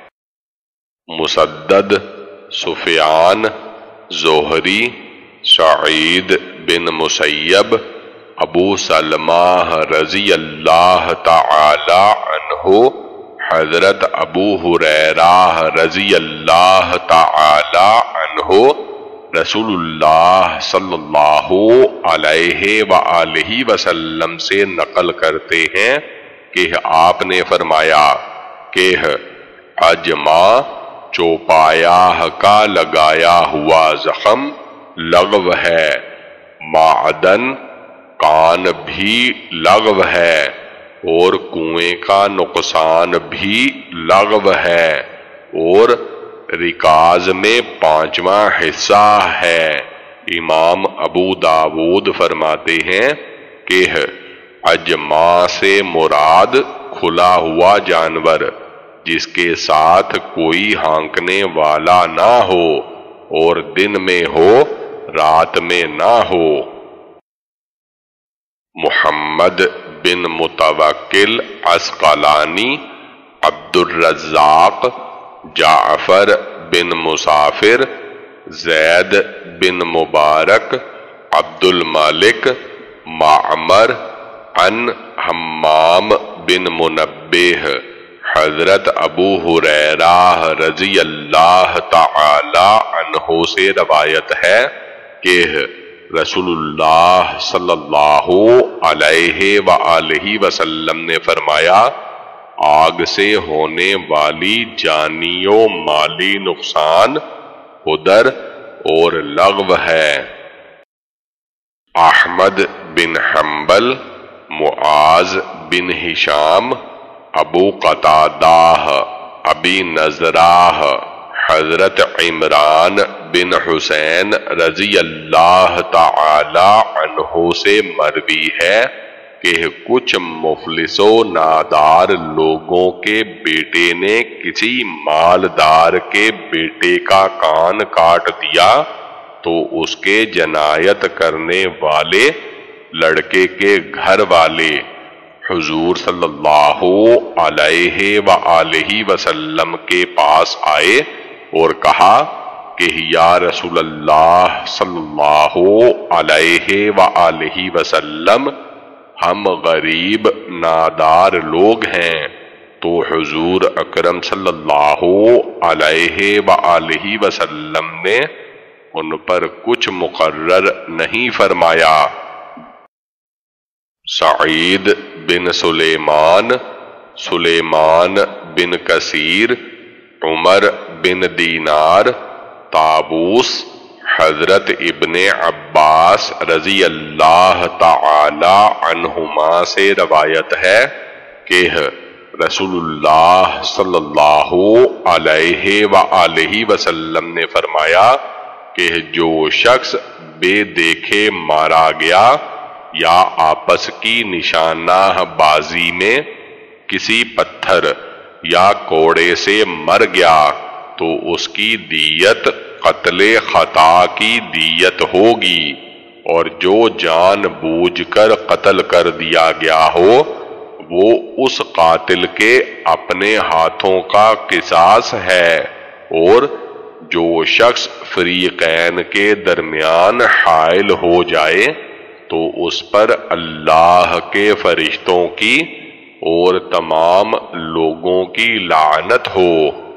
مسدد، سفیان، زہری، سعید بن مسیب، ابو سلمہ رضی اللہ تعالی عنہ، حضرت ابو ہریرہ رضی اللہ تعالی عنہ رسول اللہ صلی اللہ علیہ وآلہ وسلم سے نقل کرتے ہیں کہ آپ نے فرمایا کہ اجما چوپایا کا لگایا ہوا زخم لغو ہے، معدن کان بھی لغو ہے اور کنویں کا نقصان بھی لغو ہے اور رکاز میں پانچواں حصہ ہے، امام ابو داود فرماتے ہیں کہ اجمع سے مراد کھلا ہوا جانور جس کے ساتھ کوئی ہانکنے والا نہ ہو اور دن میں ہو رات میں نہ ہو۔ محمد بن متوکل عسقلانی، عبد الرزاق، جعفر بن مسافر، زید بن مبارک، عبد الملک، معمر عن حمام بن منبہ، حضرت ابو ہریرہ رضی اللہ تعالی عنہ سے روایت ہے کہ رسول اللہ صلی اللہ علیہ وآلہ وسلم نے فرمایا، آگ سے ہونے والی جانی و مالی نقصان ہدر اور لغو ہے۔ احمد بن حنبل، معاذ بن ہشام، ابو قتادہ، ابی نضرہ، حضرت عمران بن حسین رضی اللہ تعالی عنہ سے مروی ہے کہ کچھ مفلس و نادار لوگوں کے بیٹے نے کسی مالدار کے بیٹے کا کان کاٹ دیا تو اس کے جنایت کرنے والے لڑکے کے گھر والے حضور صلی اللہ علیہ وآلہ وسلم کے پاس آئے اور کہا کہ یا رسول اللہ صلی اللہ علیہ وآلہ وسلم، ہم غریب نادار لوگ ہیں۔ تو حضور اکرم صلی اللہ علیہ وآلہ وسلم نے ان پر کچھ مقرر نہیں فرمایا۔ سعید بن سلیمان، سلیمان بن کثیر، عمر بن دینار، طاووس، حضرت ابن عباس رضی اللہ تعالی عنہما سے روایت ہے کہ رسول اللہ صلی اللہ علیہ وآلہ وسلم نے فرمایا کہ جو شخص بے دیکھے مارا گیا یا آپس کی نشانہ بازی میں کسی پتھر یا کوڑے سے مر گیا تو اس کی دیت قتل خطا کی دیت ہوگی، اور جو جان بوجھ کر قتل کر دیا گیا ہو وہ اس قاتل کے اپنے ہاتھوں کا قصاص ہے، اور جو شخص فریقین کے درمیان حائل ہو جائے تو اس پر اللہ کے فرشتوں کی اور تمام لوگوں کی لعنت ہو۔